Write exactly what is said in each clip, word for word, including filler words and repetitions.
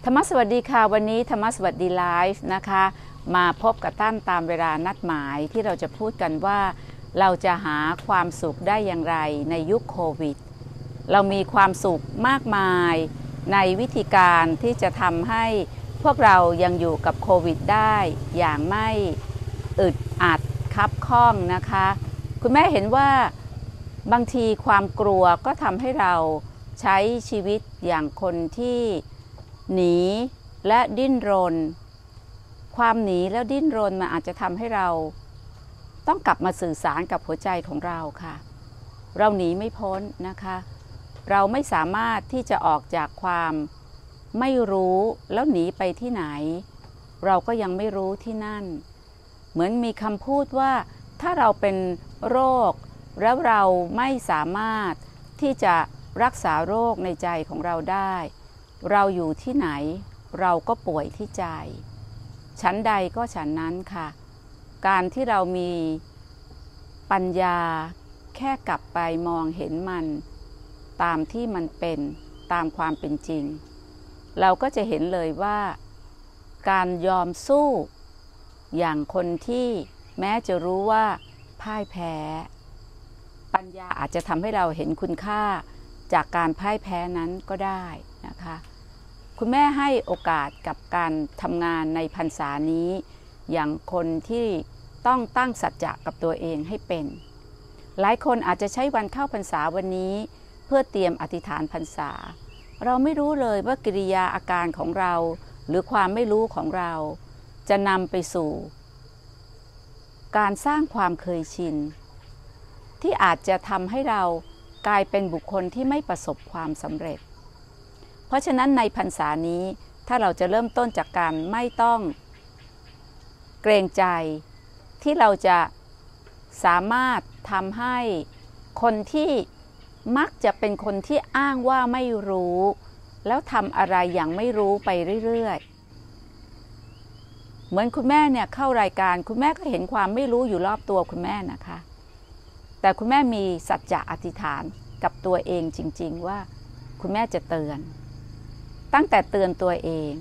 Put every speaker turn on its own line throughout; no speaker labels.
ธรรมสวัสดีค่ะวันนี้ธรรมสวัสดีไลฟ์นะคะมาพบกับท่านตามเวลานัดหมายที่เราจะพูดกันว่าเราจะหาความสุขได้อย่างไรในยุคโควิดเรามีความสุขมากมายในวิธีการที่จะทำให้พวกเรายังอยู่กับโควิดได้อย่างไม่อึดอัดคับข้องนะคะคุณแม่เห็นว่าบางทีความกลัวก็ทำให้เราใช้ชีวิตอย่างคนที่หนีและดิ้นรนความหนีแล้วดิ้นรนมันอาจจะทำให้เราต้องกลับมาสื่อสารกับหัวใจของเราค่ะเราหนีไม่พ้นนะคะเราไม่สามารถที่จะออกจากความไม่รู้แล้วหนีไปที่ไหนเราก็ยังไม่รู้ที่นั่นเหมือนมีคำพูดว่าถ้าเราเป็นโรคแล้วเราไม่สามารถที่จะรักษาโรคในใจของเราได้เราอยู่ที่ไหนเราก็ป่วยที่ใจฉันใดก็ฉันนั้นค่ะการที่เรามีปัญญาแค่กลับไปมองเห็นมันตามที่มันเป็นตามความเป็นจริงเราก็จะเห็นเลยว่าการยอมสู้อย่างคนที่แม้จะรู้ว่าพ่ายแพ้ปัญญาอาจจะทำให้เราเห็นคุณค่าจากการพ่ายแพ้นั้นก็ได้นะคะคุณแม่ให้โอกาสกับการทำงานในพรรษานี้อย่างคนที่ต้องตั้งสัจจะกับตัวเองให้เป็นหลายคนอาจจะใช้วันเข้าพรรษาวันนี้เพื่อเตรียมอธิษฐานพรรษาเราไม่รู้เลยว่ากิริยาอาการของเราหรือความไม่รู้ของเราจะนำไปสู่การสร้างความเคยชินที่อาจจะทำให้เรากลายเป็นบุคคลที่ไม่ประสบความสำเร็จเพราะฉะนั้นในพรรษานี้ถ้าเราจะเริ่มต้นจากการไม่ต้องเกรงใจที่เราจะสามารถทำให้คนที่มักจะเป็นคนที่อ้างว่าไม่รู้แล้วทำอะไรอย่างไม่รู้ไปเรื่อยๆเหมือนคุณแม่เนี่ยเข้ารายการคุณแม่ก็เห็นความไม่รู้อยู่รอบตัวคุณแม่นะคะแต่คุณแม่มีสัจจะอธิษฐานกับตัวเองจริงๆว่าคุณแม่จะเตือนตั้งแต่เตือนตัวเอง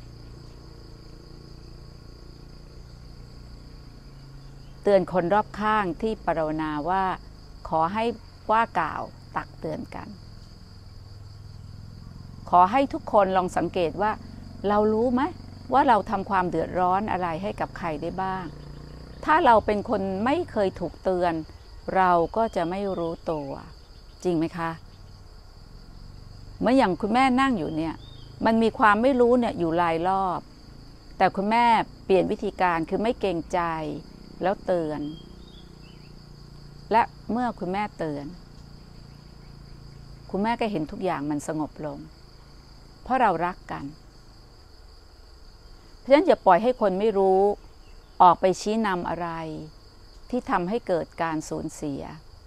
เตือนคนรอบข้างที่ปรารถนาว่าขอให้ว่ากล่าวตักเตือนกันขอให้ทุกคนลองสังเกตว่าเรารู้ไหมว่าเราทำความเดือดร้อนอะไรให้กับใครได้บ้างถ้าเราเป็นคนไม่เคยถูกเตือนเราก็จะไม่รู้ตัวจริงไหมคะเมื่ออย่างคุณแม่นั่งอยู่เนี่ยมันมีความไม่รู้เนี่ยอยู่หลายรอบแต่คุณแม่เปลี่ยนวิธีการคือไม่เกรงใจแล้วเตือนและเมื่อคุณแม่เตือนคุณแม่ก็เห็นทุกอย่างมันสงบลงเพราะเรารักกันเพราะฉะนั้นอย่าปล่อยให้คนไม่รู้ออกไปชี้นำอะไรที่ทำให้เกิดการสูญเสีย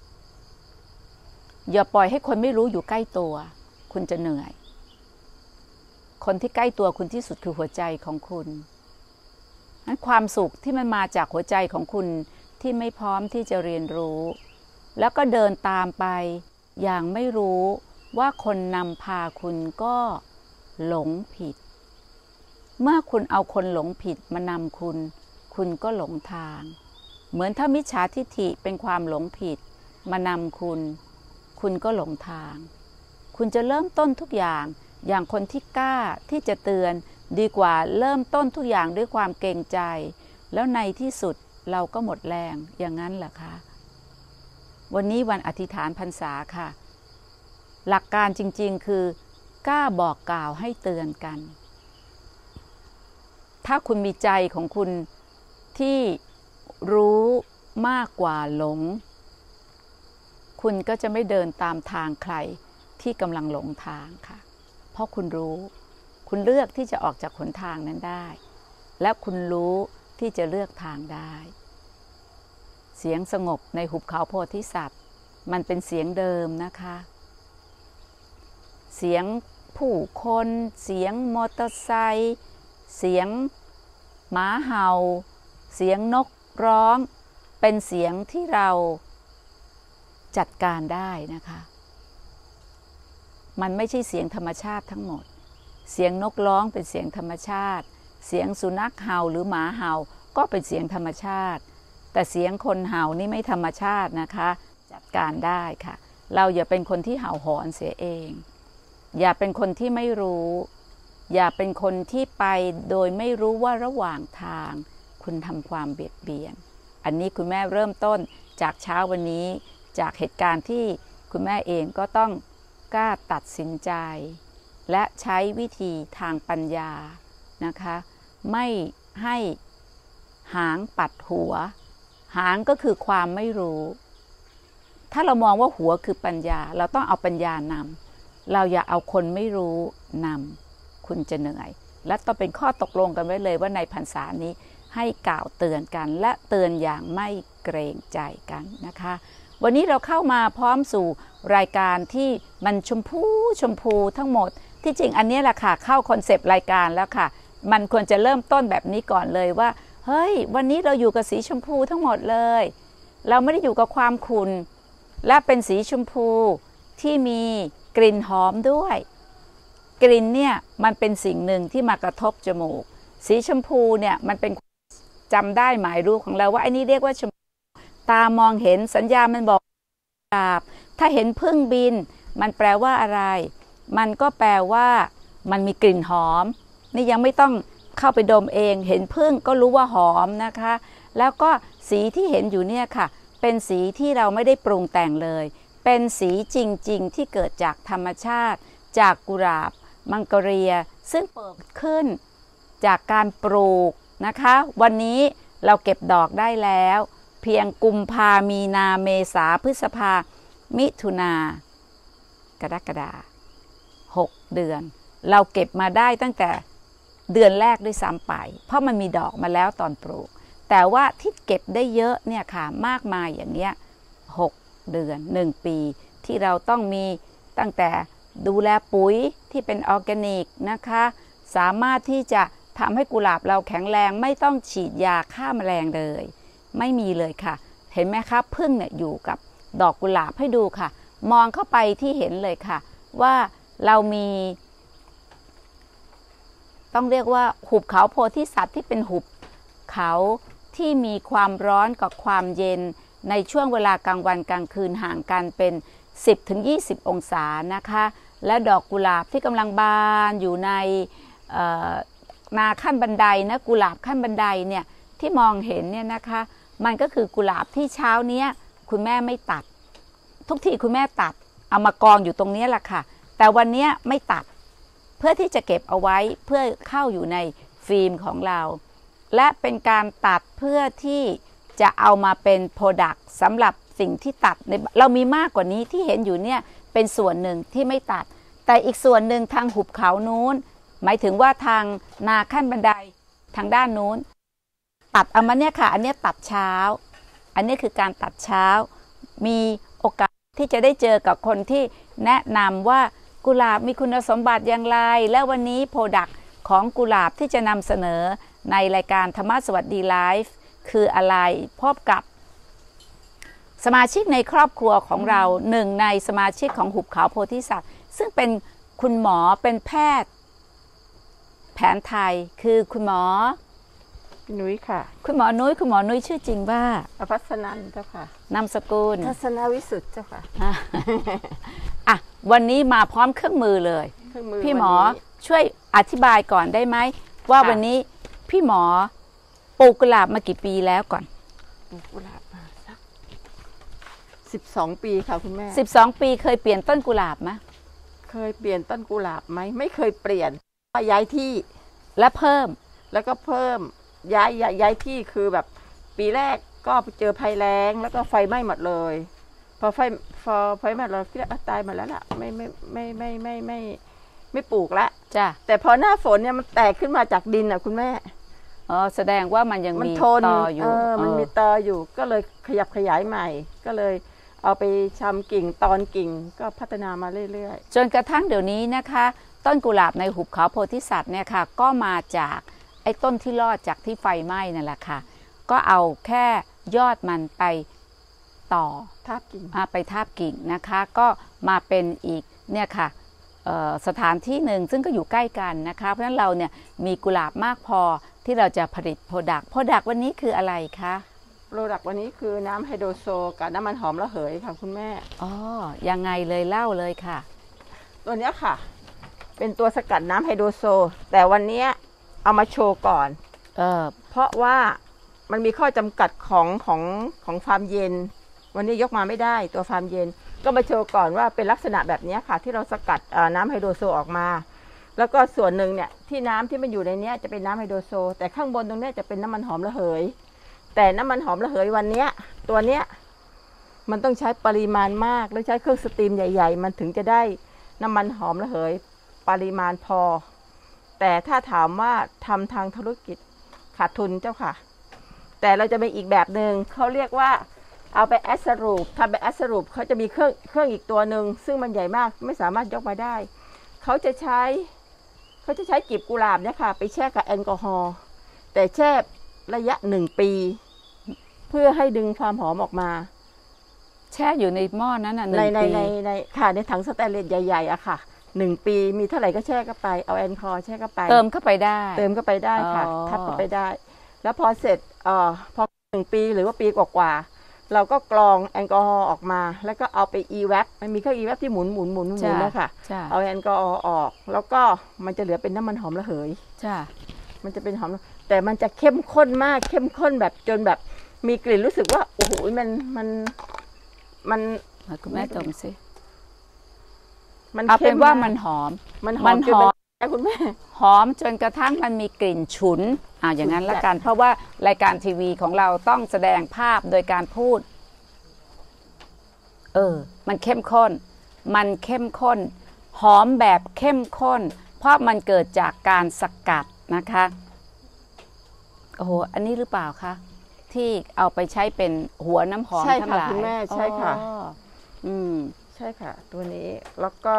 อย่าปล่อยให้คนไม่รู้อยู่ใกล้ตัวคุณจะเหนื่อยคนที่ใกล้ตัวคุณที่สุดคือหัวใจของคุณนั้นความสุขที่มันมาจากหัวใจของคุณที่ไม่พร้อมที่จะเรียนรู้แล้วก็เดินตามไปอย่างไม่รู้ว่าคนนำพาคุณก็หลงผิดเมื่อคุณเอาคนหลงผิดมานำคุณคุณก็หลงทางเหมือนถ้ามิจฉาทิฏฐิเป็นความหลงผิดมานำคุณคุณก็หลงทางคุณจะเริ่มต้นทุกอย่างอย่างคนที่กล้าที่จะเตือนดีกว่าเริ่มต้นทุกอย่างด้วยความเกรงใจแล้วในที่สุดเราก็หมดแรงอย่างนั้นเหรอคะวันนี้วันอธิษฐานพรรษาค่ะหลักการจริงๆคือกล้าบอกกล่าวให้เตือนกันถ้าคุณมีใจของคุณที่รู้มากกว่าหลงคุณก็จะไม่เดินตามทางใครที่กำลังหลงทางค่ะเพราะคุณรู้คุณเลือกที่จะออกจากหนทางนั้นได้และคุณรู้ที่จะเลือกทางได้เสียงสงบในหุบเขาโพธิสัตว์มันเป็นเสียงเดิมนะคะเสียงผู้คนเสียงมอเตอร์ไซค์เสียงหมาเห่าเสียงนกร้องเป็นเสียงที่เราจัดการได้นะคะมันไม่ใช่เสียงธรรมชาติทั้งหมดเสียงนกร้องเป็นเสียงธรรมชาติเสียงสุนัขเห่าหรือหมาเห่าก็เป็นเสียงธรรมชาติแต่เสียงคนเห่านี่ไม่ธรรมชาตินะคะจัดการได้ค่ะเราอย่าเป็นคนที่เห่าหอนเสียเองอย่าเป็นคนที่ไม่รู้อย่าเป็นคนที่ไปโดยไม่รู้ว่าระหว่างทางคุณทำความเบียดเบียนอันนี้คุณแม่เริ่มต้นจากเช้าวันนี้จากเหตุการณ์ที่คุณแม่เองก็ต้องกล้าตัดสินใจและใช้วิธีทางปัญญานะคะไม่ให้หางปัดหัวหางก็คือความไม่รู้ถ้าเรามองว่าหัวคือปัญญาเราต้องเอาปัญญานำเราอย่าเอาคนไม่รู้นำคุณจะเหนื่อยและต้องเป็นข้อตกลงกันไว้เลยว่าในพรรษานี้ให้กล่าวเตือนกันและเตือนอย่างไม่เกรงใจกันนะคะวันนี้เราเข้ามาพร้อมสู่รายการที่มันชมพูชมพูทั้งหมดที่จริงอันนี้แหละค่ะเข้าคอนเซปต์รายการแล้วค่ะมันควรจะเริ่มต้นแบบนี้ก่อนเลยว่าเฮ้ยวันนี้เราอยู่กับสีชมพูทั้งหมดเลยเราไม่ได้อยู่กับความขุ่นและเป็นสีชมพูที่มีกลิ่นหอมด้วยกลิ่นเนี่ยมันเป็นสิ่งหนึ่งที่มากระทบจมูกสีชมพูเนี่ยมันเป็นจำได้หมายรู้ของเราว่าไอ้นี่เรียกว่าชมพูตามองเห็นสัญญามันบอกถ้าเห็นผึ้งบินมันแปลว่าอะไรมันก็แปลว่ามันมีกลิ่นหอมนี่ยังไม่ต้องเข้าไปดมเองเห็นผึ้งก็รู้ว่าหอมนะคะแล้วก็สีที่เห็นอยู่เนี่ยค่ะเป็นสีที่เราไม่ได้ปรุงแต่งเลยเป็นสีจริงๆที่เกิดจากธรรมชาติจากกุหลาบมังกรเรียซึ่งเปิดขึ้นจากการปลูกนะคะวันนี้เราเก็บดอกได้แล้วเพียงกุมภามีนาเมษาพฤษภามิถุนากรกฎาหกเดือนเราเก็บมาได้ตั้งแต่เดือนแรกด้วยซ้ำไปเพราะมันมีดอกมาแล้วตอนปลูกแต่ว่าที่เก็บได้เยอะเนี่ยค่ะมากมายอย่างเนี้ยหกเดือนหนึ่งปีที่เราต้องมีตั้งแต่ดูแลปุ๋ยที่เป็นออร์แกนิกนะคะสามารถที่จะทำให้กุหลาบเราแข็งแรงไม่ต้องฉีดยาฆ่าแมลงเลยไม่มีเลยค่ะเห็นไหมคะผึ้งเนี่ยอยู่กับดอกกุหลาบให้ดูค่ะมองเข้าไปที่เห็นเลยค่ะว่าเรามีต้องเรียกว่าหุบเขาโพธิสัตว์ที่เป็นหุบเขาที่มีความร้อนกับความเย็นในช่วงเวลากลางวันกลางคืนห่างกันเป็น สิบถึงยี่สิบ องศานะคะและดอกกุหลาบที่กำลังบานอยู่ในนาขั้นบันไดนะกุหลาบขั้นบันไดเนี่ยที่มองเห็นเนี่ยนะคะมันก็คือกุหลาบที่เช้านี้คุณแม่ไม่ตัดทุกทีคุณแม่ตัดเอามากองอยู่ตรงนี้แหละค่ะแต่วันนี้ไม่ตัดเพื่อที่จะเก็บเอาไว้เพื่อเข้าอยู่ในฟิล์มของเราและเป็นการตัดเพื่อที่จะเอามาเป็นโปรดักต์สำหรับสิ่งที่ตัดในเรามีมากกว่านี้ที่เห็นอยู่เนี่ยเป็นส่วนหนึ่งที่ไม่ตัดแต่อีกส่วนหนึ่งทางหุบเขานู้นหมายถึงว่าทางนาขั้นบันไดทางด้านนู้นตัดเอามาเนี่ยค่ะอันนี้ตัดเช้าอันนี้คือการตัดเช้ามีโอกาสที่จะได้เจอกับคนที่แนะนำว่ากุหลาบมีคุณสมบัติอย่างไรและวันนี้โปรดักต์ของกุหลาบที่จะนำเสนอในรายการธรรมะสวัสดีไลฟ์คืออะไรพบกับสมาชิกในครอบครัวของเราหนึ่งในสมาชิกของหุบเขาโพธิสัตว์ซึ่งเป็นคุณหมอเป็นแพทย์แผนไทยคือคุณหมอ
นุ้ยค่ะ
คุณหมอนุ้ยคุณหมอนุ้ยชื่อจริงว่า
อภัสนันท์เจ้าค่ะ
นามสกุล
ทัศนวิสุทธิ์เจ้าค่ะ
อ่ะวันนี้มาพร้อมเครื่องมือเลยพี่หมอช่วยอธิบายก่อนได้ไหมว่าวันนี้พี่หมอปลูกกุหลาบมากี่ปีแล้วก่อน
ปลูกกุหลาบมาสักสิบสองปีค่ะคุณแม่
สิบสองปีเคยเปลี่ยนต้นกุหลาบไหม
เคยเปลี่ยนต้นกุหลาบไหมไม่เคยเปลี่ยนย้ายที่
และเพิ่ม
แล้วก็เพิ่มย้ายย้ายที่คือแบบปีแรกก็ไปเจอภัยแล้งแล้วก็ไฟไหม้หมดเลยพอไฟพอไฟไหม้เราคิดว่าตายหมดแล้วล่ะไม่ไม่ไม่ไม่ไม่ไม่ไม่ปลูกละ
จ้ะ
แต่พอหน้าฝนเนี่ยมันแตกขึ้นมาจากดินอ่ะคุณแม่
อ๋อแสดงว่ามันยังมีตออยู่
เออมันมีตออยู่ก็เลยขยับขยายใหม่ก็เลยเอาไปชำกิ่งตอนกิ่งก็พัฒนามาเรื่อย
ๆจนกระทั่งเดี๋ยวนี้นะคะต้นกุหลาบในหุบเขาโพธิสัตว์เนี่ยค่ะก็มาจากไอ้ต้นที่รอดจากที่ไฟไหม้นั่นแหละค่ะก็เอาแค่ยอดมันไปต่อ
ทาบกิ่ง
ไปทาบกิ่งนะคะก็มาเป็นอีกเนี่ยค่ะสถานที่หนึ่งซึ่งก็อยู่ใกล้กันนะคะเพราะฉะนั้นเราเนี่ยมีกุหลาบมากพอที่เราจะผลิตโปรดักต์โปรดักต์วันนี้คืออะไรคะ
โปรดักต์วันนี้คือน้ำไฮโดรโซกับน้ำมันหอมระเหยค่ะคุณแม่
อ๋อยังไงเลยเล่าเลยค่ะ
ตัวนี้ค่ะเป็นตัวสกัดน้ำไฮโดรโซแต่วันนี้เอามาโชว์ก่อนเออเพราะว่ามันมีข้อจำกัดของของของฟาร์มเย็นวันนี้ยกมาไม่ได้ตัวฟาร์มเย็นก็มาโชว์ก่อนว่าเป็นลักษณะแบบนี้ค่ะที่เราสกัดน้ำไฮโดรโซออกมาแล้วก็ส่วนหนึ่งเนี่ยที่น้ำที่มันอยู่ในนี้จะเป็นน้ำไฮโดรโซแต่ข้างบนตรงนี้จะเป็นน้ำมันหอมระเหยแต่น้ำมันหอมระเหยวันนี้ตัวเนี้ยมันต้องใช้ปริมาณมากแล้วใช้เครื่องสตรีมใหญ่ๆมันถึงจะได้น้ำมันหอมระเหยปริมาณพอแต่ถ้าถามว่าทำทางธุรกิจขาดทุนเจ้าค่ะแต่เราจะมีอีกแบบหนึ่งเขาเรียกว่าเอาไปแอสสรูปทำไปแอสสรูปเขาจะมีเครื่องเครื่องอีกตัวหนึ่งซึ่งมันใหญ่มากไม่สามารถยกมาได้เขาจะใช้เขาจะใช้กลีบกุหลาบเนี่ยค่ะไปแช่กับแอลกอฮอล์แต่แช่ระยะหนึ่งปีเพื่อให้ดึงความหอมออกมา
แช่อยู่ในหม้อนั้นอ่ะหนึ่
งปีใน
ใน
ในค่ะในถังสแตนเลสใหญ่ๆอะค่ะหนึ่งปีมีเท่าไหร่ก็แช่เข้าไปเอาแอลกอฮอล์แช่เข้าไป
เติมเข้าไปได้
เติมเข้าไปได้ค่ะทับเข้าไปได้แล้วพอเสร็จเอ่อพอหนึ่งปีหรือว่าปีกว่าๆเราก็กรองแอลกอฮอล์ออกมาแล้วก็เอาไป อี แวค มันมีเครื่อง อี แวค ที่หมุนหมุนหมุนหมุนนะคะเอาแอลกอฮอล์ออกแล้วก็มันจะเหลือเป็นน้ำมันหอมระเหย
จ้ะ
มันจะเป็นหอมแต่มันจะเข้มข้นมากเข้มข้นแบบจนแบบมีกลิ่นรู้สึกว่าโอ้โหมันมันมัน
คุณแม่ดมสิ
มัน
เอาเป็นว่ามันหอม
มันหอมหอมคุณแม่
หอมจนกระทั่งมันมีกลิ่นฉุนอ่าอย่างนั้นละกันเพราะว่ารายการทีวีของเราต้องแสดงภาพโดยการพูดเออมันเข้มข้นมันเข้มข้นหอมแบบเข้มข้นเพราะมันเกิดจากการสกัดนะคะโอ้โหอันนี้หรือเปล่าคะที่เอาไปใช้เป็นหัวน้ำหอมทั้งหลาย
ใช่ค่ะคุณแม่ใช่ค่ะ
อืม
ใช่ค่ะตัวนี้แล้วก็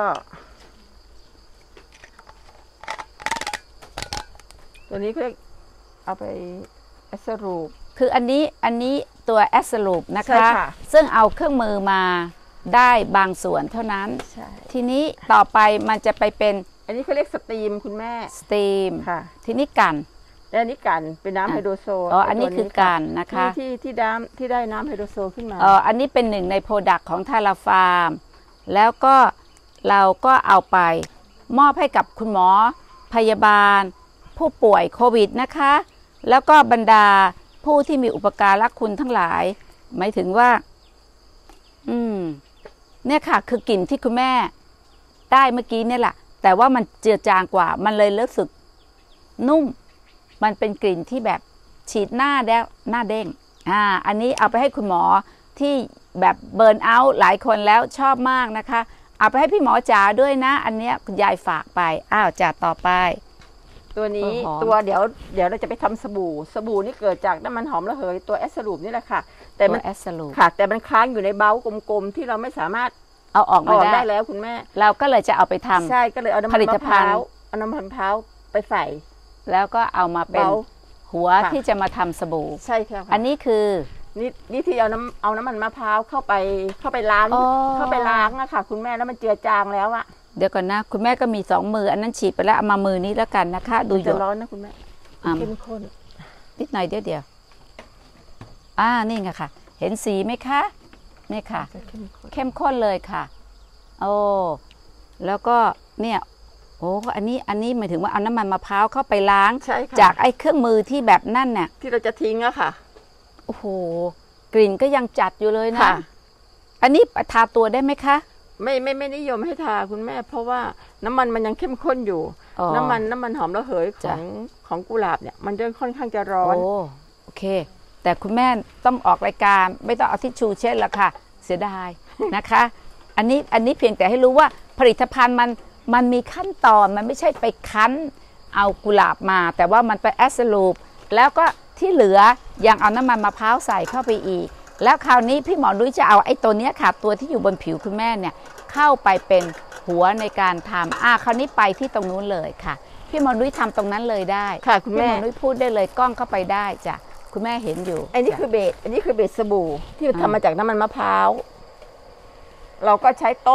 ตัวนี้เขาเรียกเอาไปแอสรูป
คืออันนี้อันนี้ตัวแอสรูปนะคะซึ่งเอาเครื่องมือมาได้บางส่วนเท่านั้นทีนี้ต่อไปมันจะไปเป็น
อันนี้เขาเรียกสตรีมคุณแม่
สตรีม
ค่ะ
ทีนี้กัน
และอันนี้กันเป็นน้ำไฮโดรโซ
อ๋ออันนี้คือกันนะคะ
ที่ที่น้ำที่ได้น้ำไฮโดรโซขึ้นมา
อ๋ออันนี้เป็นหนึ่งในโปรดักต์ของทาราฟาร์มแล้วก็เราก็เอาไปมอบให้กับคุณหมอพยาบาลผู้ป่วยโควิดนะคะแล้วก็บรรดาผู้ที่มีอุปการะคุณทั้งหลายหมายถึงว่าอืมเนี่ยค่ะคือกลิ่นที่คุณแม่ได้เมื่อกี้เนี่ยแหละแต่ว่ามันเจือจางกว่ามันเลยรู้สึกนุ่มมันเป็นกลิ่นที่แบบฉีดหน้าแล้วหน้าเด้งอ่าอันนี้เอาไปให้คุณหมอที่แบบเบิร์นเอาท์หลายคนแล้วชอบมากนะคะเอาไปให้พี่หมอจ๋าด้วยนะอันเนี้ยคุณยายฝากไปอ้าวจ๋าต่อไป
ตัวนี้ตัวเดี๋ยวเดี๋ยวเราจะไปทำสบู่สบู่นี่เกิดจากน้ำมันหอมระเหยตัวแอสรูปนี่แหละค่ะแต่มัน
แอสรูป
ค่ะแต่มันค้างอยู่ในเบ้ากลมๆที่เราไม่สามารถ
เอาออกมาได้
แล้วคุณแม่
เราก็เลยจะเอาไปทำ
ใช่ก็เลยเอาน้ำมันมะพร้าวเอาน้ำมันมะพร้าวไปใส่
แล้วก็เอามาเป็นหัวที่จะมาทำสบู่
ใช่ค่ะ
อันนี้คือ
นี่นี่ที่เอาน้ำเอาน้ำมันมะพร้าวเข้าไปเข้าไปล้างเข้าไปล้างอะค่ะคุณแม่แล้วมันเจือจางแล้วอะ
เดี๋ยวก่อนนะคุณแม่ก็มีสองมืออันนั้นฉีดไปแล้วเอามามือนี้แล้วกันนะคะดู
จะร้อนนะคุณแม่เข้มข้น
นิดหน่อยเดียวเดียวอ่านี่ไงค่ะเห็นสีไหมคะนี่ค่ะเข้มข้นเลยค่ะโอ้แล้วก็เนี่ยโอ้อันนี้อันนี้หมายถึงว่าเอาน้ำมันมะพร้าวเข้าไปล้างจากไอ้เครื่องมือที่แบบนั่นเนี่ย
ที่เราจะทิ้งอะค่ะ
โอ้โหกลิ่นก็ยังจัดอยู่เลยนะอันนี้ทาตัวได้ไหมคะ
ไม่ไม่ไม่นิยมให้ทาคุณแม่เพราะว่าน้ำมันมันยังเข้มข้นอยู่น้ำมันน้ำมันหอมระเหยของของกุหลาบเนี่ยมันจะค่อนข้างจะร้อน
โอเคแต่คุณแม่ต้องออกรายการไม่ต้องเอาทิชชู่เช็ดละค่ะเสียดายนะคะอันนี้อันนี้เพียงแต่ให้รู้ว่าผลิตภัณฑ์มันมันมีขั้นตอนมันไม่ใช่ไปคั้นเอากุหลาบมาแต่ว่ามันไปแอสรูปแล้วก็ที่เหลือยังเอาน้ำมันมะพร้าวใส่เข้าไปอีกแล้วคราวนี้พี่หมอนุ้ยจะเอาไอ้ตัวนี้ค่ะตัวที่อยู่บนผิวคุณแม่เนี่ยเข้าไปเป็นหัวในการทำอ่าคราวนี้ไปที่ตรงนู้นเลยค่ะพี่หมอนุ้ยทำตรงนั้นเลยได้
ค่ะคุณแม่
พี่หมอนุ้ยพูดได้เลยกล้องเข้าไปได้จ้ะคุณแม่เห็นอยู่
อันนี้คือเบสอันนี้คือเบสสบู่ที่ทำมาจากน้ำมันมะพร้าวเราก็ใช้ต้ม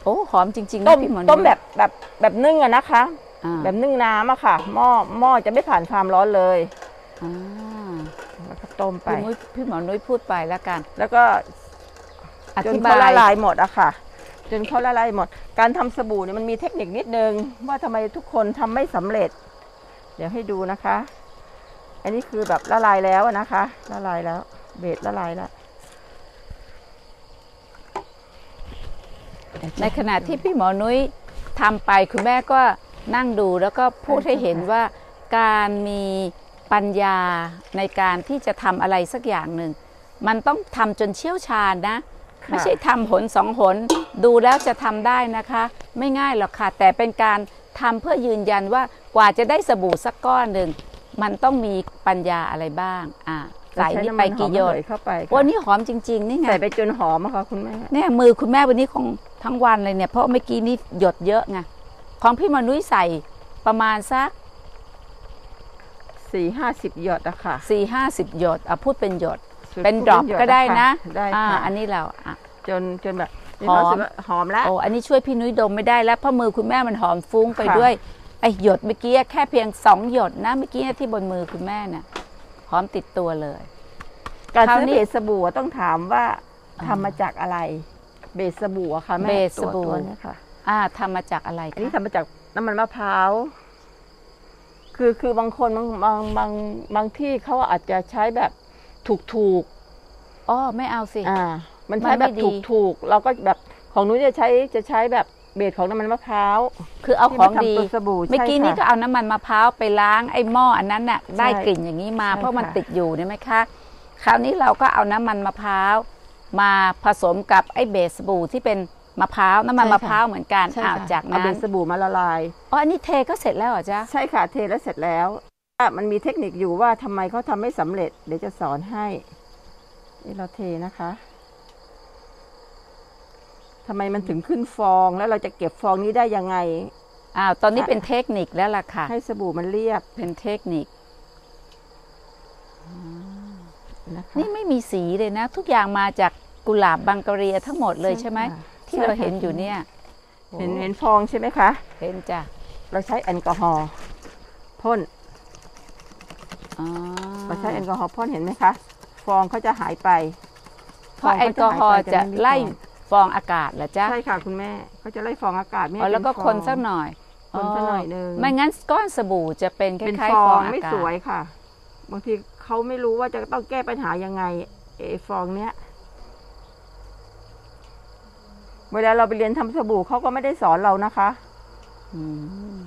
โอ้หอมจริงๆ
ต้
นะ
ม
พี่หมอนุ้ย
ต้มแบบแบบแบบนึ่งอะนะคะ
อ่า
แบบนึ่งน้ำอะค่ะหม้อหม้อจะไม่ผ่านความร้อนเลย
อ่า
แล้วก็ต้มไป
พี่นุ้ยพี่หมอนุ้ยพูดไปแล้วกัน
แล้วก็
อ
จน
ธิ
เขา
บา
ละ
ย
ลายหมดอะค่ะ จนเขาละลายหมด การทำสบู่เนี่ยมันมีเทคนิคนิดนึงว่าทำไมทุกคนทำไม่สำเร็จ เดี๋ยวให้ดูนะคะ อันนี้คือแบบละลายแล้วนะคะ ละลายแล้ว เบสละลายแล้ว
ในขณะที่พี่หมอนุ้ยทำไปคุณแม่ก็นั่งดูแล้วก็พูดให้เห็นว่าการมีปัญญาในการที่จะทำอะไรสักอย่างหนึ่งมันต้องทำจนเชี่ยวชาญนะ
ค่ะ
ไม่ใช่ทำหนสองหนดูแล้วจะทำได้นะคะ ไม่ง่ายหรอกค่ะ แต่เป็นการทำเพื่อยืนยันว่ากว่าจะได้สบู่สักก้อนหนึ่งมันต้องมีปัญญาอะไรบ้างอ่าใส่นี่ไปกี่หยด
ใช้น้ำมันหอมระเหยเข้าไปค่ะ
วันนี้หอมจริงๆนี่ไง
ใส่ไปจนหอมอะค่ะคุณแม่
เนี่ยมือคุณแม่วันนี้คงทั้งวันเลยเนี่ยเพราะเมื่อกี้นี้หยดเยอะไงของพี่มนุ้ยใส่ประมาณสัก
สี่ห้าสิบหยดอะค่ะ
สี่ห้าสิบหยดเอาพูดเป็นหยด
สูตร
เป็น
พู
ดรอป
หย
ก็ได้นะ
ได้
อ่า
ค่ะ
อันนี้เราอ่ะ
จนจนแบบ
หอม
รู้สึกว่าหอมแล้ว
โอ้อันนี้ช่วยพี่นุ้ยดมไม่ได้แล้วเพราะมือคุณแม่มันหอมฟุ้งไป
ค่ะ
ด้วยไอ้หยดเมื่อกี้แค่เพียงสองหยดนะเมื่อกี้ที่บนมือคุณแม่น่ะหอมติดตัวเลย
การ
คราว
ซื้อ
นี้
เบสสบู่อะต้องถามว่า
อ่า
ทำมาจากอะไร เบสสบู่อะค่ะแม่
เบสสบู่
ตัวตัวเนี้ยค่ะ
อ่าทำมาจากอะไร
อันนี้
คะ
ทำมาจากน้ำมันมะพร้าวคือคือบางคนบางบางบางบางที่เขาอาจจะใช้แบบถูกถูก
อ๋อไม่เอาสิ
ๆอ่า มันใช้
มันไม่
แบบ
ดี
ถูกถูกๆเราก็แบบของหนู้นจะใช้จะใช้แบบเบสของน้ำมันมะพร้าว
คือเอาของ
ที่
ดี
มาทำตัวสบู่
เมื่อกี้
ใช่
นี้
ค่ะ
ก็เอาน้ำมันมะพร้าวไปล้างไอ้หม้ออันนั้นน่ะได้
ใช่
กลิ่นอย่างนี้มา
ใช่
เพราะมัน
ค่ะ
ติดอยู่เนี่ยไหมคะคราวนี้เราก็เอาน้ำมันมะพร้าวมาผสมกับไอ้เบสสบู่ที่เป็นมะพร้าวน้ำมันมะพร้าวเหมือนกัน
ใช่
อ่า
ค่ะ
จาก
เอา
นั้
เบ
น
สสบู่มาละลาย
อ๋ออันนี้เทก็เสร็จแล้วเหรอจ๊ะ
ใช่ค่ะเทแล้วเสร็จแล้วอ่ะมันมีเทคนิคอยู่ว่าทำไมเขาทำไม่สำเร็จ เดี๋ยวจะสอนให้นี่เราเทนะคะทำไมมันถึงขึ้นฟองแล้วเราจะเก็บฟองนี้ได้ยังไง
อ้าวตอนนี้เป็นเทคนิคแล้วล่ะค่ะ
ให้สบู่มันเรียบ
เป็นเทคนิค
นะคะ
นี่ไม่มีสีเลยนะ ทุกอย่างมาจากกุหลาบบังการีทั้งหมดเลยใช่ไหม
ค่ะ
ที่เราเห็นอยู่เนี่ย
เห็น
โอ้
เห็นฟองใช่ไหมคะ
เห็นจ้ะ
เราใช้แอลกอฮอล์พ่น
อ๋อ
เราใช้แอลกอฮอล์พ่นเห็นไหมคะฟองเขาจะหายไป
เพราะแอลกอฮอล์จะไล่ฟองอากาศเหรอจ๊ะ
ใช่ค่ะคุณแม่เขาจะไล่ฟองอากาศไม่ให้
อ๋อแล้วก็
เป็
คนสัก
ฟอง
หน่อย
คนสักหน่อยนึง
ไม่งั้นก้อนสบู่จะเป็นค
เป็น
ล้าย
ฟ
ๆ
อ
ฟอง งอา
ไม่
กา
สว
ศ
ยค่ะ บางทีเขาไม่รู้ว่าจะต้องแก้ปัญหายังไงเอฟองเนี้ยเวลาเราไปเรียนทำสบู่เขาก็ไม่ได้สอนเรานะคะ
อืม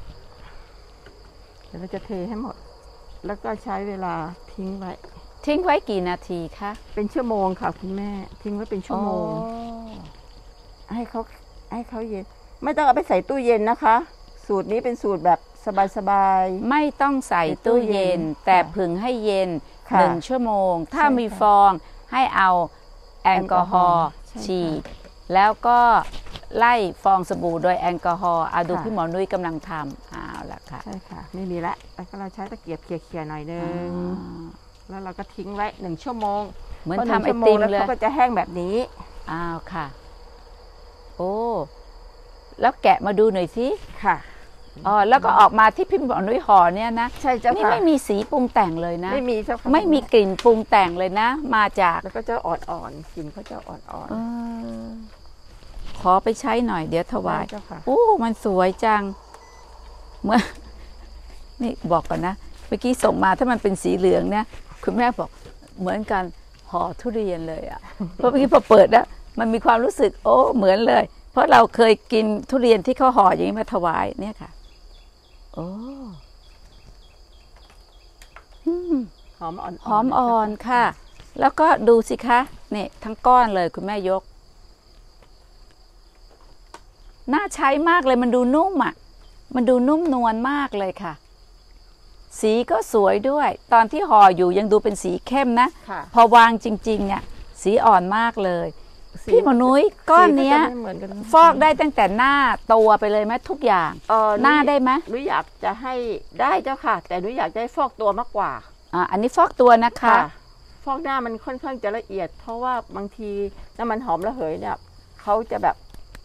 เดี๋ยวเราจะเทให้หมด แล้วก็ใช้เวลาทิ้งไว้
ทิ้งไว้กี่นาทีคะ
เป็นชั่วโมงค่ะคุณแม่ ทิ้งไว้เป็นชั่วโมง
อ๋อ
ให้เขาให้เขาเย็น ไม่ต้องเอาไปใส่ตู้เย็นนะคะ สูตรนี้เป็นสูตรแบบสบาย
ไม่ต้องใส่
ในตู้
ตู้
เย็
เย็น
น
แต่
ค่ะ
ผึ่งให้เย็น
ค่ะ
หนึ่งชั่วโมง ถ้า
ใช่
มี
ค่ะ
ฟองให้เอาแอลกอฮอล์
ใช่ค่ะ
ฉีดแล้วก็ไล่ฟองสบู่โดยแอลกอฮอล์เอาดู
ค่ะ
พี่หมอนุ้ยกำลังทำเอาละค่ะ
ๆใช่ค่ะ ไม่มีละแล้วก็เราใช้ตะเกียบเขี่ยๆหน่อยนึง แล้วเราก็ทิ้งไว้หนึ่งชั่วโมง
เหมือน
พ
ทำไอ
หงชั่วโง
ติม
แล้ว
เลย
เขาก็จะแห้งแบบนี้
อ้าวค่ะ โอ้แล้วแกะมาดูหน่อยสิ
ค่ะ
อ๋อแล้วก็ออกมาที่พี่หมอนุ้ยห่อเนี่ยนะ
ใช่เจ้า
นี่
ค่ะ
ไม่มีสีปรุงแต่งเลยนะ
ไม่มีเจ้าค่ะ
ไม่มีกลิ่นปรุงแต่งเลยนะ มาจาก
แล้วก็จะอ่อนๆกลิ่นเขาจะอ่อน
เออขอไปใช้หน่อยเดี๋ยวถ
ๆ
วาย
ได้เจ้าค่ะ
โอ้ มันสวยจัง เมื่อ นี่บอกก่อนนะ เมื่อกี้ส่งมาถ้ามันเป็นสีเหลืองเนี่ย คุณแม่บอกเหมือนกันห่อทุเรียนเลยอะ่ะ เพราะเมื่อกี้พอเปิดแล้วมันมีความรู้สึก โอ้ เหมือนเลย เพราะเราเคยกินทุเรียนที่เขาห่ออย่างนี้มาถวายเนี่ยค่ะ โอ้อืม
หอมอ่อนๆ
หอมอ่อนค่ะ แล้วก็ดูสิคะนี่ทั้งก้อนเลยคุณแม่ยก น่าใช้มากเลยมันดูนุ่มอ่ะ มันดูนุ่มนวลมากเลยค่ะ สีก็สวยด้วย ตอนที่ห่ออยู่ยังดูเป็นสีเข้มนะ
ค่ะ
พอวางจริงๆเนี่ยสีอ่อนมากเลย
สี
พี่หมอนุ้ยก้อนเนี้ย
สีก็จะไม่เหมือนกัน
ฟอกได้ตั้งแต่หน้าตัวไปเลยไหมทุกอย่าง
เอ่อ
หน้าได้ไหม
หนูอยากจะให้ได้เจ้าค่ะ แต่หนูอยากจะให้ฟอกตัวมากกว่า
อ่าอันนี้ฟอกตัวนะคะ
ฟอกหน้ามันค่อนข้างจะละเอียด เพราะว่าบางทีน้ำมันหอมระเหยเนี่ยเขาจะแบบ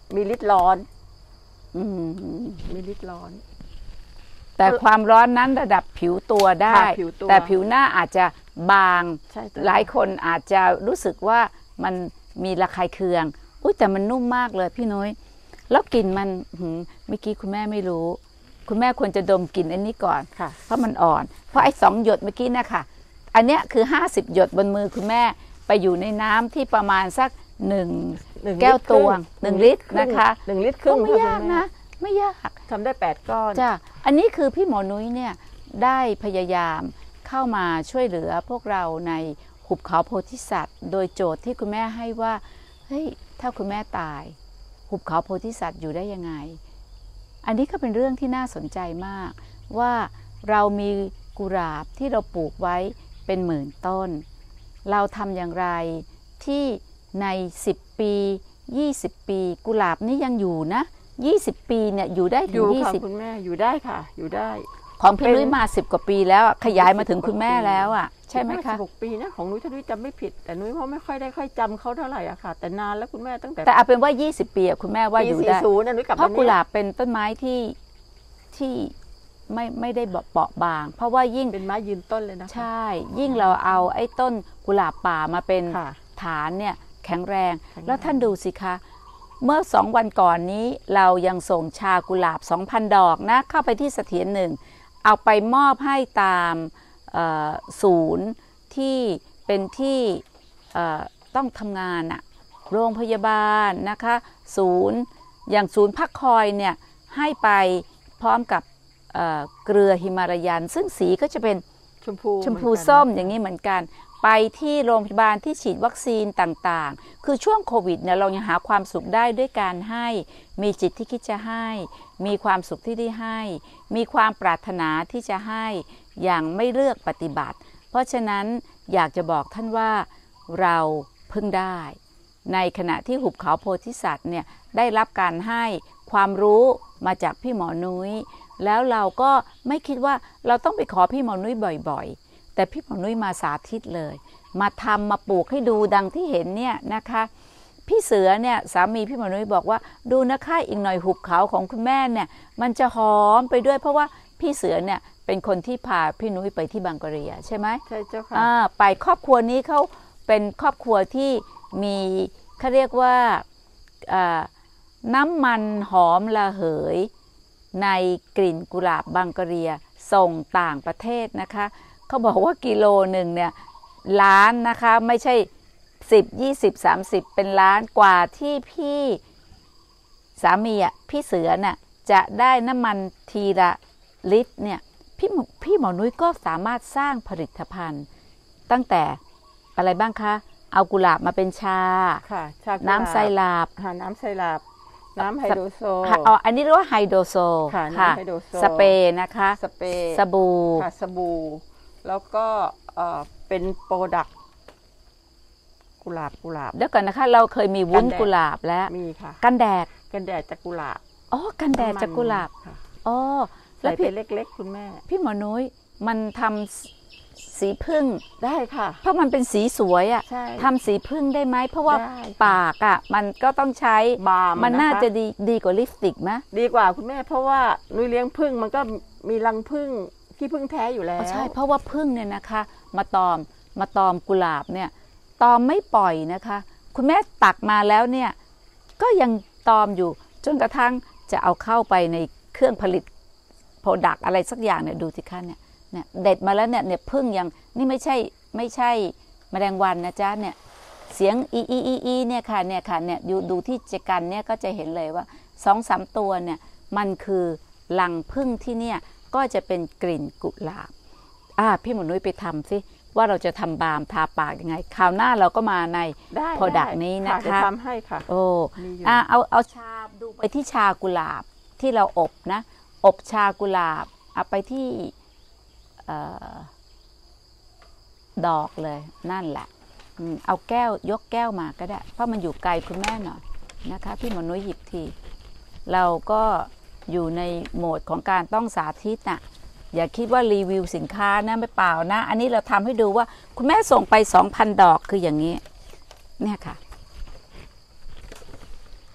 มีฤทธิ์ร้อน
อืม
มีฤทธิ์ร้อน
แต่ความร้อนนั้นระดับผิวตัวได้
ค่ะผิวตัว
แต่ผิวหน้าอาจจะบาง
ใช่จ้ะ
หลายคนอาจจะรู้สึกว่ามันมีระคายเคืองอุ้ยแต่มันนุ่มมากเลยพี่นุ้ยแล้วกลิ่นมันหืมเมื่อกี้คุณแม่ไม่รู้ คุณแม่ควรจะดมกลิ่นอันนี้ก่อน
ค่ะ
เพราะมันอ่อน เพราะไอ้สองหยดเมื่อกี้นะคะอันเนี้ยคือห้าสิบหยดบนมือคุณแม่ไปอยู่ในน้ำที่ประมาณสักหนึ่ง
หนึ่ง
แก้วตวง
ลิตรครึ่ง
หนึ่งลิตรนะคะ
หนึ่งลิตรครึ่
ก็
ง
ไม่ยาก
ค่
นะ ไม่ยาก
ทำได้แปดก้อน
จ้ะอันนี้คือพี่หมอนุ้ยเนี่ยได้พยายามเข้ามาช่วยเหลือพวกเราในหุบเขาโพธิสัตว์ โดยโจทย์ที่คุณแม่ให้ว่าเฮ้ยถ้าคุณแม่ตาย หุบเขาโพธิสัตว์อยู่ได้ยังไง อันนี้ก็เป็นเรื่องที่น่าสนใจมากว่าเรามีกุหลาบที่เราปลูกไว้เป็นหมื่นต้น เราทำอย่างไรที่ในสิบปียี่สิบปีกุหลาบนี่ยังอยู่นะยี่สิบปีเนี่ยอยู่ได้
อ
ถึง
ยู่
ยี่
ค่ะ
สิบ
คุณแม่อยู่ได้ค่ะ อยู่ได้
ของพี่
เป็น
นุ้ยมาสิบกว่าปีแล้วอะขยายมาถึงคุณแม่แล้วอ่ะใช่ไหมคะ
สิบหกปีนะของนุ้ยถ้านุ้ยจำไม่ผิด แต่นุ้ยว่าไม่ค่อยได้ค่อยจำเขาเท่าไหร่อะค่ะ แต่นานแล้วคุณแม่ตั้งแต่
แต่เอาเป็นว่ายี่สิบปีอะคุณแม่ว่าอยู่
ปี
ได้
สี่สิบนะนุ้ยกลับ
เพราะ
ม
กุหลาบเป็นต้นไม้ที่ที่ไม่ไม่ได้เปราะบาง เพราะว่ายิ่ง
เป็นไม้ยืนต้นเลยนะคะ
ใช่ ยิ่งเราเอาไอ้ต้นกุหลาบป่ามาเป็น
ค่ะ
ฐานเนี่ยแข็งแรง
แข็งแรง
แล้วท่านดูสิคะ เมื่อสองวันก่อนนี้เรายังส่งชากุหลาบ สองพัน ดอกนะเข้าไปที่เสถียรหนึ่งเอาไปมอบให้ตามเอ่อศูนย์ที่เป็นที่เอ่อต้องทำงานอะโรงพยาบาลนะคะศูนย์อย่างศูนย์พักคอยเนี่ยให้ไปพร้อมกับเอ่อเกลือหิมาลายัน ซึ่งสีก็จะเป็น
ชมพู
ชมพู
เหอนกัน
ส้มอย่างนี้เหมือนกัน ไปที่โรงพยาบาลที่ฉีดวัคซีนต่างๆ คือช่วงโควิดเนี่ยเรายังหาความสุขได้ด้วยการให้มีจิตที่คิดจะให้ มีความสุขที่ได้ให้ มีความปรารถนาที่จะให้อย่างไม่เลือกปฏิบัติ เพราะฉะนั้นอยากจะบอกท่านว่าเราพึ่งได้ ในขณะที่หุบเขาโพธิสัตว์เนี่ยได้รับการให้ความรู้มาจากพี่หมอนุ้ยแล้วเราก็ไม่คิดว่าเราต้องไปขอพี่หมอนุ้ยบ่อยๆแต่พี่หมอนุ้ยมาสาธิตเลยมาทำมาปลูกให้ดูดังที่เห็นเนี่ยนะคะพี่เสือเนี่ยสามีพี่หมอนุ้ยบอกว่าดูนะคะอีกหน่อยหุบเขาของคุณแม่เนี่ยมันจะหอมไปด้วยเพราะว่าพี่เสือเนี่ยเป็นคนที่พาพี่นุ้ยไปที่บังกะเรียใช่ไหม
ใช่เจ้าค่ะ
อ่าไปครอบครัวนี้เขาเป็นครอบครัวที่มีเขาเรียกว่าอ่าน้ำมันหอมระเหยในกลิ่นกุหลาบบังกะเรียส่งต่างประเทศนะคะเขาบอกว่ากิโลหนึ่งเนี่ยล้านนะคะไม่ใช่สิบ ยี่สิบ สามสิบเป็นล้านกว่าที่พี่สามีอ่ะพี่เสือน่ะจะได้น้ำมันทีละลิตรเนี่ยพี่หมอพี่หมอนุ้ยก็สามารถสร้างผลิตภัณฑ์ตั้งแต่อะไรบ้างคะเอากุหลาบมาเป็นชา
ค่ะชากุหลาบ
น้ำไซรัป
หาน้ำไซรัปน้ำไฮโดรโซ
อ๋ออันนี้เรียกว่าไฮโดรโซ
ค่ะน้ำไฮโดรโซ
สเปรย์นะคะ
สเปรย์
สบู่
ค่ะสบู่แล้วก็เอ่อเป็นโปรดักต์กุหลาบกุหลาบ
เดี๋ยวก่อนนะคะเราเคยมีวุ้น
กันแดด
กุหลาบแล้ว
มีค่ะ
กันแดด
กันแดดจากกุหลาบ
อ๋อกันแดดจากกุหลาบ
ค่ะ
อ๋อแล้
ใส่
ว
ไป
พี่
เล็กๆคุณแม่
พี่หมอนุ้ยมันทำสีพึ่ง
ได้ค่ะ
เพราะมันเป็นสีสวยอะ
ใช่
ทำสีพึ่งได้ไหมเพราะว่า
ได้ค่ะ
ปากอะมันก็ต้องใช้
บาล์ม
มันน่า
ค
จะดีดีกว่าลิปสติกไหม
ดีกว่าคุณแม่ เพราะว่านุ้ยเลี้ยงผึ้งมันก็มีรังผึ้งที่ผึ้งแท้อยู่แล้ว
อ๋อใช่เพราะว่าพึ่งเนี่ยนะคะมาตอมมาตอมกุหลาบเนี่ยตอมไม่ปล่อยนะคะ คุณแม่ตักมาแล้วเนี่ยก็ยังตอมอยู่จนกระทั่งจะเอาเข้าไปในเครื่องผลิตโปรดักต์อะไรสักอย่างเนี่ยดูสิคะเนี่ยเนี่ยเด็ดมาแล้วเนี่ยเนี่ยพึ่งยังนี่ไม่ใช่ไม่ใช่แมลงวันนะจ๊ะเนี่ยเสียงอีอีอีอีเนี่ยค่ะเนี่ยค่ะเนี่ยดูดูที่เจกันเนี่ยก็จะเห็นเลยว่าสองสามตัวเนี่ยมันคือรังพึ่งที่เนี่ยก็จะเป็นกลิ่นกุหลาบอ่าพี่หมอนุ้ยไปทำสิว่าเราจะทำบาล์มทาปากยังไงคราวหน้าเราก็มาใน
ได้
โปรดักต์นี้นะคะ
เดี๋ยวทำให้ค่ะ
โอ้
มีอยู่
อ่าเอาเอาชาดูไปที่ชากุหลาบที่เราอบนะ อบชากุหลาบเอาไปที่เอ่อดอกเลยนั่นแหละอืมเอาแก้วยกแก้วมาก็ได้ เพราะมันอยู่ไกลคุณแม่หน่อยนะคะพี่หมอนุ้ยหยิบที เราก็อยู่ในโหมดของการต้องสาธิตน่ะอย่าคิดว่ารีวิวสินค้านะไม่เปล่านะ อันนี้เราทำให้ดูว่าคุณแม่ส่งไป สองพัน ดอกคืออย่างนี้เนี่ยค่ะ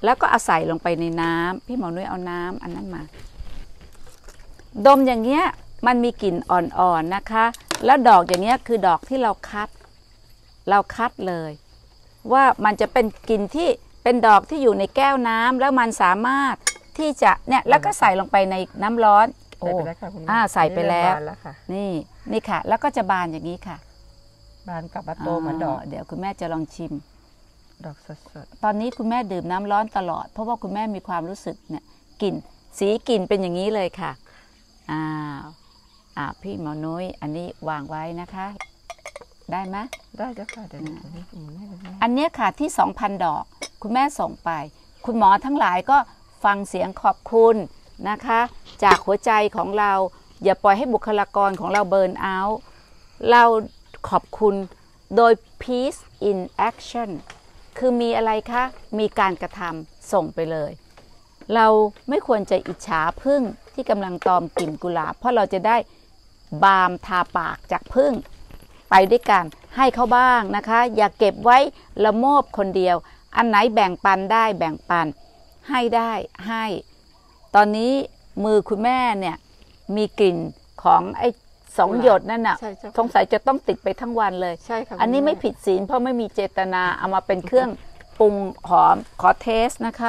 แล้วก็เอาใส่ลงไปในน้ำพี่หมอนุ้ยเอาน้ำอันนั้นมาดมอย่างเงี้ยมันมีกลิ่นอ่อนๆนะคะแล้วดอกอย่างเงี้ยคือดอกที่เราคัดเราคัดเลยว่ามันจะเป็นกลิ่นที่เป็นดอกที่อยู่ในแก้วน้ำแล้วมันสามารถที่จะเนี่ยแล้วก็ใส่ลงไปในน้ำร้อนโอ้อ่าใส่ไปแล้วนี่นี่ค่ะแล้วก็จะบานอย่างนี้ค่ะ
บานกลับมาโตเหมือนดอก
เดี๋ยวคุณแม่จะลองชิม
ดอกสด
ๆตอนนี้คุณแม่ดื่มน้ำร้อนตลอดเพราะว่าคุณแม่มีความรู้สึกเนี่ยกลิ่นสีกลิ่นเป็นอย่างนี้เลยค่ะอ้าวอ่าพี่หมอนุ้ยอันนี้วางไว้นะคะได้ไหม
ได้จ้ะค่ะเดี๋ยวนี้
อันนี้ค่ะที่ สองพัน ดอกคุณแม่ส่งไปคุณหมอทั้งหลายก็ฟังเสียงขอบคุณนะคะจากหัวใจของเราอย่าปล่อยให้บุคลากรของเราเบิร์นเอาท์เราขอบคุณโดย peace in action คือมีอะไรคะมีการกระทำส่งไปเลยเราไม่ควรจะอิจฉาผึ้งที่กำลังตอมกลิ่นกุหลาบเพราะเราจะได้บาล์มทาปากจากผึ้งไปด้วยกันให้เขาบ้างนะคะอย่าเก็บไว้ละโมบคนเดียวอันไหนแบ่งปันได้แบ่งปันให้ได้ให้ตอนนี้มือคุณแม่เนี่ยมีกลิ่นของไอ้สองหยดนั่นน่ะสงสัยจะต้องติดไปทั้งวันเลย
ใช่ค่ะ
อันนี้ไม่ผิดศีลเพราะไม่มีเจตนาเอามาเป็นเครื่องปรุงหอมขอเทสนะคะ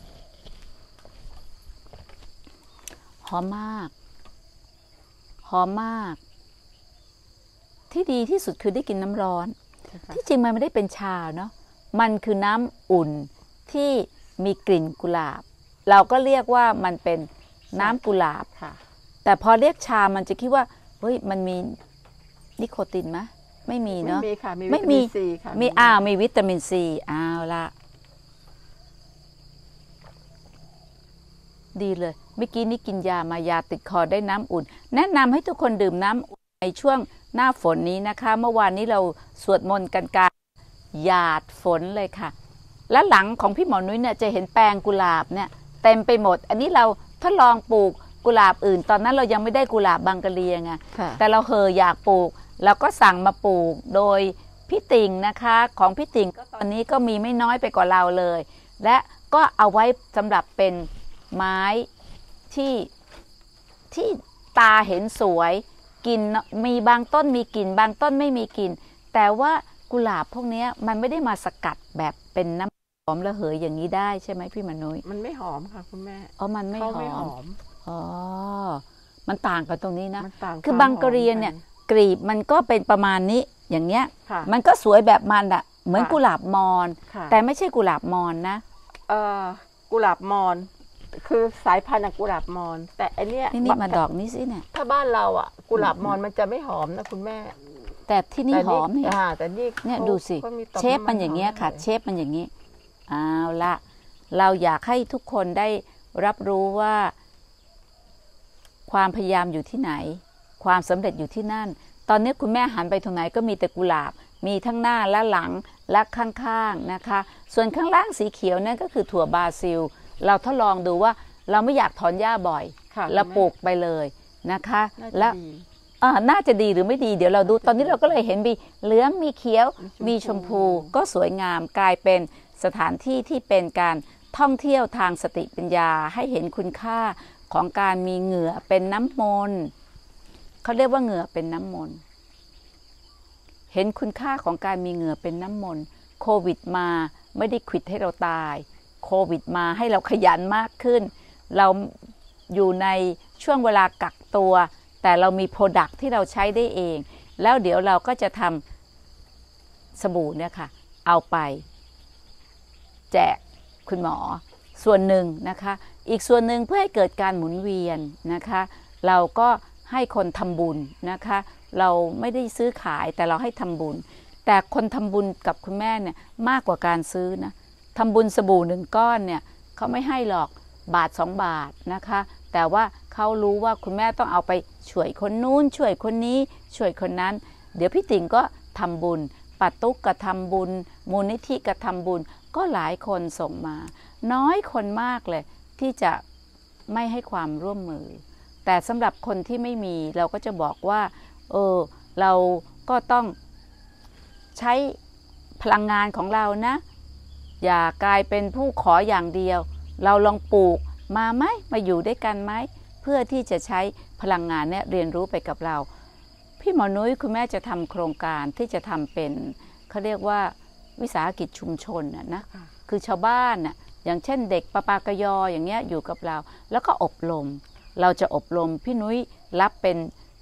หอมมากหอมมากที่ดีที่สุดคือได้กินน้ำร้อนที่จริงมันไม่ได้เป็นชาเนาะมันคือน้ำอุ่นที่มีกลิ่นกุหลาบเราก็เรียกว่ามันเป็นน้ำกุหลาบค่ะแต่พอเรียกชามันจะคิดว่าเฮ้ยมันมีนิโคตินไหมไม่มีเนาะ
ไม่มีค่ะมีวิตามินซีค่ะ
มีอ้าวมีวิตามินซีอ้าวละดีเลยเมื่อกี้นี่กินยามายาติดคอได้น้ำอุ่นแนะนำให้ทุกคนดื่มน้ำอุ่นในช่วงหน้าฝนนี้นะคะเมื่อวานนี้เราสวดมนต์กันการหยาดฝนเลยค่ะและหลังของพี่หมอนุ้ยเนี่ยจะเห็นแปลงกุหลาบเนี่ยเต็มไปหมดอันนี้เราทดลองปลูกกุหลาบอื่นตอนนั้นเรายังไม่ได้กุหลาบบังกะเลียไงแต่เราเห่ออยากปลูกเราก็สั่งมาปลูกโดยพี่ติ่งนะคะของพี่ติ่งก็ตอนนี้ก็มีไม่น้อยไปกว่าเราเลยและก็เอาไว้สำหรับเป็นไม้ที่ที่ตาเห็นสวยกินมีบางต้นมีกลิ่นบางต้นไม่มีกลิ่นแต่ว่ากุหลาบพวกนี้มันไม่ได้มาสกัดแบบเป็นน้ำหอมระเหยอย่างนี้ได้ใช่ไหมพี่มนุ้ย
มันไม่หอมค่ะคุณแม่
อ๋อมันไม่หอมอ๋อมันต่างกันตรงนี้นะ
คื
อบางกะเรียนเนี่ยกลีบมันก็เป็นประมาณนี้อย่างเงี้ยมันก็สวยแบบมันอะเหมือนกุหลาบมอนแต่ไม่ใช่กุหลาบมอนนะ
เออกุหลาบมอนคือสายพันธุ์กุหลาบมอนแต่อันเนี้ย
นี่มาดอกนี้สิเนี่ย
ถ้าบ้านเราอ่ะกุหลาบมอนมันจะไม่หอมนะคุณแม่
แต่ที่นี่หอมเนี่ย
แต่นี่
เนี่ยดูสิเชฟมันอย่างเงี้ยค่ะเชฟมันอย่างงี้เอาละเราอยากให้ทุกคนได้รับรู้ว่าความพยายามอยู่ที่ไหนความสำเร็จอยู่ที่นั่นตอนนี้คุณแม่หันไปตรงไหนก็มีแต่กุหลาบมีทั้งหน้าและหลังและข้างๆนะคะส่วนข้างล่างสีเขียวนั่นก็คือถั่วบราซิลเราทดลองดูว่าเราไม่อยากถอนหญ้าบ่อยเราปลูกไปเลยนะคะและน่าจะดีหรือไม่ดีเดี๋ยวเราดูตอนนี้เราก็เลยเห็นมีเหลืองมีเขียวมีชมพูก็สวยงามกลายเป็นสถานที่ที่เป็นการท่องเที่ยวทางสติปัญญาให้เห็นคุณค่าของการมีเหงื่อเป็นน้ำมนต์เขาเรียกว่าเหงื่อเป็นน้ำมนต์เห็นคุณค่าของการมีเหงื่อเป็นน้ำมนต์โควิดมาไม่ได้ขวิดให้เราตายโควิดมาให้เราขยันมากขึ้นเราอยู่ในช่วงเวลากักตัวแต่เรามีโปรดักต์ที่เราใช้ได้เองแล้วเดี๋ยวเราก็จะทำสบู่เนี่ยค่ะเอาไปแจกคุณหมอส่วนหนึ่งนะคะอีกส่วนหนึ่งเพื่อให้เกิดการหมุนเวียนนะคะเราก็ให้คนทำบุญนะคะเราไม่ได้ซื้อขายแต่เราให้ทำบุญแต่คนทำบุญกับคุณแม่เนี่ยมากกว่าการซื้อนะทำบุญสบู่หนึ่งก้อนเนี่ยเขาไม่ให้หรอกบาทสองบาทนะคะแต่ว่าเขารู้ว่าคุณแม่ต้องเอาไปช่วยคนนู้นช่วยคนนี้ช่วยคนนั้นเดี๋ยวพี่ติ๋งก็ทำบุญปัดตุ๊กก็ทำบุญมูลนิธิก็ทำบุญก็หลายคนส่งมาน้อยคนมากเลยที่จะไม่ให้ความร่วมมือแต่สำหรับคนที่ไม่มีเราก็จะบอกว่าเออเราก็ต้องใช้พลังงานของเรานะอย่ากลายเป็นผู้ขออย่างเดียวเราลองปลูกมาไหมมาอยู่ด้วยกันไหมเพื่อที่จะใช้พลังงานเนี่ยเรียนรู้ไปกับเราพี่หมอนุ้ยคุณแม่จะทำโครงการที่จะทำเป็นเขาเรียกว่าวิสาหกิจชุมชนนะนะคือชาวบ้านน่ะอย่างเช่นเด็กปะปากยออย่างเงี้ยอยู่กับเราแล้วก็อบรมเราจะอบรมพี่นุ้ยรับเป็น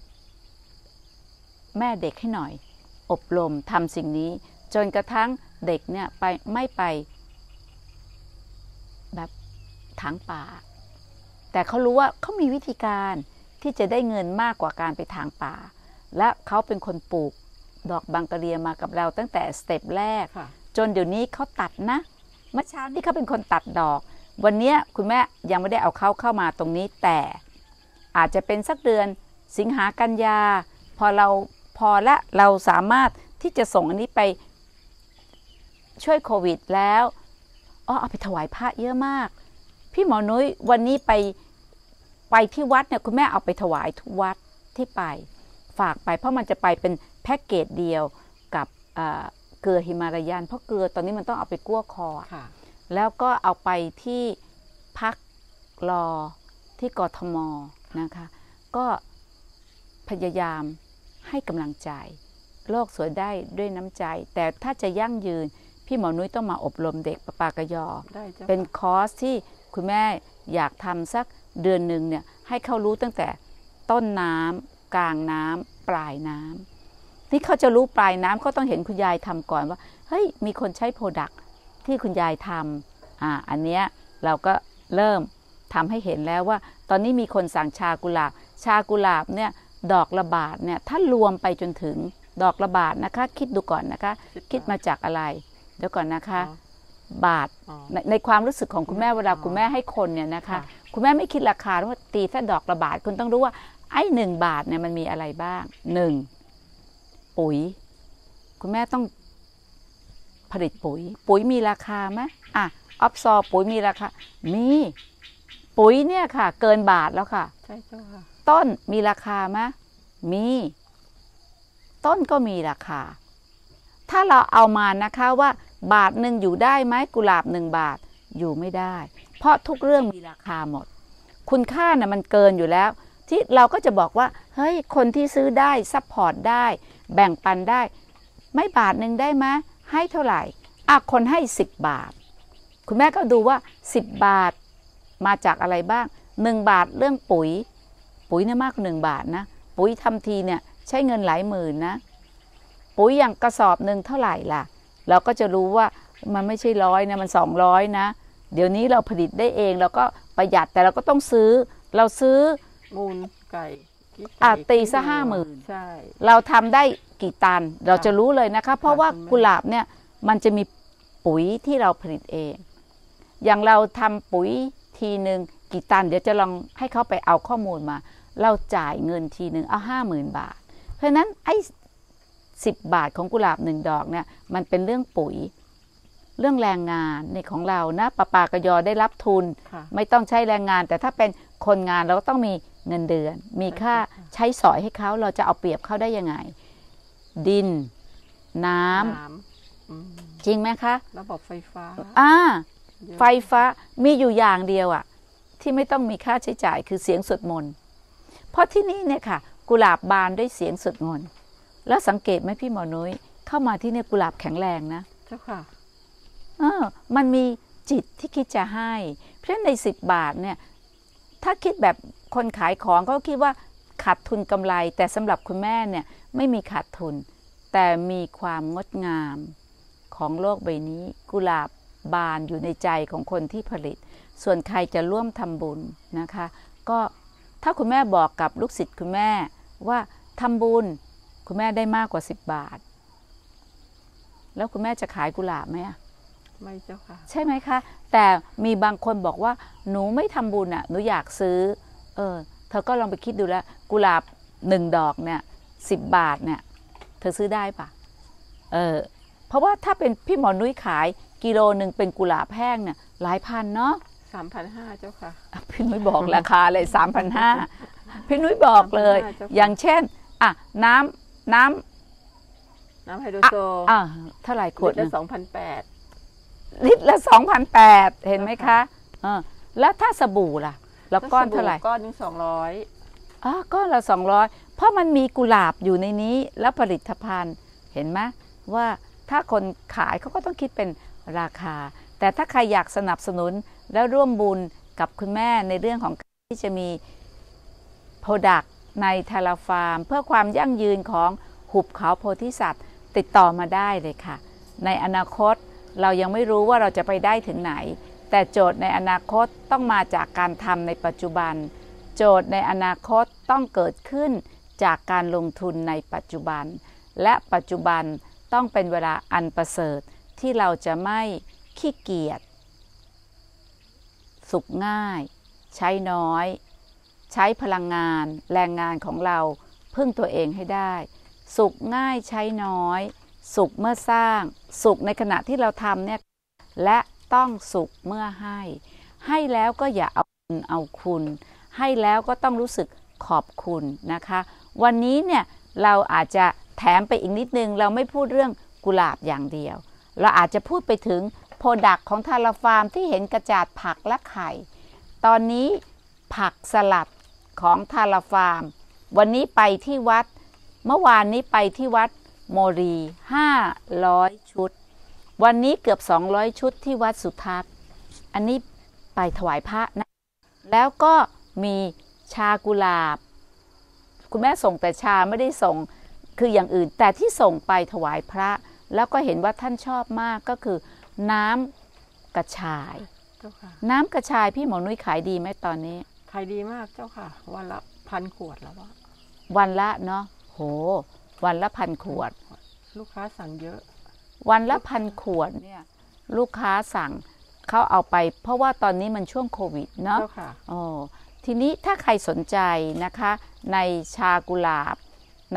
แม่เด็กให้หน่อยอบรมทำสิ่งนี้จนกระทั่งเด็กเนี่ยไปไม่ไปแบบถางป่าแต่เขารู้ว่าเขามีวิธีการที่จะได้เงินมากกว่าการไปถางป่าและเขาเป็นคนปลูกดอกบังกะเรียมากับเราตั้งแต่สเต็ปแรกจนเดี๋ยวนี้เขาตัดนะเมื่อเช้านี้เขาเป็นคนตัดดอกวันนี้คุณแม่ยังไม่ได้เอาเขาเข้ามาตรงนี้แต่อาจจะเป็นสักเดือนสิงหากันยาพอเราพอละเราสามารถที่จะส่งอันนี้ไปช่วยโควิดแล้วอ๋อเอาไปถวายพระเยอะมากพี่หมอนุ้ยวันนี้ไปไปที่วัดเนี่ยคุณแม่เอาไปถวายทุกวัดที่ไปฝากไปเพราะมันจะไปเป็นแพ็กเกจเดียวกับเกลือหิมาลายันเพราะเกลือตอนนี้มันต้องเอาไปกั้วคอแล้วก็เอาไปที่พักรอที่กทมนะคะก็พยายามให้กำลังใจโลกสวยได้ด้วยน้ำใจแต่ถ้าจะยั่งยืนพี่หมอนุ้ยต้องมาอบรมเด็กปะปากยอเป็นคอร์สที่คุณแม่อยากทำสักเดือนหนึ่งเนี่ยให้เขารู้ตั้งแต่ต้นน้ำกลางน้ำปลายน้ำนี่เขาจะรู้ปลายน้ำเขาต้องเห็นคุณยายทำก่อนว่าเฮ้ยมีคนใช้โปรดักต์ที่คุณยายทำอ่าอันเนี้ยเราก็เริ่มทำให้เห็นแล้วว่าตอนนี้มีคนสั่งชากุหลาบชากุหลาบเนี่ยดอกละบาทเนี่ยถ้ารวมไปจนถึงดอกละบาทนะคะคิดดูก่อนนะคะคิดมาจากอะไรเดี๋ยวก่อนนะคะบาทในในความรู้สึกของคุณแม่เวลาคุณแม่ให้คนเนี่ยนะคะคุณแม่ไม่คิดราคาว่าตีแค่ดอกละบาทคุณต้องรู้ว่าไอ้หนึ่งบาทเนี่ยมันมีอะไรบ้างหนึ่งปุ๋ยคุณแม่ต้องผลิตปุ๋ยปุ๋ยมีราคาไหมอ่ะออฟซอปุ๋ยมีราคามีปุ๋ยเนี่ยค่ะเกินบาทแล้วค่ะใช่ค่ะต้นมีราคาไหมมีต้นก็มีราคาถ้าเราเอามานะคะว่าบาทหนึ่งอยู่ได้ไหมกุหลาบหนึ่งบาทอยู่ไม่ได้เพราะทุกเรื่องมีราคาหมดคุณค่าน่ะมันเกินอยู่แล้วที่เราก็จะบอกว่าเฮ้ยคนที่ซื้อได้ซัพพอร์ตได้แบ่งปันได้ไม่บาทหนึ่งได้ไหมให้เท่าไหร่อ่ะคนให้สิบบาทคุณแม่ก็ดูว่าสิบบาทมาจากอะไรบ้างหนึ่งบาทเรื่องปุ๋ยปุ๋ยเนี่ยมากกว่าหนึ่งบาทนะปุ๋ยทำทีเนี่ยใช้เงินหลายหมื่นนะปุ๋ยอย่างกระสอบหนึ่งเท่าไหร่ล่ะเราก็จะรู้ว่ามันไม่ใช่ร้อยนะมันสองร้อยนะเดี๋ยวนี้เราผลิตได้เองเราก็ประหยัดแต่เราก็ต้องซื้อเราซื้อมูลไก่อ่ะตีซะห้าหมื่นใช่เราทำได้กี่ตันเราจะรู้เลยนะคะเพราะว่ากุหลาบเนี่ยมันจะมีปุ๋ยที่เราผลิตเองอย่างเราทำปุ๋ยทีหนึ่งกี่ตันเดี๋ยวจะลองให้เขาไปเอาข้อมูลมาเราจ่ายเงินทีหนึ่งเอาห้าหมื่นบาทเพราะฉะนั้นไอ้สิบบาทของกุหลาบหนึ่งดอกเนี่ยมันเป็นเรื่องปุ๋ยเรื่องแรงงานในของเรานะปะปากยอได้รับทุนไม่ต้องใช้แรงงานแต่ถ้าเป็นคนงานเราก็ต้องมีเงินเดือนมีค่าใช้สอยให้เขาเราจะเอาเปรียบเขาได้ยังไงดินน้ำจริงไหมคะระบบไฟฟ้าอ่าไฟฟ้ามีอยู่อย่างเดียวอ่ะที่ไม่ต้องมีค่าใช้จ่ายคือเสียงสวดมนต์เพราะที่นี่เนี่ยค่ะกุหลาบบานด้วยเสียงสวดมนต์แล้วสังเกตไหมพี่หมอนุ้ยเข้ามาที่เนี่ยกุหลาบแข็งแรงนะเจ้าค่ะเออมันมีจิตที่คิดจะให้เพราะฉะนั้นในสิบบาทเนี่ยถ้าคิดแบบคนขายของก็คิดว่าขาดทุนกำไรแต่สำหรับคุณแม่เนี่ยไม่มีขาดทุนแต่มีความงดงามของโลกใบนี้กุหลาบบานอยู่ในใจของคนที่ผลิตส่วนใครจะร่วมทำบุญนะคะก็ถ้าคุณแม่บอกกับลูกศิษย์คุณแม่ว่าทำบุญคุณแม่ได้มากกว่าสิบบาทแล้วคุณแม่จะขายกุหลาบไหมอ่ะไม่เจ้าค่ะใช่ไหมคะแต่มีบางคนบอกว่าหนูไม่ทำบุญอ่ะหนูอยากซื้อเออเธอก็ลองไปคิดดูแล้วกุหลาบหนึ่งดอกเนี่ยสิบบาทเนี่ยเธอซื้อได้ปะเออเพราะว่าถ้าเป็นพี่หมอนุ้ยขายกิโลหนึ่งเป็นกุหลาบแห้งเนี่ยหลายพันเนาะสามพันห้าเจ้าค่ะพี่นุ้ยบอกราคาเลยสามพันห้าพี่นุ้ยบอกเลยอย่างเช่นอ่ะน้ำน้ำน้ำไฮโดรโซอ่ะเท่าไหร่ขวดละสองพันแปดลิตรละ สองพันแปดร้อย เห็นไหมคะเออแล้วถ้าสบู่ล่ะแล้วก้อนเท่าไหร่
ก้อนนึงสองร้อย
อ๋อก้อนละสองร้อยเพราะมันมีกุหลาบอยู่ในนี้แล้วผลิตภัณฑ์เห็นไหมว่าถ้าคนขายเขาก็ต้องคิดเป็นราคาแต่ถ้าใครอยากสนับสนุนและร่วมบุญกับคุณแม่ในเรื่องของที่จะมีโปรดักต์ในทาราฟาร์มเพื่อความยั่งยืนของหุบเขาโพธิสัตว์ติดต่อมาได้เลยค่ะในอนาคตเรายังไม่รู้ว่าเราจะไปได้ถึงไหนแต่โจทย์ในอนาคตต้องมาจากการทำในปัจจุบันโจทย์ในอนาคตต้องเกิดขึ้นจากการลงทุนในปัจจุบันและปัจจุบันต้องเป็นเวลาอันประเสริฐที่เราจะไม่ขี้เกียจสุขง่ายใช้น้อยใช้พลังงานแรงงานของเราพึ่งตัวเองให้ได้สุขง่ายใช้น้อยสุขเมื่อสร้างสุขในขณะที่เราทำเนี่ยและต้องสุขเมื่อให้ให้แล้วก็อย่าเอาคุณเอาคุณให้แล้วก็ต้องรู้สึกขอบคุณนะคะวันนี้เนี่ยเราอาจจะแถมไปอีกนิดนึงเราไม่พูดเรื่องกุหลาบอย่างเดียวเราอาจจะพูดไปถึงโปรดักต์ของทาราฟาร์มที่เห็นกระจาดผักและไข่ตอนนี้ผักสลัดของทาราฟาร์มวันนี้ไปที่วัดเมื่อวานนี้ไปที่วัดโมรีห้าร้อยชุดวันนี้เกือบสองร้อยชุดที่วัดสุทัศน์อันนี้ไปถวายพระนะแล้วก็มีชากุหลาบคุณแม่ส่งแต่ชาไม่ได้ส่งคืออย่างอื่นแต่ที่ส่งไปถวายพระแล้วก็เห็นว่าท่านชอบมากก็คือน้ำกระชายน้ำกระชายพี่หมอนุ้ยขายดีไหมตอนนี้
ขายดีมากเจ้าค่ะวันละพันขวดแล้ววะ
วันละเนาะโหวันละพันขวด
ลูกค้าสั่งเยอะ
วันละพันขวดเนี่ยลูกค้าสั่งเขาเอาไปเพราะว่าตอนนี้มันช่วงโควิดเนาะอ๋อทีนี้ถ้าใครสนใจนะคะในชากุหลาบใน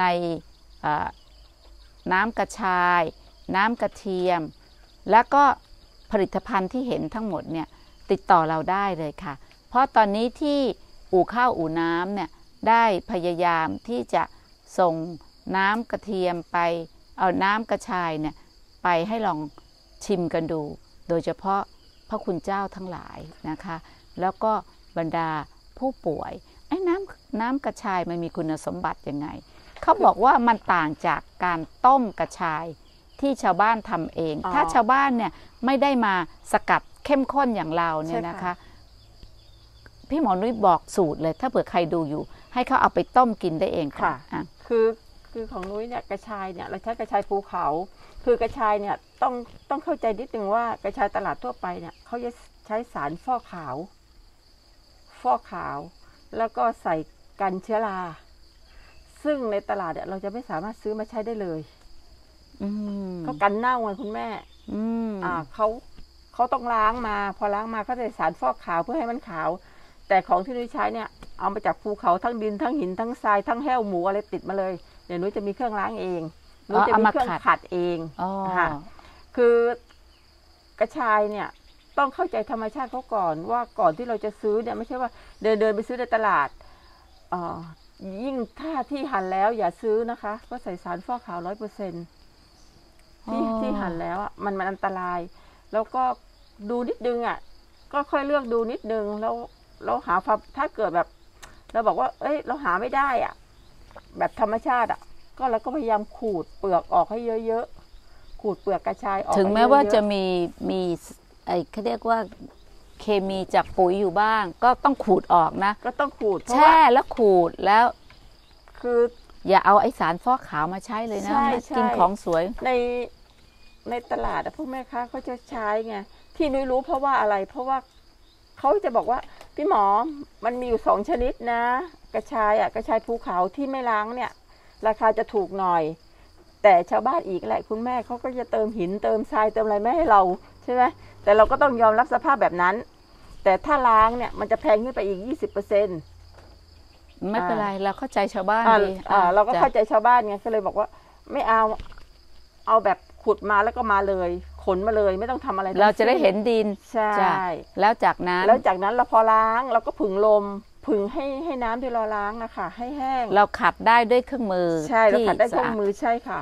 น้ำกระชายน้ำกระเทียมแล้วก็ผลิตภัณฑ์ที่เห็นทั้งหมดเนี่ยติดต่อเราได้เลยค่ะเพราะตอนนี้ที่อู่ข้าวอู่น้ำเนี่ยได้พยายามที่จะส่งน้ำกระเทียมไปเอาน้ำกระชายเนี่ยไปให้ลองชิมกันดูโดยเฉพาะพระคุณเจ้าทั้งหลายนะคะแล้วก็บรรดาผู้ป่วยไอ้น้ำน้ำกระชายมันมีคุณสมบัติยังไงเขาบอกว่ามันต่างจากการต้มกระชายที่ชาวบ้านทำเองถ้าชาวบ้านเนี่ยไม่ได้มาสกัดเข้มข้นอย่างเราเนี่ยนะคะพี่หมอนุ้ยบอกสูตรเลยถ้าเผื่อใครดูอยู่ให้เขาเอาไปต้มกินได้เองค่ะ
คือคือของนุ้ยเนี่ยกระชายเนี่ยเราใช้กระชายภูเขาคือกระชายเนี่ยต้องต้องเข้าใจนิดนึงว่ากระชายตลาดทั่วไปเนี่ยเขาจะใช้สารฟอกขาวฟอกขาวแล้วก็ใส่กันเชื้อราซึ่งในตลาดเนี่ยเราจะไม่สามารถซื้อมาใช้ได้เลยเขากันเน่าไงคุณแม่อ่าเขาเขาต้องล้างมาพอล้างมาเขาใส่สารฟอกขาวเพื่อให้มันขาวแต่ของที่นุ้ยใช้เนี่ยเอามาจากภูเขาทั้งดินทั้งหินทั้งทรายทั้งแห้วหมูอะไรติดมาเลยเดี๋ยวนุ้ยจะมีเครื่องล้างเองนุ้ยจะมีเครื่องขัดเองค่ะคือกระชายเนี่ยต้องเข้าใจธรรมชาติเขาก่อนว่าก่อนที่เราจะซื้อเนี่ยไม่ใช่ว่าเดินเดินไปซื้อในตลาดอ่ายิ่งถ้าที่หั่นแล้วอย่าซื้อนะคะก็ใส่สารฟอกขาวร้อยเปอร์เซ็นต์ที่ที่หั่นแล้วอ่ะมันมันอันตรายแล้วก็ดูนิดนึงอ่ะก็ค่อยเลือกดูนิดนึงแล้วเราหาถ้าเกิดแบบเราบอกว่าเอ้ยเราหาไม่ได้อ่ะแบบธรรมชาติอ่ะก็เราก็พยายามขูดเปลือกออกให้เยอะๆขูดเปลือกกระชายออก
ถึงแม้ว่าจะมีมีไอ้เขาเรียกว่าเคมีจากปุ๋ยอยู่บ้างก็ต้องขูดออกนะ
ก็ต้องขูด
แช่แล้วขูดแล้ว
คือ
อย่าเอาไอ้สารฟอกขาวมาใช้เลยนะกินของสวย
ในในตลาดพวกแม่ค้าเขาจะใช้ไงที่นุ้ยรู้เพราะว่าอะไรเพราะว่าเขาจะบอกว่าพี่หมอมันมีอยู่สองชนิดนะกระชายอ่ะกระชายภูเขาที่ไม่ล้างเนี่ยราคาจะถูกหน่อยแต่ชาวบ้านอีกแหละคุณแม่เขาก็จะเติมหินเติมทรายเติมอะไรไม่ให้เราใช่ไหมแต่เราก็ต้องยอมรับสภาพแบบนั้นแต่ถ้าล้างเนี่ยมันจะแพงขึ้นไปอีก ยี่สิบเปอร์เซ็นต์
ไม่เป็นไรเราเข้าใจชาวบ้านดี
เราก็เข้าใจชาวบ้านไงก็เลยบอกว่าไม่เอาเอาแบบขุดมาแล้วก็มาเลยขนมาเลยไม่ต้องทำอะไร
เราจะได้เห็นดิน
ใช่
แล้วจากนั้น
แล้วจากนั้นเราพอล้างเราก็ผึ่งลมผึ่งให้ให้น้ำที่เราล้างอะค่ะให้แห้ง
เราขัดได้ด้วยเครื่องมือ
ใช่เราขัดได้เครื่องมือใช่ค่ะ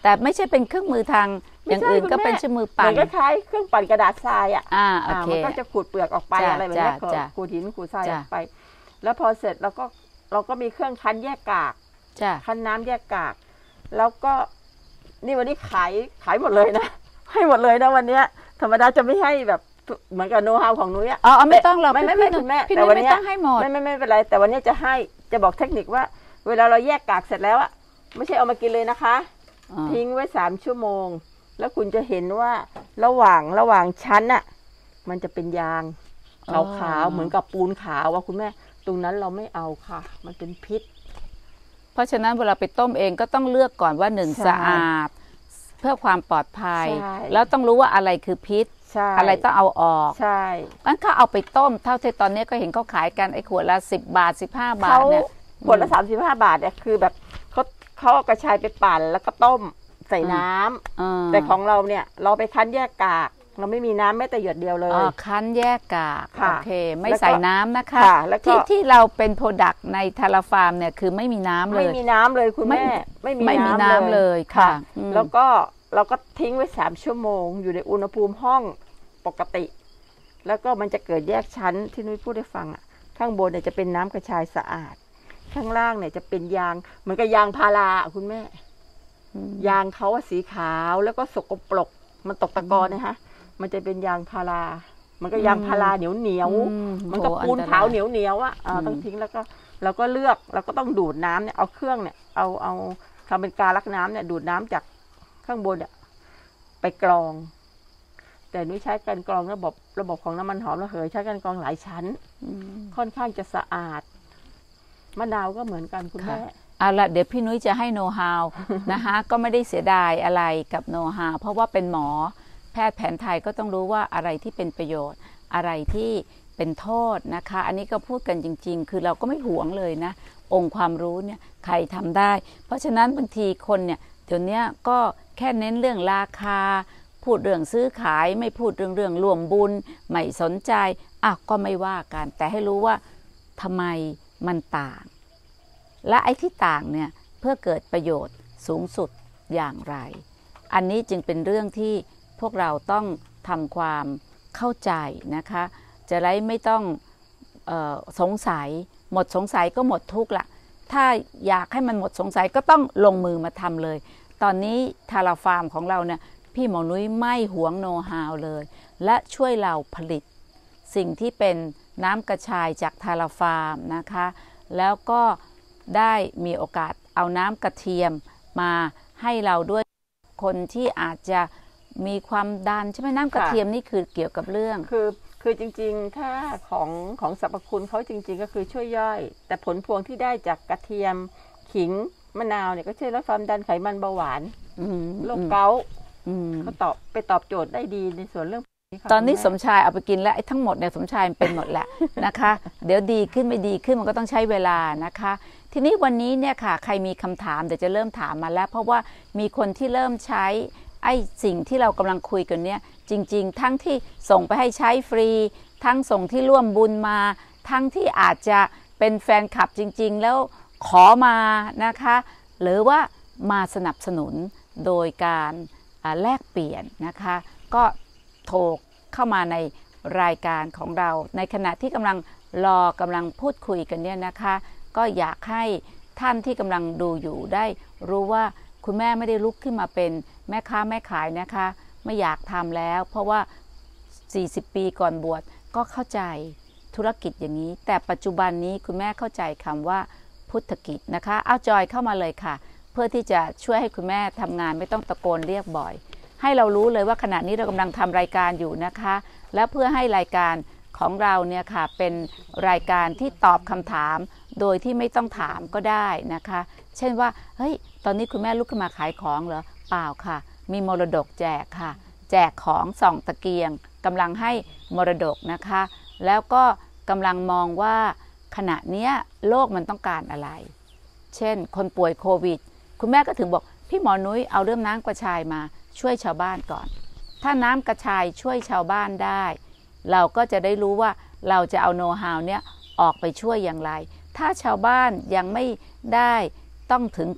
แต่ไม่ใช่เป็นเครื่องมือทางอย่างอื่นก็เป็นเครื่องมือปั่น
มันก็คล้ายเครื่องปั่นกระดาษทรายอ่ะ
อ่าโอเค
มันก็จะขูดเปลือกออกไปอะไรแบบนี้ขูดหินขูดทรายออกไปแล้วพอเสร็จเราก็เราก็มีเครื่องคั้นแยกกากคั้นน้ำแยกกากแล้วก็นี่วันนี้ขายขายหมดเลยนะให้หมดเลยนะวันนี้ธรรมดาจะไม่ให้แบบเหมือนกับโน้ตฮาวของนุ้ยอ่ะ
อ๋อไม่ต้องหรอก
ไม่ไม่ไม่คุณแม่
แต่วันนี้ไม่ต้องให้หมด
ไม่ไม่ไม่เป็นไรแต่วันนี้จะให้จะบอกเทคนิคว่าเวลาเราแยกกากเสร็จแล้วอ่ะไม่ใช่เอามากินเลยนะคะทิ้งไว้สามชั่วโมงแล้วคุณจะเห็นว่าระหว่างระหว่างชั้นอ่ะมันจะเป็นยางขาวๆเหมือนกับปูนขาวว่าคุณแม่ตรงนั้นเราไม่เอาค่ะมันเป็นพิษ
เพราะฉะนั้นเวลาไปต้มเองก็ต้องเลือกก่อนว่าหนึ่งสะอาดเพื่อความปลอดภัยแล้วต้องรู้ว่าอะไรคือพิษอะไรต้องเอาออก
ใช่
งั้นเขาเอาไปต้มเท่าที่ตอนนี้ก็เห็นเขาขายกันไอ้ขวดละสิบบาทสิบห้าบาทเนี่ย
ขวดละสามสิบห้าบาทเนี่ยคือแบบเขาเขาเอากระชายไปปั่นแล้วก็ต้มใส่น้ำแต่ของเราเนี่ยเราไปคั้นแยกกากเราไม่มีน้ำแม้แต่หยดเดียวเลย
คั้นแยกกากโอเคไม่ใส่น้ำนะคะที่ที่เราเป็นโปรดักต์ในทาราฟาร์มเนี่ยคือไม่มีน้ำเลย
ไม่มีน้ำเลยคุณแม่
ไม่มีน้ำเลยค่ะ
แล้วก็เราก็ทิ้งไว้สามชั่วโมงอยู่ในอุณหภูมิห้องปกติแล้วก็มันจะเกิดแยกชั้นที่นุ้ยพูดให้ฟังอ่ะข้างบนเนี่ยจะเป็นน้ำกระชายสะอาดข้างล่างเนี่ยจะเป็นยางเหมือนกับยางพาราคุณแม่ยางเขาสีขาวแล้วก็สกปรกมันตกตะกอนนะฮะมันจะเป็นยางพารามันก็ยางพาราเหนียวเหนียวมันก็ปูนขาวเหนียวเหนียวอ่ะต้องทิ้งแล้วก็เราก็เลือกเราก็ต้องดูดน้ำเนี่ยเอาเครื่องเนี่ยเอาเอาทำเป็นกาลักน้ำเนี่ยดูดน้ำจากข้างบนเนี่ยไปกรองแต่นุ้ยใช้การกรองระบบระบบของน้ำมันหอมระเหยใช้การกรองหลายชั้นค่อนข้างจะสะอาดมะนาวก็เหมือนกันคุณแม่
เอาละเดี๋ยวพี่นุ้ยจะให้โน้ตฮาวนะคะก็ไม่ได้เสียดายอะไรกับโน้ตฮาวเพราะว่าเป็นหมอแพทย์แผนไทยก็ต้องรู้ว่าอะไรที่เป็นประโยชน์อะไรที่เป็นโทษนะคะอันนี้ก็พูดกันจริงๆคือเราก็ไม่หวงเลยนะองค์ความรู้เนี่ยใครทำได้เพราะฉะนั้นบางทีคนเนี่ยเดี๋ยวนี้ก็แค่เน้นเรื่องราคาพูดเรื่องซื้อขายไม่พูดเรื่องเรื่องรวมบุญไม่สนใจอ่ะก็ไม่ว่ากันแต่ให้รู้ว่าทำไมมันต่างและไอ้ที่ต่างเนี่ยเพื่อเกิดประโยชน์สูงสุดอย่างไรอันนี้จึงเป็นเรื่องที่พวกเราต้องทำความเข้าใจนะคะจะได้ไม่ต้องเอ่อสงสัยหมดสงสัยก็หมดทุกข์ละถ้าอยากให้มันหมดสงสัยก็ต้องลงมือมาทำเลยตอนนี้ทาราฟาร์มของเราเนี่ยพี่หมอนุ้ยไม่หวงโนฮาวเลยและช่วยเราผลิตสิ่งที่เป็นน้ำกระชายจากทาราฟาร์มนะคะแล้วก็ได้มีโอกาสเอาน้ำกระเทียมมาให้เราด้วยคนที่อาจจะมีความดันใช่ไหมน้ำกระเทียมนี่คือเกี่ยวกับเรื่อง
คือคือจริงๆถ้าของของสรรพคุณเขาจริงๆก็คือช่วยย่อยแต่ผลพวงที่ได้จากกระเทียมขิงมะนาวเนี่ยก็ช่วยลดความดันไขมันเบาหวานโรคเกาต์เขาตอบไปตอบโจทย์ได้ดีในส่วนเรื่อง
ตอนนี้สมชายเอาไปกินแล้วไอ้ทั้งหมดเนี่ยสมชายเป็นหมดแหละนะคะเดี๋ยวดีขึ้นไม่ดีขึ้นมันก็ต้องใช้เวลานะคะทีนี้วันนี้เนี่ยค่ะใครมีคำถามเดี๋ยวจะเริ่มถามมาแล้วเพราะว่ามีคนที่เริ่มใช้ไอ้สิ่งที่เรากำลังคุยกันเนี่ยจริงๆทั้งที่ส่งไปให้ใช้ฟรีทั้งส่งที่ร่วมบุญมาทั้งที่อาจจะเป็นแฟนคลับจริงๆแล้วขอมานะคะหรือว่ามาสนับสนุนโดยการแลกเปลี่ยนนะคะก็โทรเข้ามาในรายการของเราในขณะที่กำลังรอกำลังพูดคุยกันเนี่ยนะคะก็อยากให้ท่านที่กำลังดูอยู่ได้รู้ว่าคุณแม่ไม่ได้ลุกขึ้นมาเป็นแม่ค้าแม่ขายนะคะไม่อยากทำแล้วเพราะว่าสี่สิบปีก่อนบวชก็เข้าใจธุรกิจอย่างนี้แต่ปัจจุบันนี้คุณแม่เข้าใจคำว่าพุทธกิจนะคะเอาจอยเข้ามาเลยค่ะเพื่อที่จะช่วยให้คุณแม่ทำงานไม่ต้องตะโกนเรียกบ่อยให้เรารู้เลยว่าขณะนี้เรากำลังทำรายการอยู่นะคะและเพื่อให้รายการของเราเนี่ยค่ะเป็นรายการที่ตอบคำถามโดยที่ไม่ต้องถามก็ได้นะคะเช่นว่าเฮ้ยตอนนี้คุณแม่ลุกขึ้นมาขายของเหรอเปล่าค่ะมีมรดกแจกค่ะแจกของส่องตะเกียงกำลังให้มรดกนะคะแล้วก็กำลังมองว่าขณะนี้โลกมันต้องการอะไรเช่นคนป่วยโควิดคุณแม่ก็ถึงบอกพี่หมอนุ้ยเอาเรื่องน้ำกระชายมาช่วยชาวบ้านก่อนถ้าน้ำกระชายช่วยชาวบ้านได้เราก็จะได้รู้ว่าเราจะเอาโน้ตฮาวเนี่ยออกไปช่วยอย่างไรถ้าชาวบ้านยังไม่ได้ต้องถึงกับ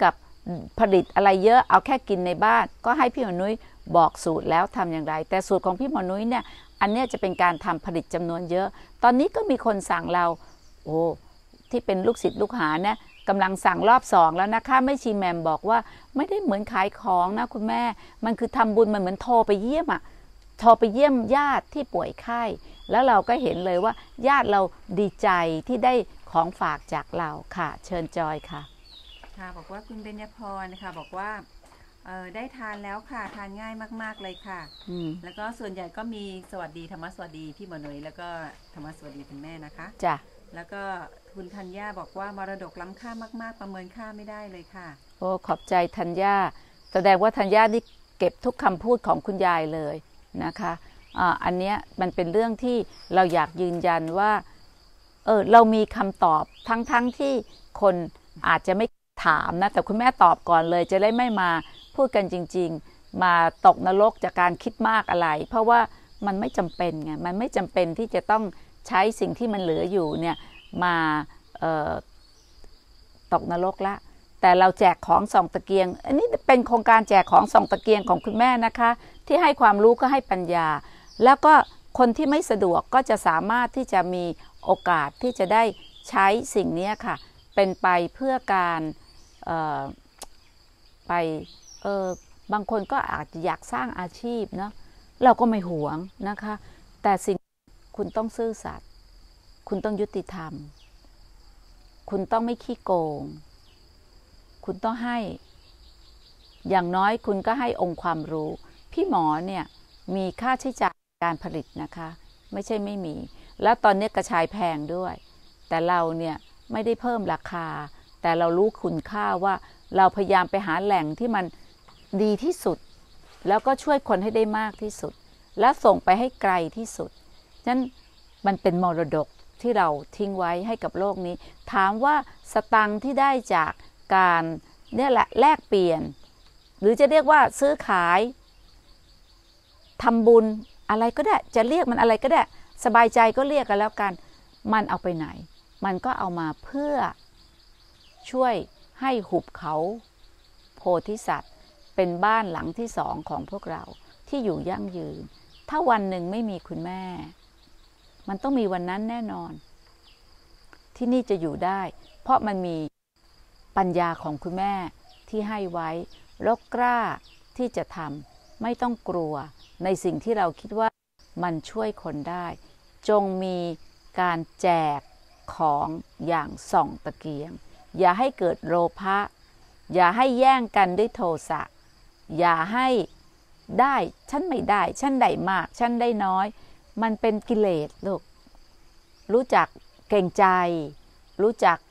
ผลิตอะไรเยอะเอาแค่กินในบ้านก็ให้พี่หมอนุ้ยบอกสูตรแล้วทำอย่างไรแต่สูตรของพี่หมอนุ้ยเนี่ยอันเนี้ยจะเป็นการทำผลิตจำนวนเยอะตอนนี้ก็มีคนสั่งเราโอ้ที่เป็นลูกศิษย์ลูกหาเนี่ยกำลังสั่งรอบสองแล้วนะคะแม่ชีแมมบอกว่าไม่ได้เหมือนขายของนะคุณแม่มันคือทำบุญมันเหมือนโทรไปเยี่ยมอะโทรไปเยี่ยมญาติที่ป่วยไข้แล้วเราก็เห็นเลยว่าญาติเราดีใจที่ได้ของฝากจากเราค่ะเชิญจอยค่ะ
ค่ะบอกว่าคุณเบญญพรนะคะบอกว่าเออได้ทานแล้วค่ะทานง่ายมากๆเลยค่ะแล้วก็ส่วนใหญ่ก็มีสวัสดีธรรมสวัสดีพี่หมอนุ้ยแล้วก็ธรรมสวัสดีคุณแม่นะคะ
จ้ะ
แล้วก็คุณธัญญาบอกว่ามรดกล้ำค่ามากๆประเมินค่าไม่ได้เลยค่ะ
โอ้ขอบใจธัญญาแสดงว่าธัญญานี่เก็บทุกคำพูดของคุณยายเลยนะคะอ่าอันเนี้ยมันเป็นเรื่องที่เราอยากยืนยันว่าเออเรามีคำตอบทั้งๆ ท, ที่คนอาจจะไม่ถามนะแต่คุณแม่ตอบก่อนเลยจะได้ไม่มาพูดกันจริงๆมาตกนรกจากการคิดมากอะไรเพราะว่ามันไม่จำเป็นไงมันไม่จำเป็นที่จะต้องใช้สิ่งที่มันเหลืออยู่เนี่ยมาเอ่อตกนรกละแต่เราแจกของส่องตะเกียงอันนี้เป็นโครงการแจกของส่องตะเกียงของคุณแม่นะคะที่ให้ความรู้ก็ให้ปัญญาแล้วก็คนที่ไม่สะดวกก็จะสามารถที่จะมีโอกาสที่จะได้ใช้สิ่งนี้ค่ะเป็นไปเพื่อการเอ่อไปเออบางคนก็อาจจะอยากสร้างอาชีพเนาะเราก็ไม่หวงนะคะแต่สิ่งคุณต้องซื่อสัตย์คุณต้องยุติธรรมคุณต้องไม่ขี้โกงคุณต้องให้อย่างน้อยคุณก็ให้องค์ความรู้พี่หมอเนี่ยมีค่าใช้จ่ายการผลิตนะคะไม่ใช่ไม่มีแล้วตอนนี้กระชายแพงด้วยแต่เราเนี่ยไม่ได้เพิ่มราคาแต่เรารู้คุณค่าว่าเราพยายามไปหาแหล่งที่มันดีที่สุดแล้วก็ช่วยคนให้ได้มากที่สุดและส่งไปให้ไกลที่สุดฉะนั้นมันเป็นมรดกที่เราทิ้งไว้ให้กับโลกนี้ถามว่าสตังค์ที่ได้จากการเนี่ยแหละแลกเปลี่ยนหรือจะเรียกว่าซื้อขายทำบุญอะไรก็ได้จะเรียกมันอะไรก็ได้สบายใจก็เรียกกันแล้วกันมันเอาไปไหนมันก็เอามาเพื่อช่วยให้หุบเขาโพธิสัตว์เป็นบ้านหลังที่สองของพวกเราที่อยู่ยั่งยืนถ้าวันหนึ่งไม่มีคุณแม่มันต้องมีวันนั้นแน่นอนที่นี่จะอยู่ได้เพราะมันมีปัญญาของคุณแม่ที่ให้ไว้แล้วกล้าที่จะทำไม่ต้องกลัวในสิ่งที่เราคิดว่ามันช่วยคนได้จงมีการแจกของอย่างส่องตะเกียงอย่าให้เกิดโลภะอย่าให้แย่งกันด้วยโทสะอย่าให้ได้ฉันไม่ได้ฉันได้มากฉันได้น้อยมันเป็นกิเลสลูกรู้จักเกรงใจรู้จัก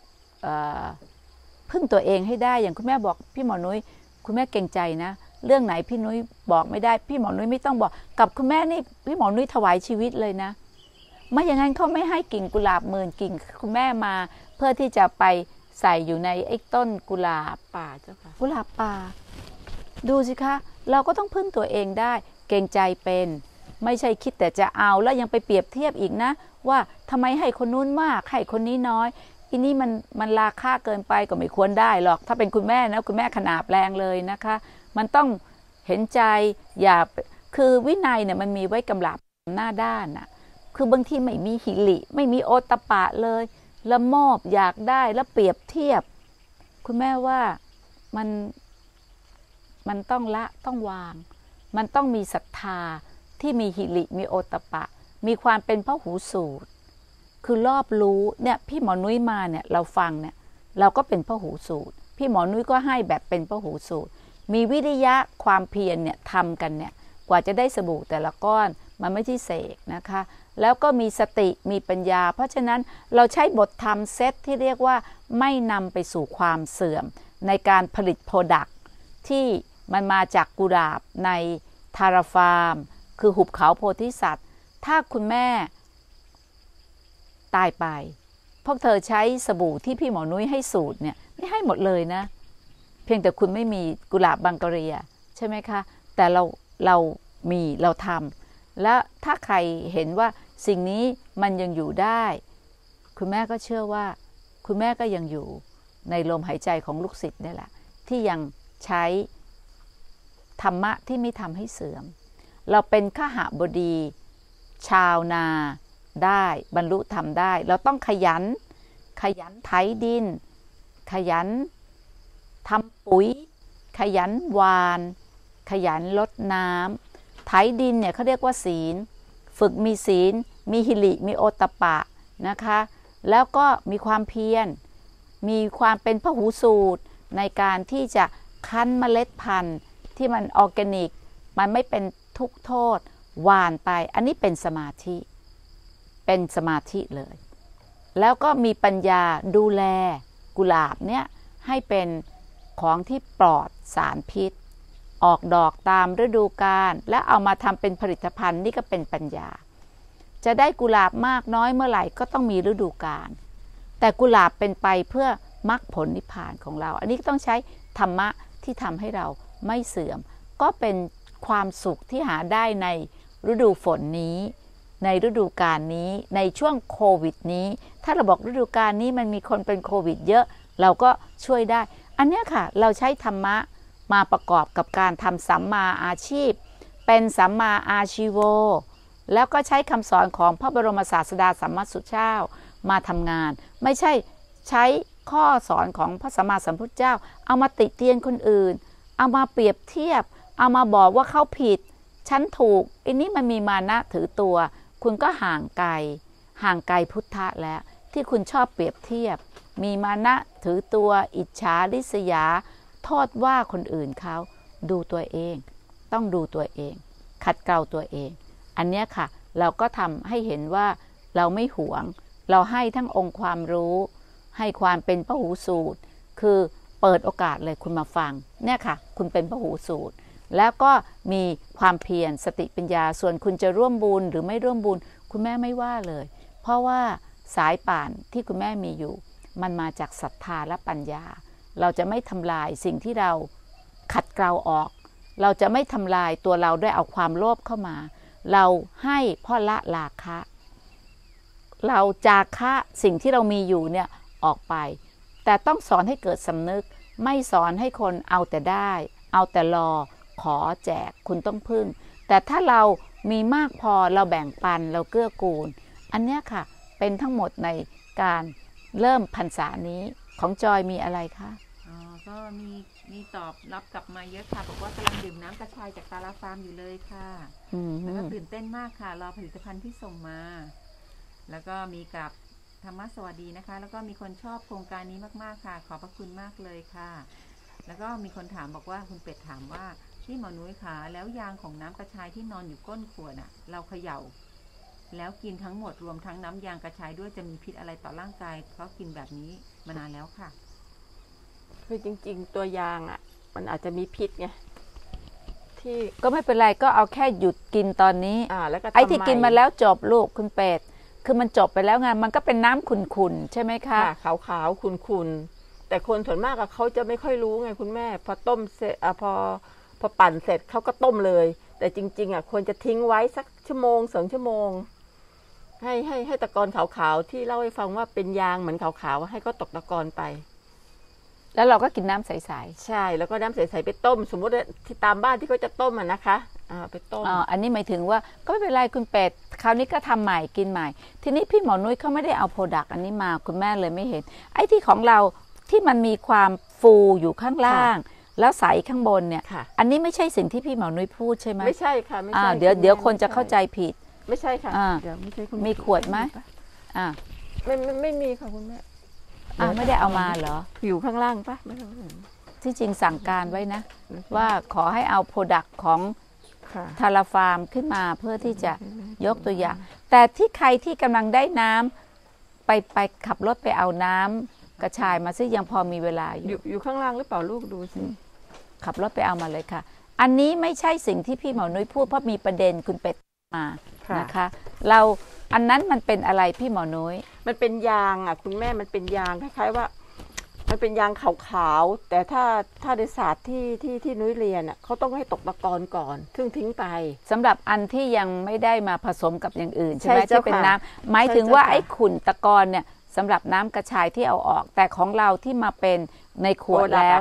พึ่งตัวเองให้ได้อย่างคุณแม่บอกพี่หมอนุ้ยคุณแม่เกรงใจนะเรื่องไหนพี่นุ้ยบอกไม่ได้พี่หมอนุ้ยไม่ต้องบอกกับคุณแม่นี่พี่หมอนุ้ยถวายชีวิตเลยนะไม่อย่างนั้นเขาไม่ให้กิ่งกุหลาบหมื่นกิ่งคุณแม่มาเพื่อที่จะไปใส่อยู่ในไอ้ต้นกุหลาบป่าเจ้าค่ะกุหลาบป่าดูสิคะเราก็ต้องพึ่งตัวเองได้เกรงใจเป็นไม่ใช่คิดแต่จะเอาแล้วยังไปเปรียบเทียบอีกนะว่าทำไมให้คนนู้นมากให้คนนี้น้อยอีนี่มันมันราคาเกินไปก็ไม่ควรได้หรอกถ้าเป็นคุณแม่นะคุณแม่ขนาบแรงเลยนะคะมันต้องเห็นใจอย่าคือวินัยเนี่ยมันมีไว้กำลับหน้าด้านน่ะคือบางทีไม่มีหิริไม่มีโอตปะเลยละโมบอยากได้แล้วเปรียบเทียบคุณแม่ว่ามันมันต้องละต้องวางมันต้องมีศรัทธาที่มีหิริมีโอตปะมีความเป็นพหูสูตรคือรอบรู้เนี่ยพี่หมอนุ้ยมาเนี่ยเราฟังเนี่ยเราก็เป็นพหูสูตรพี่หมอนุ้ยก็ให้แบบเป็นพหูสูตรมีวิริยะความเพียรเนี่ยทำกันเนี่ยกว่าจะได้สบู่แต่ละก้อนมันไม่ใช่เสกนะคะแล้วก็มีสติมีปัญญาเพราะฉะนั้นเราใช้บทธรรมเซตที่เรียกว่าไม่นำไปสู่ความเสื่อมในการผลิตโปรดักต์ที่มันมาจากกุหลาบในทาราฟาร์มคือหุบเขาโพธิสัตว์ถ้าคุณแม่ตายไปพวกเธอใช้สบู่ที่พี่หมอนุ้ยให้สูตรเนี่ยไม่ให้หมดเลยนะเพียงแต่คุณไม่มีกุหลาบบังกะเรียใช่ไหมคะแต่เราเรามีเราทำและถ้าใครเห็นว่าสิ่งนี้มันยังอยู่ได้คุณแม่ก็เชื่อว่าคุณแม่ก็ยังอยู่ในลมหายใจของลูกศิษย์นี่แหละที่ยังใช้ธรรมะที่ไม่ทำให้เสื่อมเราเป็นขหบดีชาวนาได้บรรลุธรรมได้เราต้องขยันขยันไถดินขยันทำปุ๋ยขยันหว่านขยันรดน้ำไถดินเนี่ยเขาเรียกว่าศีลฝึกมีศีลมีหิริมีโอตตัปปะนะคะแล้วก็มีความเพียรมีความเป็นพหูสูตรในการที่จะคั้นเมล็ดพันธุ์ที่มันออร์แกนิกมันไม่เป็นทุกโทษหว่านไปอันนี้เป็นสมาธิเป็นสมาธิเลยแล้วก็มีปัญญาดูแลกุหลาบเนี่ยให้เป็นของที่ปลอดสารพิษออกดอกตามฤดูกาลและเอามาทำเป็นผลิตภัณฑ์นี่ก็เป็นปัญญาจะได้กุหลาบมากน้อยเมื่อไหร่ก็ต้องมีฤดูกาลแต่กุหลาบเป็นไปเพื่อมรรคผลนิพพานของเราอันนี้ก็ต้องใช้ธรรมะที่ทำให้เราไม่เสื่อมก็เป็นความสุขที่หาได้ในฤดูฝนนี้ในฤดูกาลนี้ในช่วงโควิดนี้ถ้าเราบอกฤดูกาลนี้มันมีคนเป็นโควิดเยอะเราก็ช่วยได้อันนี้ค่ะเราใช้ธรรมะมาประกอบกับการทำสัมมาอาชีพเป็นสัมมาอาชีโวแล้วก็ใช้คำสอนของพระบรมศาสดาสัมมาสัมพุทธเจ้ามาทำงานไม่ใช่ใช้ข้อสอนของพระสัมมาสัมพุทธเจ้าเอามาติเตียนคนอื่นเอามาเปรียบเทียบเอามาบอกว่าเขาผิดฉันถูกอันนี้มันมีมานะถือตัวคุณก็ห่างไกลห่างไกลพุทธะแล้วที่คุณชอบเปรียบเทียบมีมานะถือตัวอิจฉาริษยาโทษว่าคนอื่นเขาดูตัวเองต้องดูตัวเองขัดเกลาตัวเองอันนี้ค่ะเราก็ทำให้เห็นว่าเราไม่หวงเราให้ทั้งองค์ความรู้ให้ความเป็นพหูสูตรคือเปิดโอกาสเลยคุณมาฟังเนี่ยค่ะคุณเป็นพหูสูตรแล้วก็มีความเพียรสติปัญญาส่วนคุณจะร่วมบุญหรือไม่ร่วมบุญคุณแม่ไม่ว่าเลยเพราะว่าสายป่านที่คุณแม่มีอยู่มันมาจากศรัทธาและปัญญาเราจะไม่ทำลายสิ่งที่เราขัดเกลาออกเราจะไม่ทำลายตัวเราด้วยเอาความโลภเข้ามาเราให้พ่อละราคะเราจาคะสิ่งที่เรามีอยู่เนี่ยออกไปแต่ต้องสอนให้เกิดสำนึกไม่สอนให้คนเอาแต่ได้เอาแต่รอขอแจกคุณต้องพึ่งแต่ถ้าเรามีมากพอเราแบ่งปันเราเกื้อกูลอันเนี้ยค่ะเป็นทั้งหมดในการเริ่มพรรษานี้ของจอยมีอะไรคะ
อ๋อก็มีมีตอบรับกลับมาเยอะค่ะบอกว่ากำลังดื่มน้ำกระชายจากตาลาฟาร์มอยู่เลยค่ะแล้วก็ตื่นเต้นมากค่ะรอผลิตภัณฑ์ที่ส่งมาแล้วก็มีกับธรรมะสวัสดีนะคะแล้วก็มีคนชอบโครงการนี้มากๆค่ะขอบพระคุณมากเลยค่ะแล้วก็มีคนถามบอกว่าคุณเป็ดถามว่าที่หมอนุ้ยคะแล้วยางของน้ำกระชายที่นอนอยู่ก้นขวดน่ะเราเขย่าแล้วกินทั้งหมดรวมทั้งน้ำยางกระชายด้วยจะมีพิษอะไรต่อร่างกายเพราะกินแบบนี้มานานแล้วค่ะ
คือจริงๆตัวยางอ่ะมันอาจจะมีพิษไงที่
ก็ไม่เป็นไรก็เอาแค่หยุดกินตอนนี้
อ่าแล้วก็
ไอ้ที่กินมาแล้วจบลูกคุณเป็ดคือมันจบไปแล้วไงมันก็เป็นน้ำขุ่นๆใช่ไหมคะ
ขาวๆขุ่นๆแต่คนส่วนมากเขาจะไม่ค่อยรู้ไงคุณแม่พอต้มเสร็จอ่ะพอพอปั่นเสร็จเขาก็ต้มเลยแต่จริงๆอ่ะควรจะทิ้งไว้สักชั่วโมงสองชั่วโมงให้ให้ให้ตะกอนขาวๆที่เล่าให้ฟังว่าเป็นยางเหมือนขาวๆให้เขาตกตะกอนไป
แล้วเราก็กินน้ำใส
ๆใช่แล้วก็น้ำใสๆไปต้มสมมติที่ตามบ้านที่เขาจะต้มอ่ะนะคะอ่าไปต้ม
อ๋ออันนี้หมายถึงว่าก็ไม่เป็นไรคุณเป็ดคราวนี้ก็ทำใหม่กินใหม่ทีนี้พี่หมอนุ้ยเขาไม่ได้เอาโปรดักต์อันนี้มาคุณแม่เลยไม่เห็นไอ้ที่ของเราที่มันมีความฟูอยู่ข้างล่างแล้วใสข้างบนเนี่ยอันนี้ไม่ใช่สิ่งที่พี่หมอนุ้ยพูดใช่ไหม
ไม่ใช่ค่ะไม่ใช่
เดี๋ยวเดี๋ยวคนจะเข้าใจผิด
ไม่ใช่ค่ะเดี๋ยวไม่ใช่คุณ
มีขวดไหมอ่า
ไม่ไม่ไม่มีค่ะคุณแม่
อ่าไม่ได้เอามาเหรอ
อยู่ข้างล่างปะไม่รู้
ที่จริงสั่งการไว้นะว่าขอให้เอาโปรดักต์ของทาราฟาร์มขึ้นมาเพื่อที่จะยกตัวอย่างแต่ที่ใครที่กำลังได้น้ำไปไปขับรถไปเอาน้ำกระชายมาซึ่งยังพอมีเวลาอยู่
อยู่ข้างล่างหรือเปล่าลูกดูสิ
ขับรถไปเอามาเลยค่ะอันนี้ไม่ใช่สิ่งที่พี่หมอนุ้ยพูดเพราะมีประเด็นคุณเป็ดมานะคะเราอันนั้นมันเป็นอะไรพี่หมอนุ้ย
มันเป็นยางอ่ะคุณแม่มันเป็นยางคล้ายๆว่ามันเป็นยางขาวๆแต่ถ้าถ้าในศาสตร์ที่ที่ที่นุ้ยเรียนอ่ะเขาต้องให้ตกตะกอนก่อนซึ่งทิ้งไป
สำหรับอันที่ยังไม่ได้มาผสมกับอย่างอื่นใช่ไหมที่เป็นน้ำหมายถึงว่าไอ้ขุ่นตะกอนเนี่ยสำหรับน้ำกระชายที่เอาออกแต่ของเราที่มาเป็นในขวดแล้วเนี่ย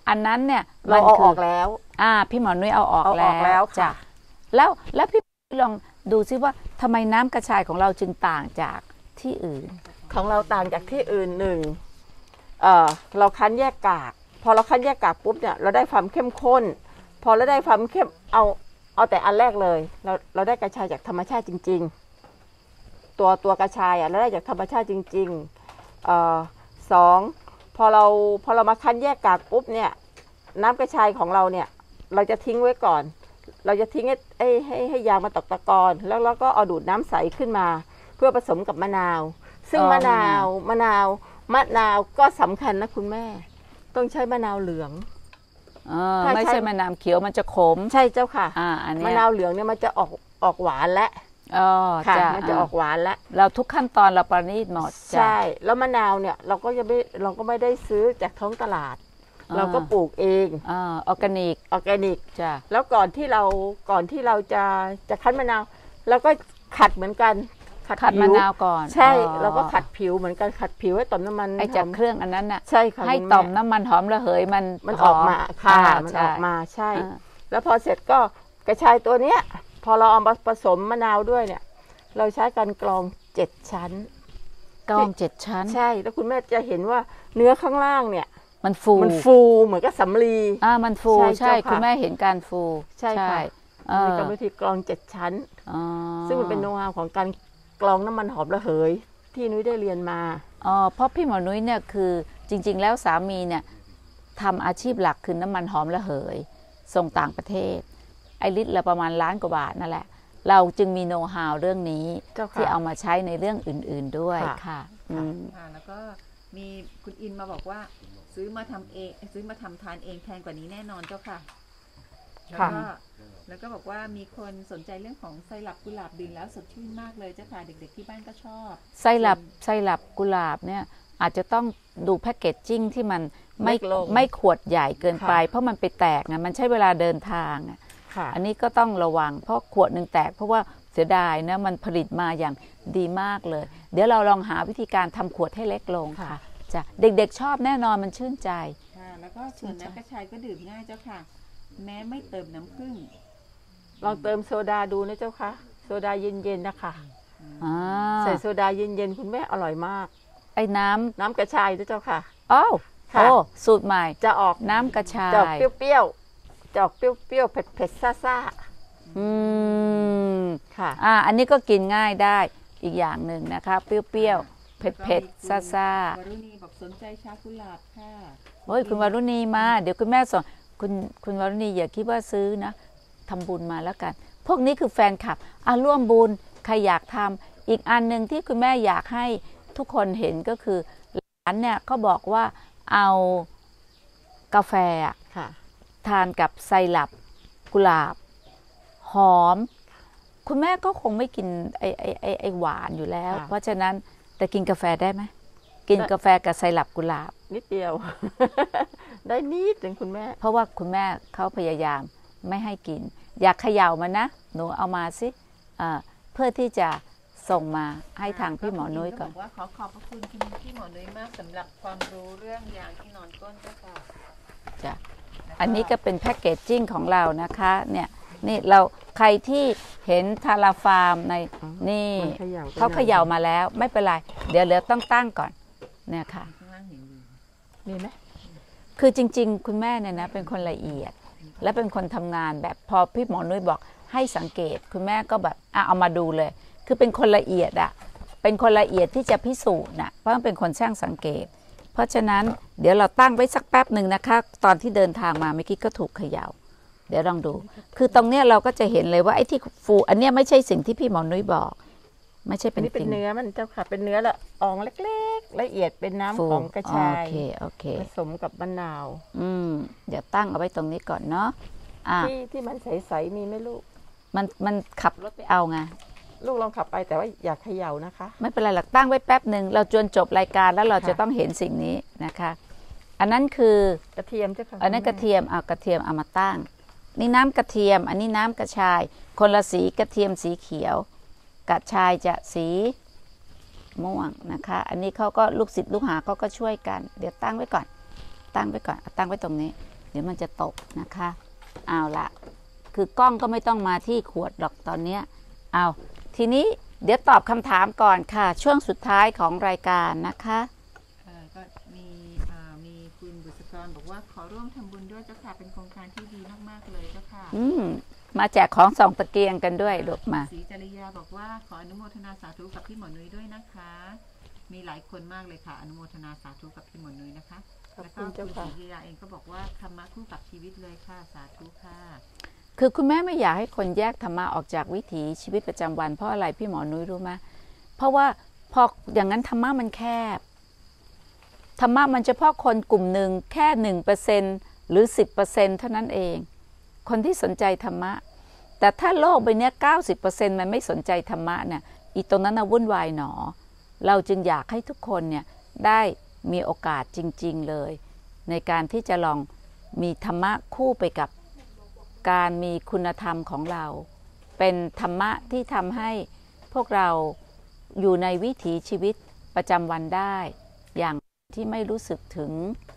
อันนั้นเนี่ย
เราเอาออกแล้ว
อ่าพี่หมอนุ้ยเอาออก
เอาออกแล้วค่ะ
แล้วแล้วพี่ลองดูซิว่าทำไมน้ำกระชายของเราจึงต่างจากที่อื่น
ของเราต่างจากที่อื่นหนึ่งเอ่อเราคั้นแยกกากพอเราคั้นแยกกากปุ๊บเนี่ยเราได้ความเข้มข้นพอเราได้ความเข้มเอาเอาแต่อันแรกเลยเราเราได้กระชายจากธรรมชาติจริงๆตัวตัวกระชายอ่ะเราได้จากธรรมชาติจริงๆเอ่อสองพอเราพอเรามาคั้นแยกกากปุ๊บเนี่ยน้ำกระชายของเราเนี่ยเราจะทิ้งไว้ก่อนเราจะทิ้งให้ให้ให้ยางมาตกตะกอนแล้วเราก็เอาดูดน้ำใสขึ้นมาเพื่อผสมกับมะนาวซึ่งมะนาวมะนาวมะนาวก็สำคัญนะคุณแม่ต้องใช้มะนาวเหลือง
ไม่ใช่มะนาวเขียวมันจะขม
ใช่เจ้าค่ะ
อ่าอันนี้
มะนาวเหลืองเนี่ยมันจะออกออกหวานและ
อ๋อ
ค่ะมันจะออกหวานและ
เราทุกขั้นตอนเราประณีตหมด
ใช่แล้วมะนาวเนี่ยเราก็จะไม่เราก็ไม่ได้ซื้อจากท้องตลาดเราก็ปลูกเอง
อ่าออร์แกนิก
ออร์แกนิก
จ้ะ
แล้วก่อนที่เราก่อนที่เราจะจะคั้นมะนาวเราก็ขัดเหมือนกัน
ขัดมะนาวก่อน
ใช่แล้วก็ขัดผิวเหมือนกันขัดผิวให้ต่อมน้ำมัน
ไอจากเครื่องอันนั้นน่ะ
ใช่ค่ะ
ให้ต่อมน้ำมันหอมระเหยมัน
มันออกมาค่ะมันออกมาใช่แล้วพอเสร็จก็กระชายตัวเนี้ยพอเราเอามาผสมมะนาวด้วยเนี่ยเราใช้การกรองเจ็ดชั้น
กรองเจ็ดชั้น
ใช่แล้วคุณแม่จะเห็นว่าเนื้อข้างล่างเนี่ย
มันฟู
มันฟูเหมือนกับสำลี
อ่ามันฟูใช่คุณแม่เห็นการฟู
ใช่ค่ะมีกรรมวิธีกรองเจ็ดชั้นซึ่งมันเป็นโน้ตฮาวของการกรองน้ำมันหอมระเหยที่นุ้ยได้เรียนมา
อ๋อเพราะพี่หมอนุ้ยเนี่ยคือจริงๆแล้วสามีเนี่ยทำอาชีพหลักคือน้ำมันหอมระเหยส่งต่างประเทศไอลิตรละประมาณล้านกว่าบาทนั่นแหละเราจึงมีโน้ตฮาวเรื่องนี้ที่เอามาใช้ในเรื่องอื่นๆด้วยค่ะ
ค่ะแล้วก็มีคุณอินมาบอกว่าซื้อมาทำเองซื้อมาทำทานเองแพงกว่านี้แน่นอนเจ้าค่ะแล้วก็แล้วก็บอกว่ามีคนสนใจเรื่องของไซรัปกุหลาบดินแล้วสดชื่นมากเลยเจ้าค่ะเด็กๆที่บ้านก็ชอบ
ไซรัปไซรัปกุหลาบเนี่ยอาจจะต้องดูแพคเกจจิ้งที่มันไม่ไม่ขวดใหญ่เกินไปเพราะมันไปแตกไงมันใช้เวลาเดินทางอันนี้ก็ต้องระวังเพราะขวดหนึ่งแตกเพราะว่าเสียดายนะมันผลิตมาอย่างดีมากเลยเดี๋ยวเราลองหาวิธีการทำขวดให้เล็กลงค่ะจ้ะเด็กๆชอบแน่นอนมันชื่นใจ
ค่ะแล้วก็ส่วนน้ำกระชายก็ดื่มง่ายเจ้าค่ะแม้ไม่เติมน้ำผึ้ง
ลองเติมโซดาดูนะเจ้าค่ะโซดาเย็นๆนะคะใส่โซดาเย็นๆคุณแม่อร่อยมาก
ไอ้น้ำ
น้ำกระชายนะเจ้าค่ะ
อ้าวโอ้สูตรใหม่
จะออก
น้ำกระชาย
จะออกเปรี้ยวๆจะออกเปรี้ยวๆเผ็ดๆซ่า
ๆอืม
ค่ะ
อ่าอันนี้ก็กินง่ายได้อีกอย่างหนึ่งนะคะเปรี้ยวๆเผ็ดๆซ่าๆ
วรุณีบอกสนใจชากุหลาบค่ะ
โอ้ยคุณวรุณีมาเดี๋ยวคุณแม่สอนคุณคุณวรุณีอย่าคิดว่าซื้อนะทำบุญมาแล้วกันพวกนี้คือแฟนคลับอ่ะร่วมบุญใครอยากทำอีกอันหนึ่งที่คุณแม่อยากให้ทุกคนเห็นก็คือหลานเนี่ยเขาบอกว่าเอากาแฟทานกับไซรัปกุหลาบหอมคุณแม่ก็คงไม่กินไอไอไอไอหวานอยู่แล้วเพราะฉะนั้นแต่กินกาแฟได้ไหมกินกาแฟกับไซรัปกุหลาบ
นิดเดียว ได้นิดหนึ่งคุณแม่
เพราะว่าคุณแม่เขาพยายามไม่ให้กินอยากเขย่ามานะหนูเอามาสิเพื่อที่จะส่งมาให้ทางพี่หมอนุ้ยก่อน
บอกว่าขอขอบพระคุณคุณพี่หมอนุ้ยมากสำหรับความรู้เรื่องยางที่นอนก้นเจ้าค่ะ
จ้ะอันนี้ก็เป็นแพ็กเกจจิ้งของเรานะคะเนี่ยนี่เราใครที่เห็นทาราฟาร์มในนี่เขาเขย่ามาแล้วไม่เป็นไรเดี๋ยวเหลือต้องตั้งก่อนเนี่ยค่ะ
มีไหม
คือจริงๆคุณแม่เนี่ยนะเป็นคนละเอียดและเป็นคนทำงานแบบพอพี่หมอนุ้ยบอกให้สังเกตคุณแม่ก็แบบอ่ะเอามาดูเลยคือเป็นคนละเอียดอ่ะเป็นคนละเอียดที่จะพิสูจน์นะเพราะเป็นคนช่างสังเกตเพราะฉะนั้นเดี๋ยวเราตั้งไว้สักแป๊บหนึ่งนะคะตอนที่เดินทางมาเมื่อกี้ก็ถูกเขย่าเดี๋ยวลองดูคือตรงเนี้ยเราก็จะเห็นเลยว่าไอ้ที่ฟูอันเนี้ยไม่ใช่สิ่งที่พี่หมอนุ้ยบอกไม่ใช่เป็น
นี่เป็นเนื้อมันเจ้าค่ะเป็นเนื้อละอองเล็กๆละเอียดเป็นน้ำของกระชาย
โอเคโอเค
ผสมกับมะนาว
อืมเดี๋ยวตั้งเอาไว้ตรงนี้ก่อนเนาะ
ที่ที่มันใสๆมีไหมลูก
มันมันขับรถไปเอาไง
ลูกลองขับไปแต่ว่าอย่าเขย่านะคะ
ไม่เป็นไรหรอกตั้งไว้แป๊บหนึ่งเราจนจบรายการแล้วเราจะต้องเห็นสิ่งนี้นะคะอันนั้นคือก
ระเทียมเจ้าค่ะ
อันนั้นกระเทียมเอากระเทียมเอามาตั้งนี่น้ำกระเทียมอันนี้น้ำกระชายคนละสีกระเทียมสีเขียวกระชายจะสีม่วงนะคะอันนี้เขาก็ลูกศิษย์ลูกหาเขาก็ช่วยกันเดี๋ยวตั้งไว้ก่อนตั้งไว้ก่อนตั้งไว้ตรงนี้ดี๋ยวมันจะตกนะคะเอาละคือกล้องก็ไม่ต้องมาที่ขวดหรอกตอนนี้เอาทีนี้เดี๋ยวตอบคำถามก่อนค่ะช่วงสุดท้ายของรายการนะคะ
เออก็มีมีคุณบุษกรบอกว่าขอร่วมทำบุญด้วยเจ้าค่ะเป็นโครงการที่ดีมากๆเลยเจ้าค่ะ
อืมมาแจกของสองตะเกียงกันด้วยลูกมา
ศรีจริยาบอกว่าขออนุโมทนาสาธุกับพี่หมอนุ้ยด้วยนะคะมีหลายคนมากเลยค่ะอนุโมทนาสาธุกับพี่หมอนุ้ยนะคะแล้วก็คุณศรีจริยาเองก็บอกว่าธรรมะคู่กับชีวิตเลยค่ะสาธุค่ะ
คือคุณแม่ไม่อยากให้คนแยกธรรมะออกจากวิถีชีวิตประจำวันเพราะอะไรพี่หมอนุ้ยรู้ไหมเพราะว่าพออย่างนั้นธรรมะมันแคบธรรมะมันเฉพาะคนกลุ่มหนึ่งแค่หนึ่งเปอร์เซ็นต์หรือสิบเปอร์เซ็นต์เท่านั้นเองคนที่สนใจธรรมะแต่ถ้าโลกใบนี้เก้าสิบเปอร์เซ็นต์มันไม่สนใจธรรมะเนี่ยอีตรงนั้นน่ะวุ่นวายหนอเราจึงอยากให้ทุกคนเนี่ยได้มีโอกาสจริงๆเลยในการที่จะลองมีธรรมะคู่ไปกับการมีคุณธรรมของเราเป็นธรรมะที่ทำให้พวกเราอยู่ในวิถีชีวิตประจำวันได้อย่างที่ไม่รู้สึกถึง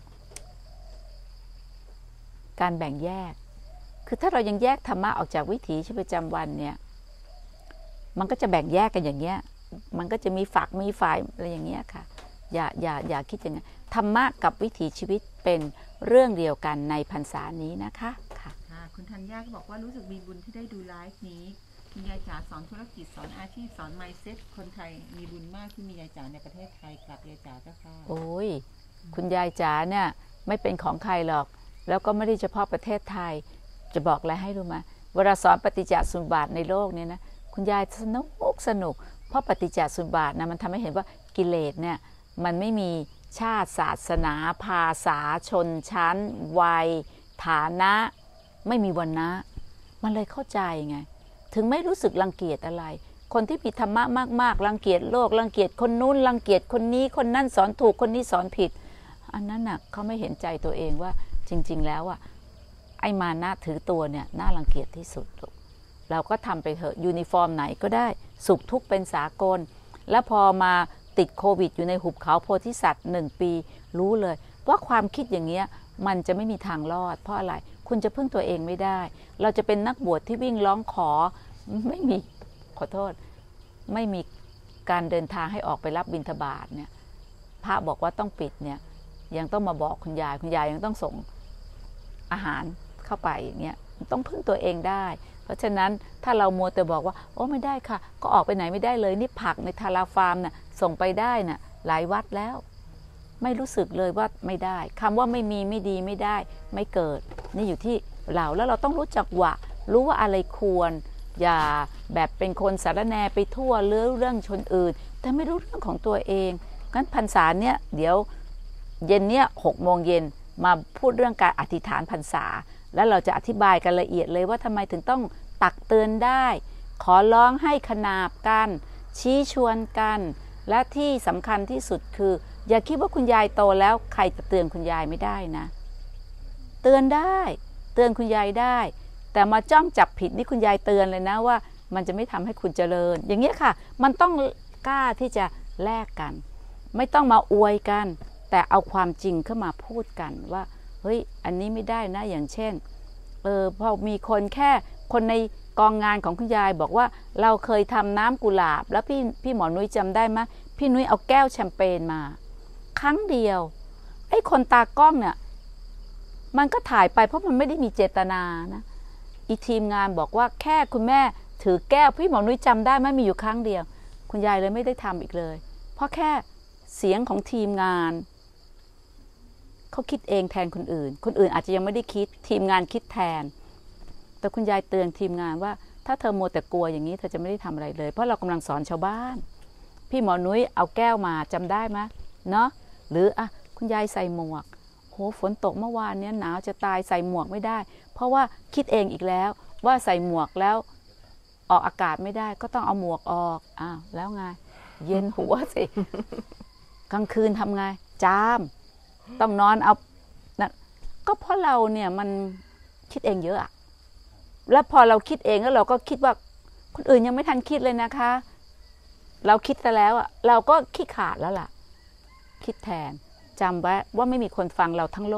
การแบ่งแยกคือถ้าเรายังแยกธรรมะออกจากวิถีชีวิตประจำวันเนี่ยมันก็จะแบ่งแยกกันอย่างเงี้ยมันก็จะมีฝักมีฝ่ายอะไรอย่างเงี้ยค่ะอย่าอย่าอย่าคิดอย่างนั้นธรรมะกับวิถีชีวิตเป็นเรื่องเดียวกันในพรรษานี้นะคะค่ะ
คุณธัญญาก็บอกว่ารู้สึกมีบุญที่ได้ดูไลฟ์นี้คุณยายจ๋าสอนธุรกิจสอนอาชีพสอนไมซ์เซ็ตคนไทยมีบุญมากที่มียายจ๋าในประเทศไทยกลับยายจ๋าเจ้าค่ะ
โอ้ยคุณยายจ๋าเนี่ยไม่เป็นของใครหรอกแล้วก็ไม่ได้เฉพาะประเทศไทยจะบอกอะไรให้รู้ไหมเวลาสอนปฏิจจสมุปบาทในโลกนี้นะคุณยายสนุกสนุกเพราะปฏิจจสมุปบาทนะมันทำให้เห็นว่ากิเลสเนี่ยมันไม่มีชาติศาสนาภาษาชนชั้นวัยฐานะไม่มีวรรณะมันเลยเข้าใจไงถึงไม่รู้สึกรังเกียจอะไรคนที่มีธรรมะมากๆรังเกียจโลกรังเกียจคนนู้นรังเกียจคนนี้คนนั่นสอนถูกคนนี้สอนผิดอันนั้นน่ะเขาไม่เห็นใจตัวเองว่าจริงๆแล้วอ่ะไอ้มานะถือตัวเนี่ยน่ารังเกียจที่สุดเราก็ทำไปเถอะยูนิฟอร์มไหนก็ได้สุขทุกข์เป็นสากลแล้วพอมาติดโควิดอยู่ในหุบเขาโพธิสัตว์หนึ่งปีรู้เลยว่าความคิดอย่างเงี้ยมันจะไม่มีทางรอดเพราะอะไรคุณจะพึ่งตัวเองไม่ได้เราจะเป็นนักบวชที่วิ่งร้องขอไม่มีขอโทษไม่มีการเดินทางให้ออกไปรับบิณฑบาตเนี่ยพระบอกว่าต้องปิดเนี่ยยังต้องมาบอกคุณยายคุณยายยังต้องส่งอาหารเข้าไปอย่างเงี้ยต้องพึ่งตัวเองได้เพราะฉะนั้นถ้าเรามัวแต่บอกว่าโอ้ไม่ได้ค่ะก็ออกไปไหนไม่ได้เลยนี่ผักในทาราฟาร์มน่ะส่งไปได้น่ะหลายวัดแล้วไม่รู้สึกเลยว่าไม่ได้คำว่าไม่มีไม่ดีไม่ได้ไม่เกิดนี่อยู่ที่เราแล้วเราต้องรู้จักว่ารู้ว่าอะไรควรอย่าแบบเป็นคนสารแหน่ไปทั่วเรื่องเรื่องชนอื่นแต่ไม่รู้เรื่องของตัวเองงั้นพรรษาเนี้ยเดี๋ยวเย็นเนี้ยหกโมงเย็นมาพูดเรื่องการอธิษฐานพรรษาแล้วเราจะอธิบายกันละเอียดเลยว่าทำไมถึงต้องตักเตือนได้ขอร้องให้ขนาบกันชี้ชวนกันและที่สำคัญที่สุดคืออย่าคิดว่าคุณยายโตแล้วใครจะเตือนคุณยายไม่ได้นะเตือนได้เตือนคุณยายได้แต่มาจ้องจับผิดนี่คุณยายเตือนเลยนะว่ามันจะไม่ทำให้คุณเจริญอย่างเงี้ยค่ะมันต้องกล้าที่จะแลกกันไม่ต้องมาอวยกันแต่เอาความจริงเข้ามาพูดกันว่าเฮ้ยอันนี้ไม่ได้นะอย่างเช่นเออพอมีคนแค่คนในกองงานของคุณยายบอกว่าเราเคยทำน้ำกุหลาบแล้วพี่พี่หมอนุ้ยจำได้ไหมพี่นุ้ยเอาแก้วแชมเปญมาครั้งเดียวไอ้คนตากล้องเนี่ยมันก็ถ่ายไปเพราะมันไม่ได้มีเจตนานะอีทีมงานบอกว่าแค่คุณแม่ถือแก้วพี่หมอนุ้ยจำได้ไหมมีอยู่ครั้งเดียวคุณยายเลยไม่ได้ทำอีกเลยเพราะแค่เสียงของทีมงานเขาคิดเองแทนคนอื่นคนอื่นอาจจะยังไม่ได้คิดทีมงานคิดแทนแต่คุณยายเตือนทีมงานว่าถ้าเธอมัวแต่กลัวอย่างนี้เธอจะไม่ได้ทำอะไรเลยเพราะเรากำลังสอนชาวบ้านพี่หมอนุ้ยเอาแก้วมาจำได้ไหมเนาะหรืออ่ะคุณยายใส่หมวกโหฝนตกเมื่อวานนี้หนาวจะตายใส่หมวกไม่ได้เพราะว่าคิดเองอีกแล้วว่าใส่หมวกแล้วออกอากาศไม่ได้ก็ต้องเอาหมวกออกอ้าวแล้วไงเย็นหัวสิ กลางคืนทำไงจามต้องนอนเอานะก็เพราะเราเนี่ยมันคิดเองเยอะอะแล้วพอเราคิดเองแล้วเราก็คิดว่าคนอื่นยังไม่ทันคิดเลยนะคะเราคิดแต่แล้วอะเราก็ขี้ขาดแล้วล่ะคิดแทนจำไว้ว่าไม่มีคนฟังเราทั้งโลก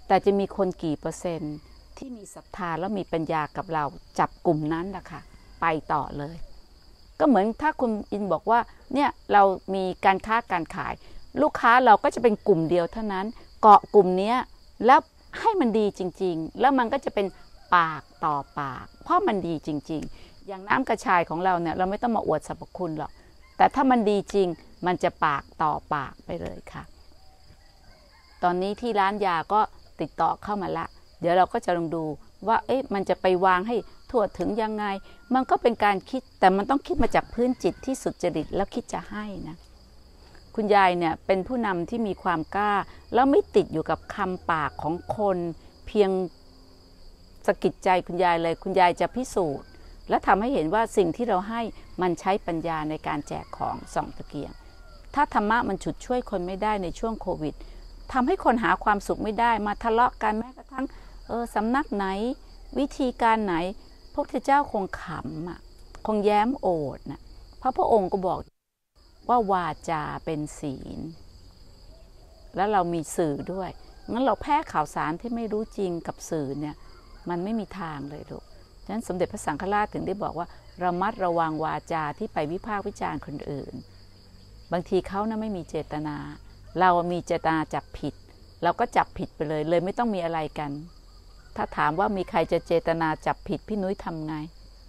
แต่จะมีคนกี่เปอร์เซ็นต์ที่มีศรัทธาแล้วมีปัญญากับเราจับกลุ่มนั้นนะคะไปต่อเลยก็เหมือนถ้าคุณอินบอกว่าเนี่ยเรามีการค้าการขายลูกค้าเราก็จะเป็นกลุ่มเดียวเท่านั้นเกาะกลุ่มนี้แล้วให้มันดีจริงๆแล้วมันก็จะเป็นปากต่อปากเพราะมันดีจริงๆอย่างน้ำกระชายของเราเนี่ยเราไม่ต้องมาอวดสรรพคุณหรอกแต่ถ้ามันดีจริงมันจะปากต่อปากไปเลยค่ะตอนนี้ที่ร้านยาก็ติดต่อเข้ามาละเดี๋ยวเราก็จะลองดูว่าเอ๊ะมันจะไปวางให้ทั่วถึงยังไงมันก็เป็นการคิดแต่มันต้องคิดมาจากพื้นจิตที่สุจริตแล้วคิดจะให้นะคุณยายเนี่ยเป็นผู้นำที่มีความกล้าแล้วไม่ติดอยู่กับคำปากของคนเพียงสะกิดใจคุณยายเลยคุณยายจะพิสูจน์และทำให้เห็นว่าสิ่งที่เราให้มันใช้ปัญญาในการแจกของส่องตะเกียงถ้าธรรมะมันฉุดช่วยคนไม่ได้ในช่วงโควิดทำให้คนหาความสุขไม่ได้มาทะเลาะกันแม้กระทั่งเออสำนักไหนวิธีการไหนพระพุทธเจ้าคงขำอ่ะคงแย้มโอดนะเพราะพระองค์ก็บอกว่าวาจาเป็นศีลแล้วเรามีสื่อด้วยงั้นเราแพร่ข่าวสารที่ไม่รู้จริงกับสื่อเนี่ยมันไม่มีทางเลยลูกฉะนั้นสมเด็จพระสังฆราชถึงได้บอกว่าระมัดระวังวาจาที่ไปวิพากษ์วิจารณ์คนอื่นบางทีเขานะไม่มีเจตนาเรามีเจตนาจับผิดเราก็จับผิดไปเลยเลยไม่ต้องมีอะไรกันถ้าถามว่ามีใครจะเจตนาจับผิดพี่นุ้ยทำไง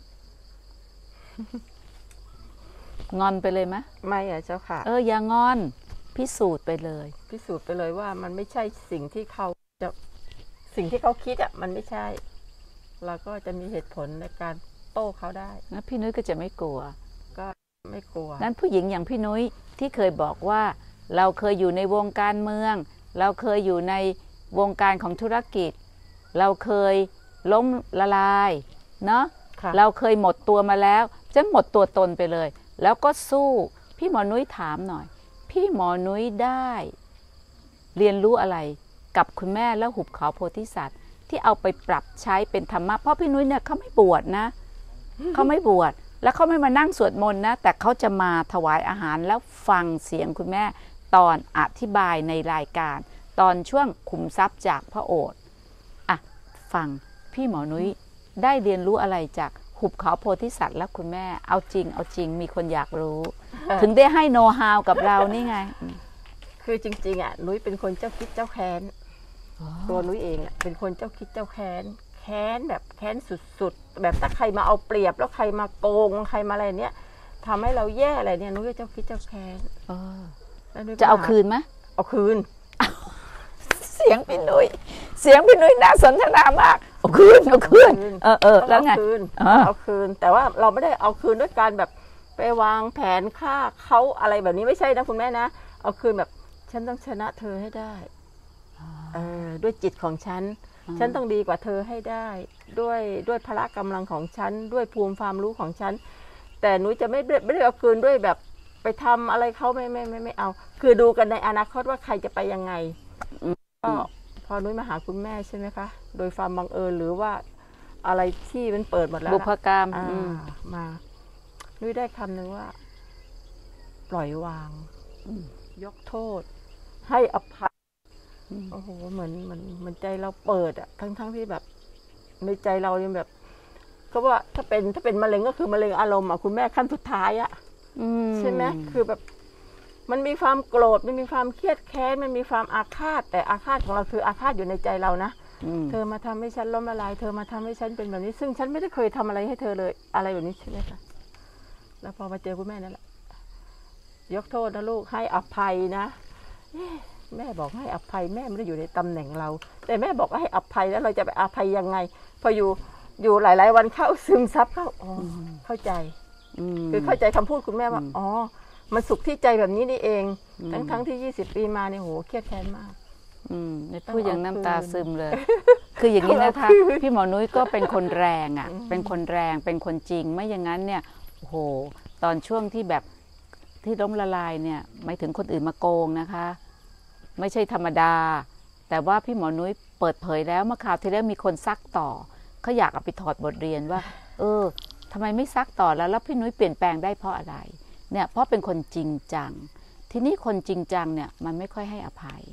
งอนไปเลยไหม
ไม่อะเจ้าค่ะ
เอออย่างอนพิสูจน์ไปเลย
พิสูจน์ไปเลยว่ามันไม่ใช่สิ่งที่เขาจะสิ่งที่เขาคิดอ่ะมันไม่ใช่เราก็จะมีเหตุผลในการโต้เขาได้
นะพี่นุ้ยก็จะไม่กลัว
ก็ไม่กลัว
นั้นผู้หญิงอย่างพี่นุ้ยที่เคยบอกว่าเราเคยอยู่ในวงการเมืองเราเคยอยู่ในวงการของธุรกิจเราเคยล้มละลายเนาะเราเคยหมดตัวมาแล้วฉันหมดตัวตนไปเลยแล้วก็สู้พี่หมอนุ้ยถามหน่อยพี่หมอนุ้ยได้เรียนรู้อะไรกับคุณแม่และหุบเขาโพธิสัตว์ที่เอาไปปรับใช้เป็นธรรมะเพราะพี่นุ้ยเนี่ยเขาไม่บวชนะ เขาไม่บวชแล้วเขาไม่มานั่งสวดมนต์นะแต่เขาจะมาถวายอาหารแล้วฟังเสียงคุณแม่ตอนอธิบายในรายการตอนช่วงขุมทรัพย์จากพระโอษฐ์อ่ะฟังพี่หมอนุ้ยได้เรียนรู้อะไรจากหุบเขาโพธิสัตว์และคุณแม่เอาจริงเอาจริงมีคนอยากรู้ ถึงได้ให้โน้ตฮาวกับเรานี่ไง
คือจริงๆอ่ะนุ้ยเป็นคนเจ้าคิดเจ้าแค้นตัวนุ้ยเองอ่ะเป็นคนเจ้าคิดเจ้าแค้นแค้นแบบแค้นสุดๆแบบถ้าใครมาเอาเปรียบแล้วใครมาโกงใครมาอะไรเนี้ยทำให้เราแย่อะไรเนี่ยนุ้ยก็เจ้าคิดเจ้าแค้น
จะเอาคืนไหม
เอาคืน
เสียงพี่นุ้ยเสียงพี่นุ้ยน่าสนทนามากเอาคืนเอาคืนเออเออแล้วไง
เอาคืนแต่ว่าเราไม่ได้เอาคืนด้วยการแบบไปวางแผนฆ่าเขาอะไรแบบนี้ไม่ใช่นะคุณแม่นะเอาคืนแบบฉันต้องชนะเธอให้ได้เออด้วยจิตของฉันฉันต้องดีกว่าเธอให้ได้ด้วยด้วยพละกำลังของฉันด้วยภูมิความรู้ของฉันแต่หนูจะไม่ไม่ได้เอาคืนด้วยแบบไปทำอะไรเขาไม่ไม่ไม่ไม่เอาคือดูกันในอนาคตว่าใครจะไปยังไงก็พอนุ้ยมาหาคุณแม่ใช่ไหมคะโดยความบังเอิญหรือว่าอะไรที่มันเปิดหมดแล้ว
บุพกรรม
มานุ้ยได้คำหนึ่งว่าปล่อยวางยกโทษให้อภัยโอ้โหเหมือนเหมือนเหมือนใจเราเปิดอะทั้งทั้งที่แบบในใจเรายังแบบก็ว่าถ้าเป็นถ้าเป็นมะเร็งก็คือมะเร็งอารมณ์อะคุณแม่ขั้นสุดท้ายอะใช่ไหมคือแบบมันมีความโกรธมันมีความเครียดแค้นมันมีความอาฆาตแต่อาฆาตของเราคืออาฆาตอยู่ในใจเรานะเธอมาทำให้ฉันล้มละลายเธอมาทำให้ฉันเป็นแบบนี้ซึ่งฉันไม่ได้เคยทำอะไรให้เธอเลยอะไรแบบนี้ใช่ไหมคะแล้วพอมาเจอคุณแม่นั่นแหละยกโทษนะลูกให้อภัยนะแม่บอกให้อภัยแม่ไม่ได้อยู่ในตำแหน่งเราแต่แม่บอกให้อภัยแล้วเราจะไปอภัยยังไงพออยู่อยู่หลายๆวันเข้าซึมซับเข้าอ๋อเข้าใจคือเข้าใจคำพูดคุณแม่ว่าอ๋อมันสุขที่ใจแบบนี้นี่เองทั้งทั้งที่ยี่สิบปีมาเนี่ยโหเครียดแค้นมาก
อืมพูดอย่างน้ำตาซึมเลยคืออย่างนี้นะคะพี่หมอนุ้ยก็เป็นคนแรงอ่ะเป็นคนแรงเป็นคนจริงไม่อย่างนั้นเนี่ยโอ้โหตอนช่วงที่แบบที่ล้มละลายเนี่ยไม่ถึงคนอื่นมาโกงนะคะไม่ใช่ธรรมดาแต่ว่าพี่หมอนุ้ยเปิดเผยแล้วเมื่อคราวที่แล้วมีคนซักต่อเขาอยากเอาไปถอดบทเรียนว่าเออทำไมไม่ซักต่อแล้วแล้วพี่นุ้ยเปลี่ยนแปลงได้เพราะอะไรเนี่ยเพราะเป็นคนจริงจังทีนี้คนจริงจังเนี่ยมันไม่ค่อยให้อภัย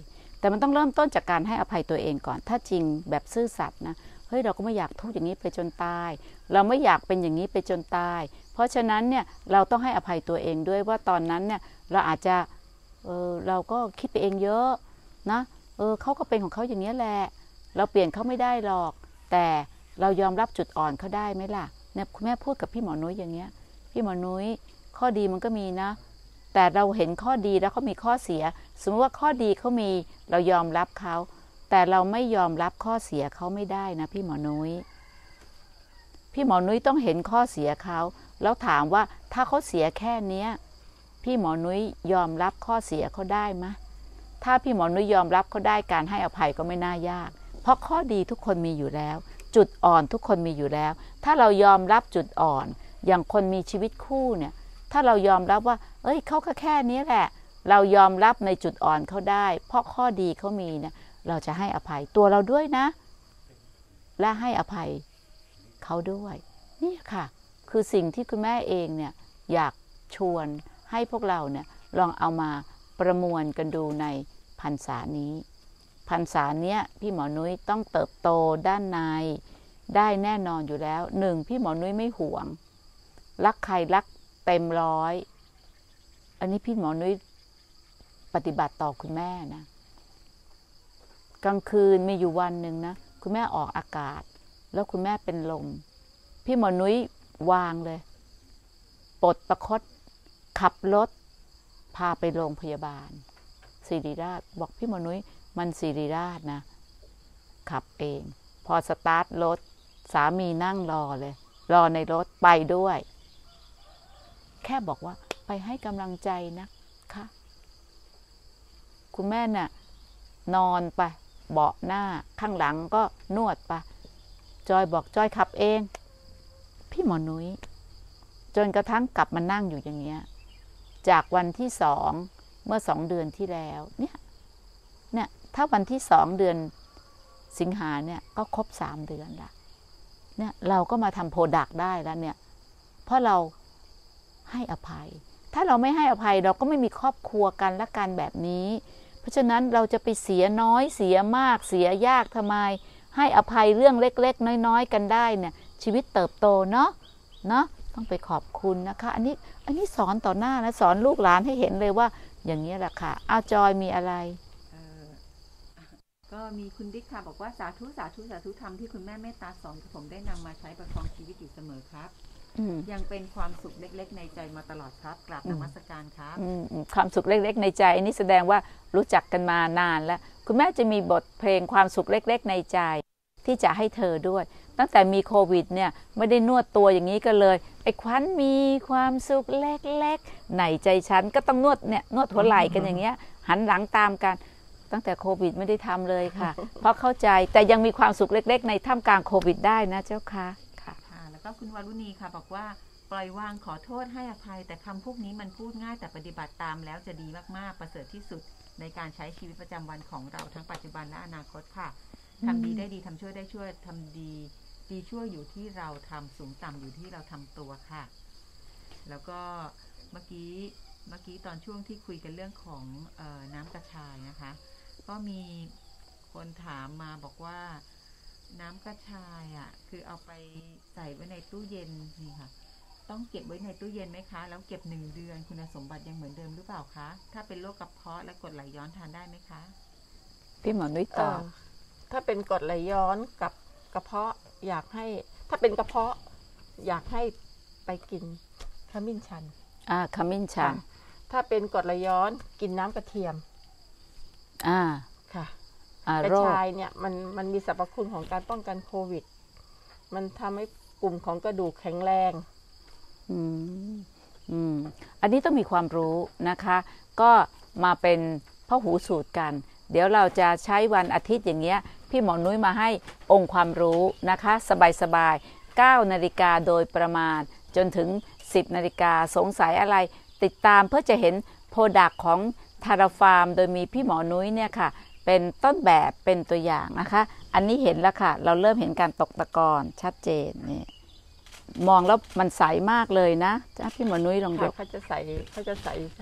แต่มันต้องเริ่มต้นจากการให้อภัยตัวเองก่อนถ้าจริงแบบซื่อสัตย์นะเฮ้ยเราก็ไม่อยากทุกข์อย่างนี้ไปจนตายเราไม่อยากเป็นอย่างนี้ไปจนตายเพราะฉะนั้นเนี่ยเราต้องให้อภัยตัวเองด้วยว่าตอนนั้นเนี่ยเราอาจจะเออเราก็คิดไปเองเยอะนะเออเขาก็เป็นของเขาอย่างนี้แหละเราเปลี่ยนเขาไม่ได้หรอกแต่เรายอมรับจุดอ่อนเขาได้ไหมล่ะเนี่ยคุณแม่พูดกับพี่หมอนุ้ยอย่างเงี้ยพี่หมอนุ้ยข้อดีมันก็มีนะแต่เราเห็นข้อดีแล้วเขามีข้อเสียสมมติว่าข้อดีเขามีเรายอมรับเขาแต่เราไม่ยอมรับข้อเสียเขาไม่ได้นะพี่หมอนุ้ยพี่หมอนุ้ยต้องเห็นข้อเสียเขาแล้วถามว่าถ้าเขาเสียแค่เนี้ยพี่หมอนุ้ยยอมรับข้อเสียเขาได้ไหมถ้าพี่หมอนุ้ยยอมรับเขาได้การให้อภัยก็ไม่น่ายากเพราะข้อดีทุกคนมีอยู่แล้วจุดอ่อนทุกคนมีอยู่แล้วถ้าเรายอมรับจุดอ่อนอย่างคนมีชีวิตคู่เนี่ยถ้าเรายอมรับว่าเอ้ยเขาก็แค่นี้แหละเรายอมรับในจุดอ่อนเขาได้เพราะข้อดีเขามีเนี่ยเราจะให้อภัยตัวเราด้วยนะและให้อภัยเขาด้วยนี่ค่ะคือสิ่งที่คุณแม่เองเนี่ยอยากชวนให้พวกเราเนี่ยลองเอามาประมวลกันดูในพรรษานี้พรรษาเนี้ยพี่หมอนุ้ยต้องเติบโตด้านในได้แน่นอนอยู่แล้วหนึ่งพี่หมอนุ้ยไม่หวงรักใครรักเต็มร้อยอันนี้พี่หมอนุ้ยปฏิบัติต่อคุณแม่นะกลางคืนมีอยู่วันหนึ่งนะคุณแม่ออกอากาศแล้วคุณแม่เป็นลมพี่หมอนุ้ยวางเลยปลดประคตขับรถพาไปโรงพยาบาลศิริราชบอกพี่หมอนุ้ยมันศิริราชนะขับเองพอสตาร์ทรถสามีนั่งรอเลยรอในรถไปด้วยแค่บอกว่าไปให้กำลังใจนะคะคุณแม่น่ะนอนไปเบาะหน้าข้างหลังก็นวดไปจอยบอกจอยขับเองพี่หมอนุ้ยจนกระทั่งกลับมานั่งอยู่อย่างเงี้ยจากวันที่สองเมื่อสองเดือนที่แล้วเนี่ยเนี่ยถ้าวันที่สองเดือนสิงหาเนี่ยก็ครบสามเดือนละเนี่ยเราก็มาทำโปรดักต์ได้แล้วเนี่ยเพราะเราให้อภัยถ้าเราไม่ให้อภัยเราก็ไม่มีครอบครัวกันและกันแบบนี้เพราะฉะนั้นเราจะไปเสียน้อยเสียมากเสียยากทำไมให้อภัยเรื่องเล็กๆน้อยๆกันได้เนี่ยชีวิตเติบโตเนาะเนาะต้องไปขอบคุณนะคะอันนี้อันนี้สอนต่อหน้านะสอนลูกหลานให้เห็นเลยว่าอย่างนี้แหละค่ะอ้าวจอยมีอะไร
ก็มีคุณดิ๊กค่ะบอกว่าสาธุสาธุสาธุธรรมที่คุณแม่เมตตาสอนผมได้นำมาใช้ประคองชีวิตอยู่เสมอครับยังเป็นความสุขเล็กๆในใจมาตลอดครับกราบนมัสการครับ
ความสุขเล็กๆในใจอันนี้แสดงว่ารู้จักกันมานานแล้วคุณแม่จะมีบทเพลงความสุขเล็กๆในใจที่จะให้เธอด้วยตั้งแต่มีโควิดเนี่ยไม่ได้นวดตัวอย่างนี้กันเลยไอ้ควันมีความสุขเล็กๆในใจฉันก็ต้องนวดเนี่ยนวดหัวไหล่กันอย่างเงี้ยหันหลังตามกันตั้งแต่โควิดไม่ได้ทำเลยค่ะ เพราะเข้าใจแต่ยังมีความสุขเล็กๆในท่ามกลางโควิดได้นะเจ้าค่ะค่ะ
แล้วก็คุณวรุณีค่ะบอกว่าปล่อยวางขอโทษให้อภัยแต่คำพวกนี้มันพูดง่ายแต่ปฏิบัติตามแล้วจะดีมากๆประเสริฐที่สุดในการใช้ชีวิตประจำวันของเราทั้งปัจจุบันและอนาคตค่ะทำดีได้ดีทำชั่วได้ชั่วทำดีดีชั่วอยู่ที่เราทำสูงต่ำอยู่ที่เราทำตัวค่ะแล้วก็เมื่อกี้เมื่อกี้ตอนช่วงที่คุยกันเรื่องของเอ่อน้ำกระชายนะคะก็มีคนถามมาบอกว่าน้ำกระชายอ่ะคือเอาไปใส่ไว้ในตู้เย็นนี่ค่ะต้องเก็บไว้ในตู้เย็นไหมคะแล้วเก็บหนึ่งเดือนคุณสมบัติยังเหมือนเดิมหรือเปล่าคะถ้าเป็นโรคกระเพาะและกรดไหลย้อนทานได้ไหมคะ
พี่หมอนุ้ยตอบ
ถ้าเป็นกรดไหลย้อนกับกระเพาะอยากให้ถ้าเป็นกระเพาะอยากให้ไปกินขมิ้นชัน
อ่าขมิ้นชัน
ถ้าเป็นกรดไหลย้อนกินน้ำกระเทียม
อ่า
ค่ะกระชายเนี่ยมันมันมีสรรพคุณของการป้องกันโควิดมันทำให้กลุ่มของกระดูกแข็งแรง
อืมอืมอันนี้ต้องมีความรู้นะคะก็มาเป็นพหูสูตรกันเดี๋ยวเราจะใช้วันอาทิตย์อย่างเงี้ยพี่หมอนุ้ยมาให้องค์ความรู้นะคะสบายๆเก้านาฬิกาโดยประมาณจนถึงสิบนาฬิกาสงสัยอะไรติดตามเพื่อจะเห็นโปรดักต์ของทาราฟาร์มโดยมีพี่หมอนุ้ยเนี่ยค่ะเป็นต้นแบบเป็นตัวอย่างนะคะอันนี้เห็นแล้วค่ะเราเริ่มเห็นการตกตะกอนชัดเจนนี่มองแล้วมันใสมากเลยนะจ้าพี่หมอนุ้ยลองดู
เขาจะใสเขาจะใส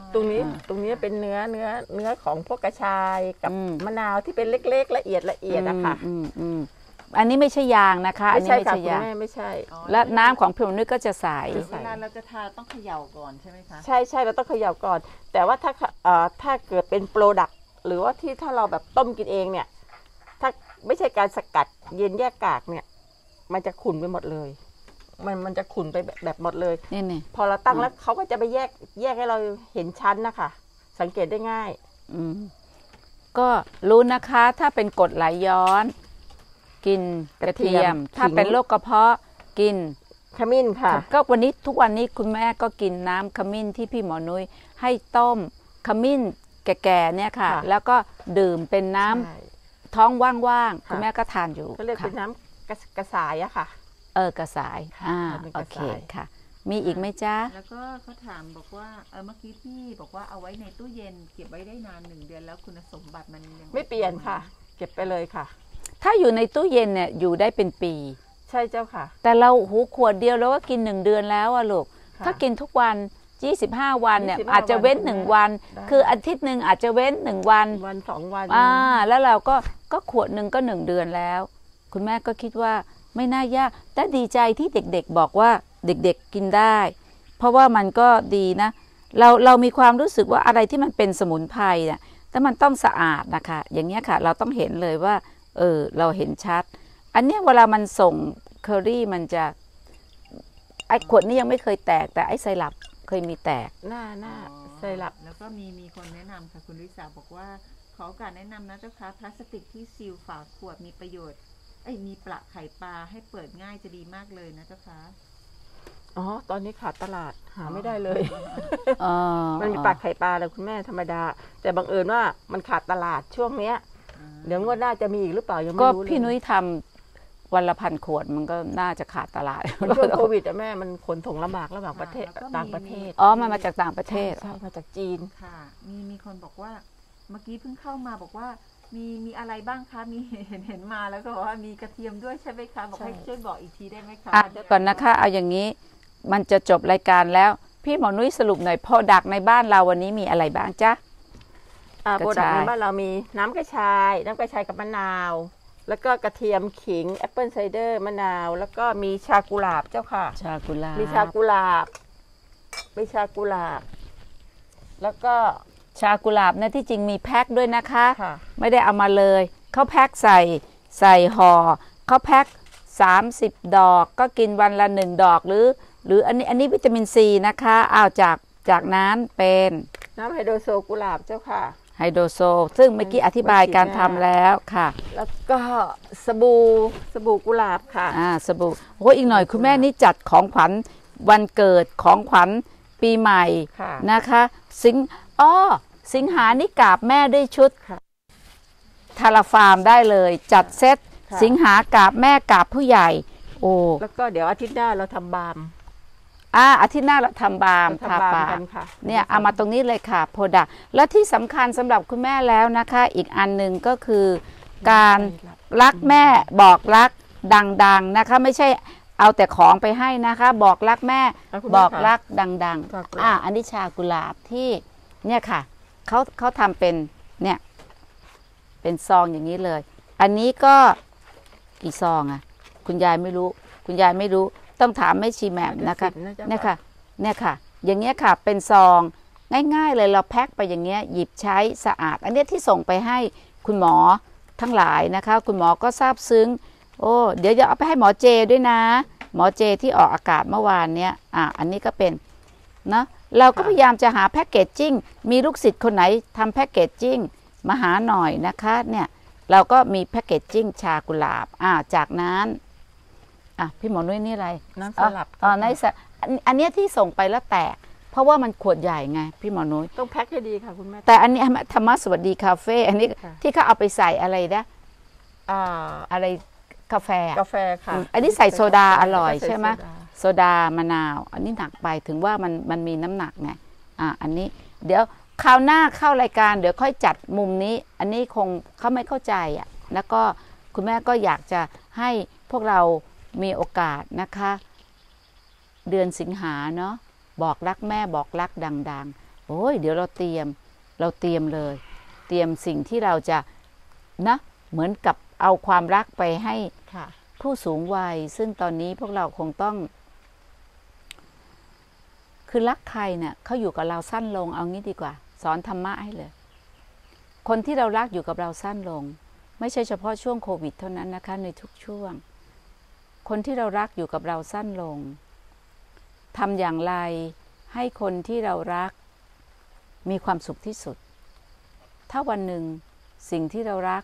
ตรงนี้ตรงนี้เป็นเนื้อเนื้อเนื้อของพวกกระชายกับ
อืม
มะนาวที่เป็นเล็กๆละเอียดละเอียดอะค่ะ
อืมอืมอันนี้ไม่ใช่ยางนะคะอัน
ไม่
นี้
ใช่
ไม่
ค่ะ
ใช่
คุณ
ยาง
แม่ไม่ใช่
และน้ำของพี่มนุษย์ก็จะใส
เวลาเราจะทาต้องเขย่าก่อนใช่ไหมคะ
ใช่ใช่เราต้องเขย่าก่อน แต่ว่าถ้าเอ่อถ้าเกิดเป็นโปรดักต์หรือว่าที่ถ้าเราแบบต้มกินเองเนี่ย ถ้าไม่ใช่การสกัดเย็นแยกกากเนี่ย มันจะขุ่นไปหมดเลย มันมันจะขุ่นไปแบบแบบหมดเลย
นี่นี่
พอเราตั้งแล้วเขาก็จะไปแยกแยกให้เราเห็นชั้นนะคะสังเกตได้ง่าย
อืมก็รู้นะคะถ้าเป็นกรดไหลย้อน กินกระเทียม
กระเทียม
ถ้าเป็น
ขิง
โรคกระเพาะกิน
ขมิ้นค่ะ
ก็วันนี้ทุกวันนี้คุณแม่ก็กินน้ำขมิ้นที่พี่หมอนุ้ยให้ต้มขมิ้นแก่ๆเนี่ยค่ะ
ค่ะ
แล้วก็ดื่มเป็นน้ำ
ใช่
ท้องว่างๆ
ค่ะ
คุณแม่ก็ทานอยู่
เขาเรียก
ค่ะ
เป็นน้ำกระกระสายอะค่ะ
เออกระสายอ่า
เป็น
โอก
ระ
เค
สาย
ค่ะ มีอีกไหมจ๊ะ
แล้วก็เขาถามบอกว่าเออเมื่อกี้พี่บอกว่าเอาไว้ในตู้เย็นเก็บไว้ได้นานหนึ่งเดือนแล้วคุณสมบัติมันยัง
ไม่เปลี่ยนค่ะ เก็บไปเลยค่ะ
ถ้าอยู่ในตู้เย็นเนี่ยอยู่ได้เป็นปี
ใช่เจ้าค่ะ
แต่เราหูขวดเดียวแล้วก็กินหนึ่งเดือนแล้วอะลูก
ค่ะ
ถ้ากินทุกวัน ยี่สิบห้า วันเนี่ย
ยี่สิบห้า
อาจจะเว้น
วัน
หนึ่งวัน
ได้
คืออาทิตย์หนึ่งอาจจะเว้นหนึ่งวัน
วันสองวัน
อ่าแล้วเราก็ก็ขวดหนึ่งก็หนึ่งเดือนแล้ว คุณแม่ก็คิดว่าไม่น่ายากแต่ดีใจที่เด็กๆบอกว่าเด็กๆกินได้ เพราะว่ามันก็ดีนะ เราเรามีความรู้สึกว่าอะไรที่มันเป็นสมุนไพรเนี่ยแต่มันต้องสะอาดนะคะอย่างเงี้ยค่ะเราต้องเห็นเลยว่าเออเราเห็นชัด อันเนี้ยเวลามันส่งเคอรี่มันจะไอ้ขวดนี้ยังไม่เคยแตกแต่ไอ้ไซรัปเคยมีแตก
หน้าหน้า
อ๋อ
ไซรัป
แล้วก็มีมีคนแนะนำค่ะคุณลิสาบอกว่าขอโอกาสแนะนำนะเจ้าค่ะพลาสติกที่ซีลฝาขวดมีประโยชน์เอ้ยมีประไข่ปลาให้เปิดง่ายจะดีมากเลยนะเจ้าค่ะ
อ๋อ ตอนนี้ขาดตลาดหาไม่ได้เลย
อ๋อ
มันมีปลาไข่ปลาแล้วคุณแม่ธรรมดา แต่บังเอิญว่ามันขาดตลาดช่วงเนี้ย เดี๋ยวงวดหน้าจะมีอีกหรือเปล่ายังไม่
ก็
รู้เลย
พี่นุ้ยทำวันละพันขวดมันก็น่าจะขาดตลาด
ช่วงโควิดอะแม่มันขนส่งลำบากระหว่างประเทศ
แล้วก็มี
ต่างประเทศ
อ๋อมันมาจากต่างประเทศ
ใช่มาจากจีน
ค่ะ มีมีคนบอกว่าเมื่อกี้เพิ่งเข้ามาบอกว่ามีมีอะไรบ้างคะมีเห็นเห็นมาแล้วก็บอกว่ามีกระเทียมด้วยใช่ไหมคะบอก
ใช่
ให้ช่วยบอกอีกทีได้ไหมคะ
อ่ะเดี๋ยวก่อนนะคะเอาอย่างนี้มันจะจบรายการแล้ว พี่หมอนุ้ยสรุปหน่อยพอดักในบ้านเราวันนี้มีอะไรบ้างจ๊ะ
อ่าก
ระ
โปรดัก
ชาย
ต์ในบ้านเรามีน้ำกระชาย น้ำกระชายกับมะนาว แล้วก็กระเทียมขิงแอปเปิลไซเดอร์มะนาว แล้วก็มีชากุหลาบเจ้าค่ะ
ชากุลา
มีชากุหลาบมีชากุหลาบ แล้วก็
ชากุหลาบเนี่ยที่จริงมีแพ็คด้วยนะคะ
ค่ะ
ไม่ได้เอามาเลยเขาแพ็คใส่ใส่ห่อเขาแพ็คสามสิบดอกก็กินวันละหนึ่งดอกหรือ หรืออันนี้อันนี้วิตามินซีนะคะอ้าวจากจากนั้นเป็น
น้ำไฮโดรโซกุหลาบเจ้าค่ะ
ไฮโดรโซซึ่งเมื่อกี้อธิบายการทำแล้วค่ะ
แล้วก็สบู่สบู่กุหลาบค่ะ
อ่าสบู่โอ้ยอีกหน่อยคุณแม่นี่จัดของขวัญวันเกิดของขวัญปีใหม่
ค่ะ
นะคะ สิงอ้อสิงหานี่กราบแม่ด้วยชุด
ค่ะ
ทาราฟาร์มได้เลยจัดเซต
ค่ะ
สิงหากราบแม่กราบผู้ใหญ่ โอ้
แล้วก็เดี๋ยวอาทิตย์หน้าเราทำบาล์ม
อ่าอาทิตย์หน้าเราทำบาล์ม
เรา
ทา
ทำบาล์ม
ปาก
กันค่ะ
เนี่ยเอามาตรงนี้เลยค่ะโพดะและที่สำคัญสำหรับคุณแม่แล้วนะคะ อีกอันหนึ่งก็คือ การรักแม่บอกรักดัง ๆนะคะ ไม่ใช่เอาแต่ของไปให้นะคะ บอกรักแม่
ะคุณแม่
บอก
ค่ะ
รักดัง
ชากุหลาบ
ๆอ่าอันนี้ชากุหลาบที่เนี่ยค่ะเขาเขาทำเป็นเนี่ยเป็นซองอย่างนี้เลย อันนี้ก็กี่ซองอะคุณยายไม่รู้ คุณยายไม่รู้ต้องถามแม่ชีแหม่มนะคะ
สิบนะจ๊ะ
เนี่ยค่ะเนี่ยค่ะ อย่างเงี้ยค่ะเป็นซองง่ายๆเลยเราแพ็คไปอย่างเงี้ยหยิบใช้สะอาด อันเนี้ยที่ส่งไปให้คุณหมอทั้งหลายนะคะ คุณหมอก็ซาบซึ้งโอ้เดี๋ยวจะเอาไปให้หมอเจด้วยนะ หมอเจที่ออกอากาศเมื่อวานเนี้ยอ่ะอันนี้ก็เป็นนะเราก็พยายามจะหาแพ็กเกจจิ้งมีลูกศิษย์คนไหนทำแพ็กเกจจิ้งมาหาหน่อยนะคะเนี่ยเราก็มีแพ็กเกจจิ้งชากุหลาบอ่าจากนั้นอ่ะพี่หมอนุ้ยนี่อะไร
น้ำสลับ
อ๋อในสะอันอันเนี้ยที่ส่งไปแล้วแตก เพราะว่ามันขวดใหญ่ไงพี่หมอนุ้ย
ต้องแพ็คให้ดีค่ะคุณแม่
แต่อันนี้ธรรมะสวัสดีคาเฟ่อันนี้
ค่ะ
ที่เขาเอาไปใส่อะไรนะ
อ่า
อะไรกาแฟอะ
กาแฟค่ะ
อืมอันนี้ใส่โซดาอร่อย
แล้วก็
ใช่ไหม
โซดา
โซดามะนาว อันนี้หนักไปถึงว่ามันมันมีน้ำหนักไงอ่ะอันนี้เดี๋ยวคราวหน้าเข้ารายการเดี๋ยวค่อยจัดมุมนี้ อันนี้คงเขาไม่เข้าใจอ่ะแล้วก็คุณแม่ก็อยากจะให้พวกเรามีโอกาสนะคะ เดือนสิงหาเนาะบอกรักแม่บอกรักดังโอ้ยเดี๋ยวเราเตรียมเราเตรียมเลยเตรียมสิ่งที่เราจะนะเหมือนกับเอาความรักไปให้ผู้สูงวัยซึ่งตอนนี้พวกเราคงต้องคือรักใครเนี่ยเขาอยู่กับเราสั้นลงเอางี้ดีกว่าสอนธรรมะให้เลยคนที่เรารักอยู่กับเราสั้นลงไม่ใช่เฉพาะช่วงโควิดเท่านั้นนะคะในทุกช่วงคนที่เรารักอยู่กับเราสั้นลงทำอย่างไรให้คนที่เรารักมีความสุขที่สุดถ้าวันหนึ่งสิ่งที่เรารัก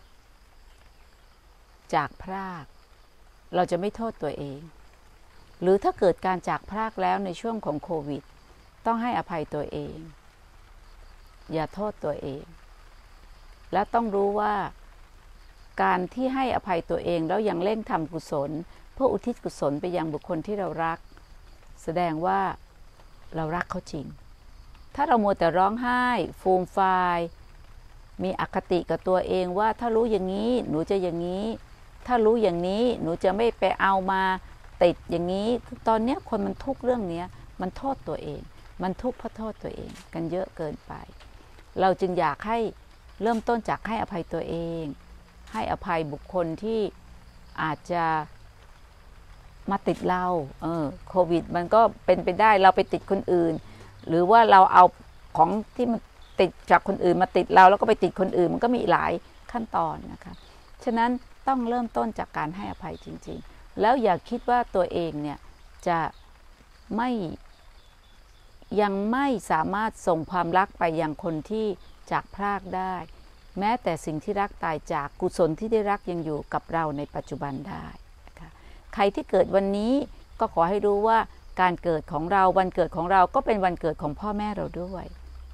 จากพรากเราจะไม่โทษตัวเองหรือถ้าเกิดการจากพรากแล้วในช่วงของโควิดต้องให้อภัยตัวเองอย่าโทษตัวเองและต้องรู้ว่าการที่ให้อภัยตัวเองแล้วยังเร่งทำกุศลเพื่ออุทิศกุศลไปยังบุคคลที่เรารักแสดงว่าเรารักเขาจริงถ้าเรามัวแต่ร้องไห้ฟูมฟายมีอคติกับตัวเองว่าถ้ารู้อย่างนี้หนูจะอย่างนี้ถ้ารู้อย่างนี้หนูจะไม่ไปเอามาติดอย่างนี้ตอนนี้คนมันทุกข์เรื่องนี้มันโทษตัวเองมันทุกข์เพราะโทษตัวเองกันเยอะเกินไปเราจึงอยากให้เริ่มต้นจากให้อภัยตัวเองให้อภัยบุคคลที่อาจจะมาติดเราเออโควิดมันก็เป็นไปได้เราไปติดคนอื่นหรือว่าเราเอาของที่มันติดจากคนอื่นมาติดเราแล้วก็ไปติดคนอื่นมันก็มีหลายขั้นตอนนะคะฉะนั้นต้องเริ่มต้นจากการให้อภัยจริงๆแล้วอย่าคิดว่าตัวเองเนี่ยจะไม่ยังไม่สามารถส่งความรักไปยังคนที่จากพรากได้แม้แต่สิ่งที่รักตายจากกุศลที่ได้รักยังอยู่กับเราในปัจจุบันได้นะคะใครที่เกิดวันนี้ก็ขอให้รู้ว่าการเกิดของเราวันเกิดของเราก็เป็นวันเกิดของพ่อแม่เราด้วย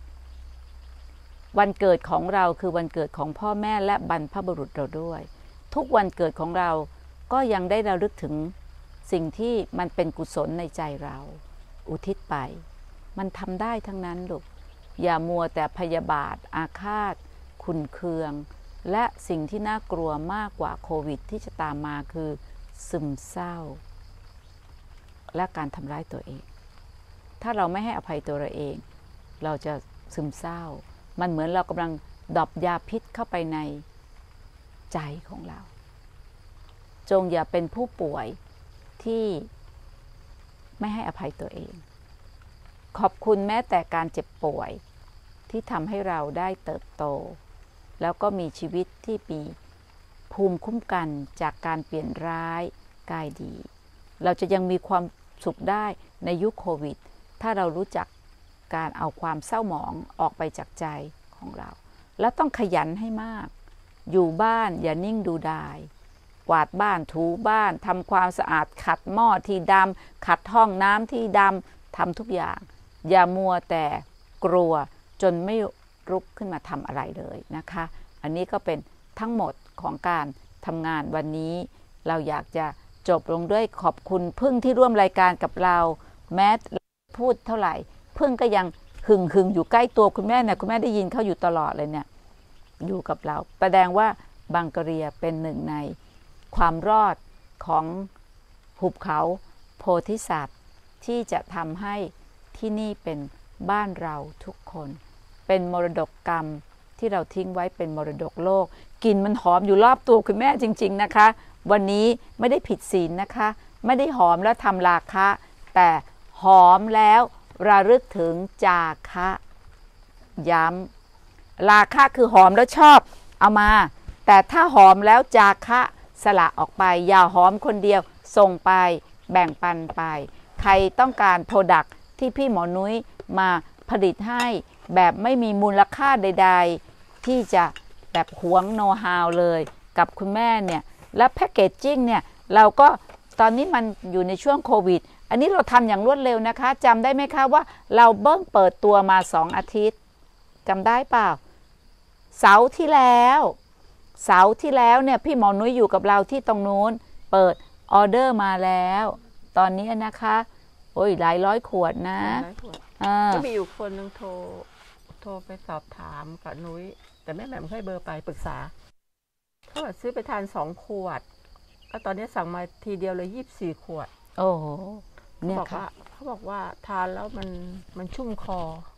วันเกิดของเราคือวันเกิดของพ่อแม่และบรรพบุรุษเราด้วยทุกวันเกิดของเราก็ยังได้ระลึกถึงสิ่งที่มันเป็นกุศลในใจเราอุทิศไปมันทำได้ทั้งนั้นลูกอย่ามัวแต่พยาบาทอาฆาตขุ่นเคืองและสิ่งที่น่ากลัวมากกว่าโควิดที่จะตามมาคือซึมเศร้าและการทำร้ายตัวเองถ้าเราไม่ให้อภัยตัวเราเองเราจะซึมเศร้ามันเหมือนเรากำลังดรอปยาพิษเข้าไปในใจของเราจงอย่าเป็นผู้ป่วยที่ไม่ให้อภัยตัวเองขอบคุณแม้แต่การเจ็บป่วยที่ทำให้เราได้เติบโตแล้วก็มีชีวิตที่มีภูมิคุ้มกันจากการเปลี่ยนร้ายกายดีเราจะยังมีความสุขได้ในยุคโควิดถ้าเรารู้จักการเอาความเศร้าหมองออกไปจากใจของเราแล้วต้องขยันให้มากอยู่บ้านอย่านิ่งดูดายกวาดบ้านถูบ้านทำความสะอาดขัดหม้อที่ดำขัดห้องน้ำที่ดำทำทุกอย่างอย่ามัวแต่กลัวจนไม่ลุกขึ้นมาทำอะไรเลยนะคะอันนี้ก็เป็นทั้งหมดของการทำงานวันนี้เราอยากจะจบลงด้วยขอบคุณพึ่งที่ร่วมรายการกับเราแม้พูดเท่าไหร่พึ่งก็ยังหึงหึงอยู่ใกล้ตัวคุณแม่เนี่ยคุณแม่ได้ยินเขาอยู่ตลอดเลยเนี่ยอยู่กับเราแสดงว่าบังกะเรียเป็นหนึ่งในความรอดของหุบเขาโพธิสัตว์ที่จะทำให้ที่นี่เป็นบ้านเราทุกคนเป็นมรดกกรรมที่เราทิ้งไว้เป็นมรดกโลกกลิ่นมันหอมอยู่รอบตัวคุณแม่จริงๆนะคะวันนี้ไม่ได้ผิดศีลนะคะไม่ได้หอมแล้วทำราคะแต่หอมแล้วระลึกถึงจาคะย้ำราคะคือหอมแล้วชอบเอามาแต่ถ้าหอมแล้วจาคะสละออกไปอย่าหอมคนเดียวส่งไปแบ่งปันไปใครต้องการโปรดักต์ที่พี่หมอนุ้ยมาผลิตให้แบบไม่มีมูลค่าใดๆที่จะแบบหวงโนว์ฮาวเลยกับคุณแม่เนี่ยและแพคเกจจิ้งเนี่ยเราก็ตอนนี้มันอยู่ในช่วงโควิดอันนี้เราทำอย่างรวดเร็วนะคะจำได้ไหมคะว่าเราเบิ้งเปิดตัวมาสองอาทิตย์จำได้เปล่าเสาร์ที่แล้วเสาร์ที่แล้วเนี่ยพี่หมอนุ้ยอยู่กับเราที่ตรงนู้นเปิดออเดอร์มาแล้วตอนนี้นะคะโอ้ยหลายร้อยขวดนะ
ก็มีอยู่คนนึงโทรโทรไปสอบถามกับนุ้ยแต่แม่แหม่มให้เบอร์ไปปรึกษาเขาบอกซื้อไปทานสองขวดแล้วตอนนี้สั่งมาทีเดียวเลยยี่สิบสี่ขวด
โอ้โห
เนี่ยค่ะเขาบอกว่าทานแล้วมันมันชุ่มคอ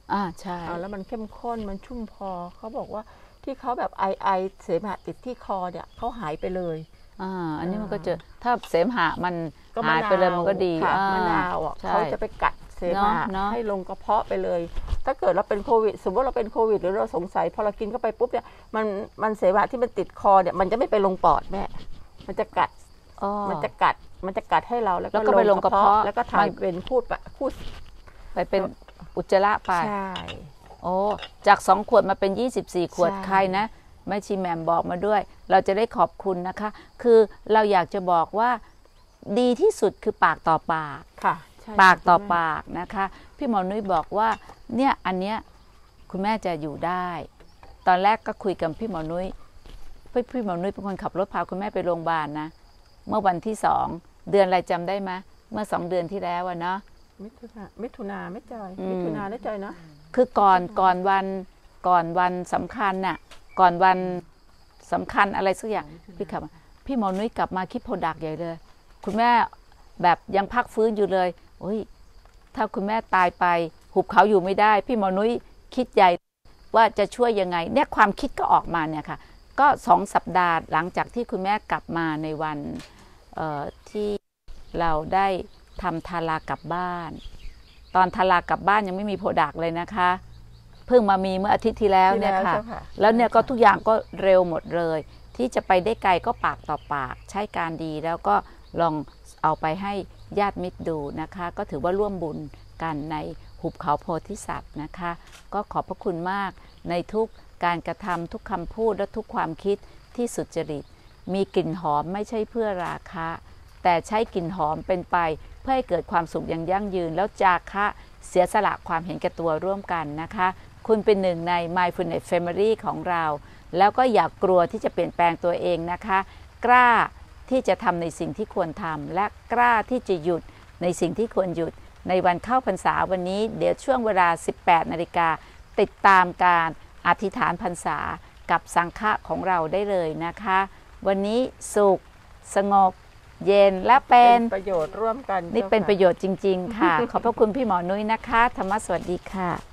อ่าใช่
อ่าแล้วมันเข้มข้นมันชุ่มคอเขาบอกว่าที่เขาแบบไอไอเสมหะติดที่คอเนี่ยเขาหายไปเลย
อ่าอันนี้มันก็จะถ้าเสมหะมัน
ก็
หายไปเลยมันก็ดี
ค่ะ
อ่
มะนาวอ่ะ
ใช่
เขาจะไปกัดเสมหะ
เนอะเนอะ
ให้ลงกระเพาะไปเลย ถ้าเกิดเราเป็นโควิดสมมติเราเป็นโควิดหรือเราสงสัยพอเรากินเข้าไปปุ๊บเนี่ยมันมันเสมหะที่มันติดคอเนี่ยมันจะไม่ไปลงปอดแม่มันจะกัด
อ๋อ
มันจะกัดมันจะกัดให้เราแล้ว
แล้วก็ไปลงกระเพาะ
แล้วก็ถ่าย
มัน
เป็นพูดปะพูด
ไปเป็นอุจจาระไป
ใช่
โอ้จากสองขวดมาเป็นยี่สิบสี่ขวด
ใช่
ใครนะแม่ชีแหม่มบอกมาด้วย เราจะได้ขอบคุณนะคะ คือเราอยากจะบอกว่าดีที่สุดคือปากต่อปาก
ค่ะใช่
ปากต่อ
คุณแม่
ปากนะคะ พี่หมอนุ้ยบอกว่าเนี่ยอันเนี้ยคุณแม่จะอยู่ได้ ตอนแรกก็คุยกับพี่หมอนุ้ยพี่พี่หมอนุ้ยเป็นคนขับรถพาคุณแม่ไปโรงพยาบาลนะเมื่อวันที่สองเดือนอะไรจำได้ไหมเมื่อสองเดือนที่แล้วอะเนาะ
มิถุนามิถุนาไม่จอย
อืม
มิถุนาได้จอยเนาะ
คือก่อนก่อนวันก่อนวันสำคัญน่ะก่อนวันสำคัญอะไรสักอย่างพี่ขับมาพี่หมอนุ้ยกลับมาคิดโปรดักต์ใหญ่เลย คุณแม่แบบยังพักฟื้นอยู่เลยโอ้ยถ้าคุณแม่ตายไปหุบเขาอยู่ไม่ได้ พี่หมอนุ้ยคิดใหญ่ว่าจะช่วยยังไงเนี่ยความคิดก็ออกมาเนี่ยค่ะก็สองสัปดาห์หลังจากที่คุณแม่กลับมาในวันที่เราได้ทำทารากลับบ้านตอนทารากลับบ้านยังไม่มีโปรดักต์เลยนะคะเพิ่งมามีเมื่ออาทิตย์ที่แล้วเนี่ยค่ะแล้วเนี่ยก็ทุกอย่างก็เร็วหมดเลยที่จะไปได้ไกลก็ปากต่อปากใช้การดีแล้วก็ลองเอาไปให้ญาติมิตรดูนะคะก็ถือว่าร่วมบุญกันในหุบเขาโพธิสัตว์นะคะก็ขอบพระคุณมากในทุกการกระทำทุกคำพูดและทุกความคิดที่สุจริตมีกลิ่นหอมไม่ใช่เพื่อราคะแต่ใช้กลิ่นหอมเป็นไปเพื่อให้เกิดความสุขอย่างยั่งยืนแล้วจาคะเสียสละความเห็นแก่ตัวร่วมกันนะคะคุณเป็นหนึ่งใน Mindfulness Family ของเราแล้วก็อย่ากกลัวที่จะเปลี่ยนแปลงตัวเองนะคะกล้าที่จะทำในสิ่งที่ควรทำและกล้าที่จะหยุดในสิ่งที่ควรหยุดในวันเข้าพรรษาวันนี้เดี๋ยวช่วงเวลา สิบแปดนาฬิกาติดตามการอธิษฐานพรรษากับสังฆะของเราได้เลยนะคะวันนี้สุขสงบเย็นและเป็น
ประโยชน์ร่วมกัน
นี่เป็นประโยชน์จริงๆค่ะ ขอบพระคุณพี่หมอนุ้ยนะคะธรรมะสวัสดีค่ะ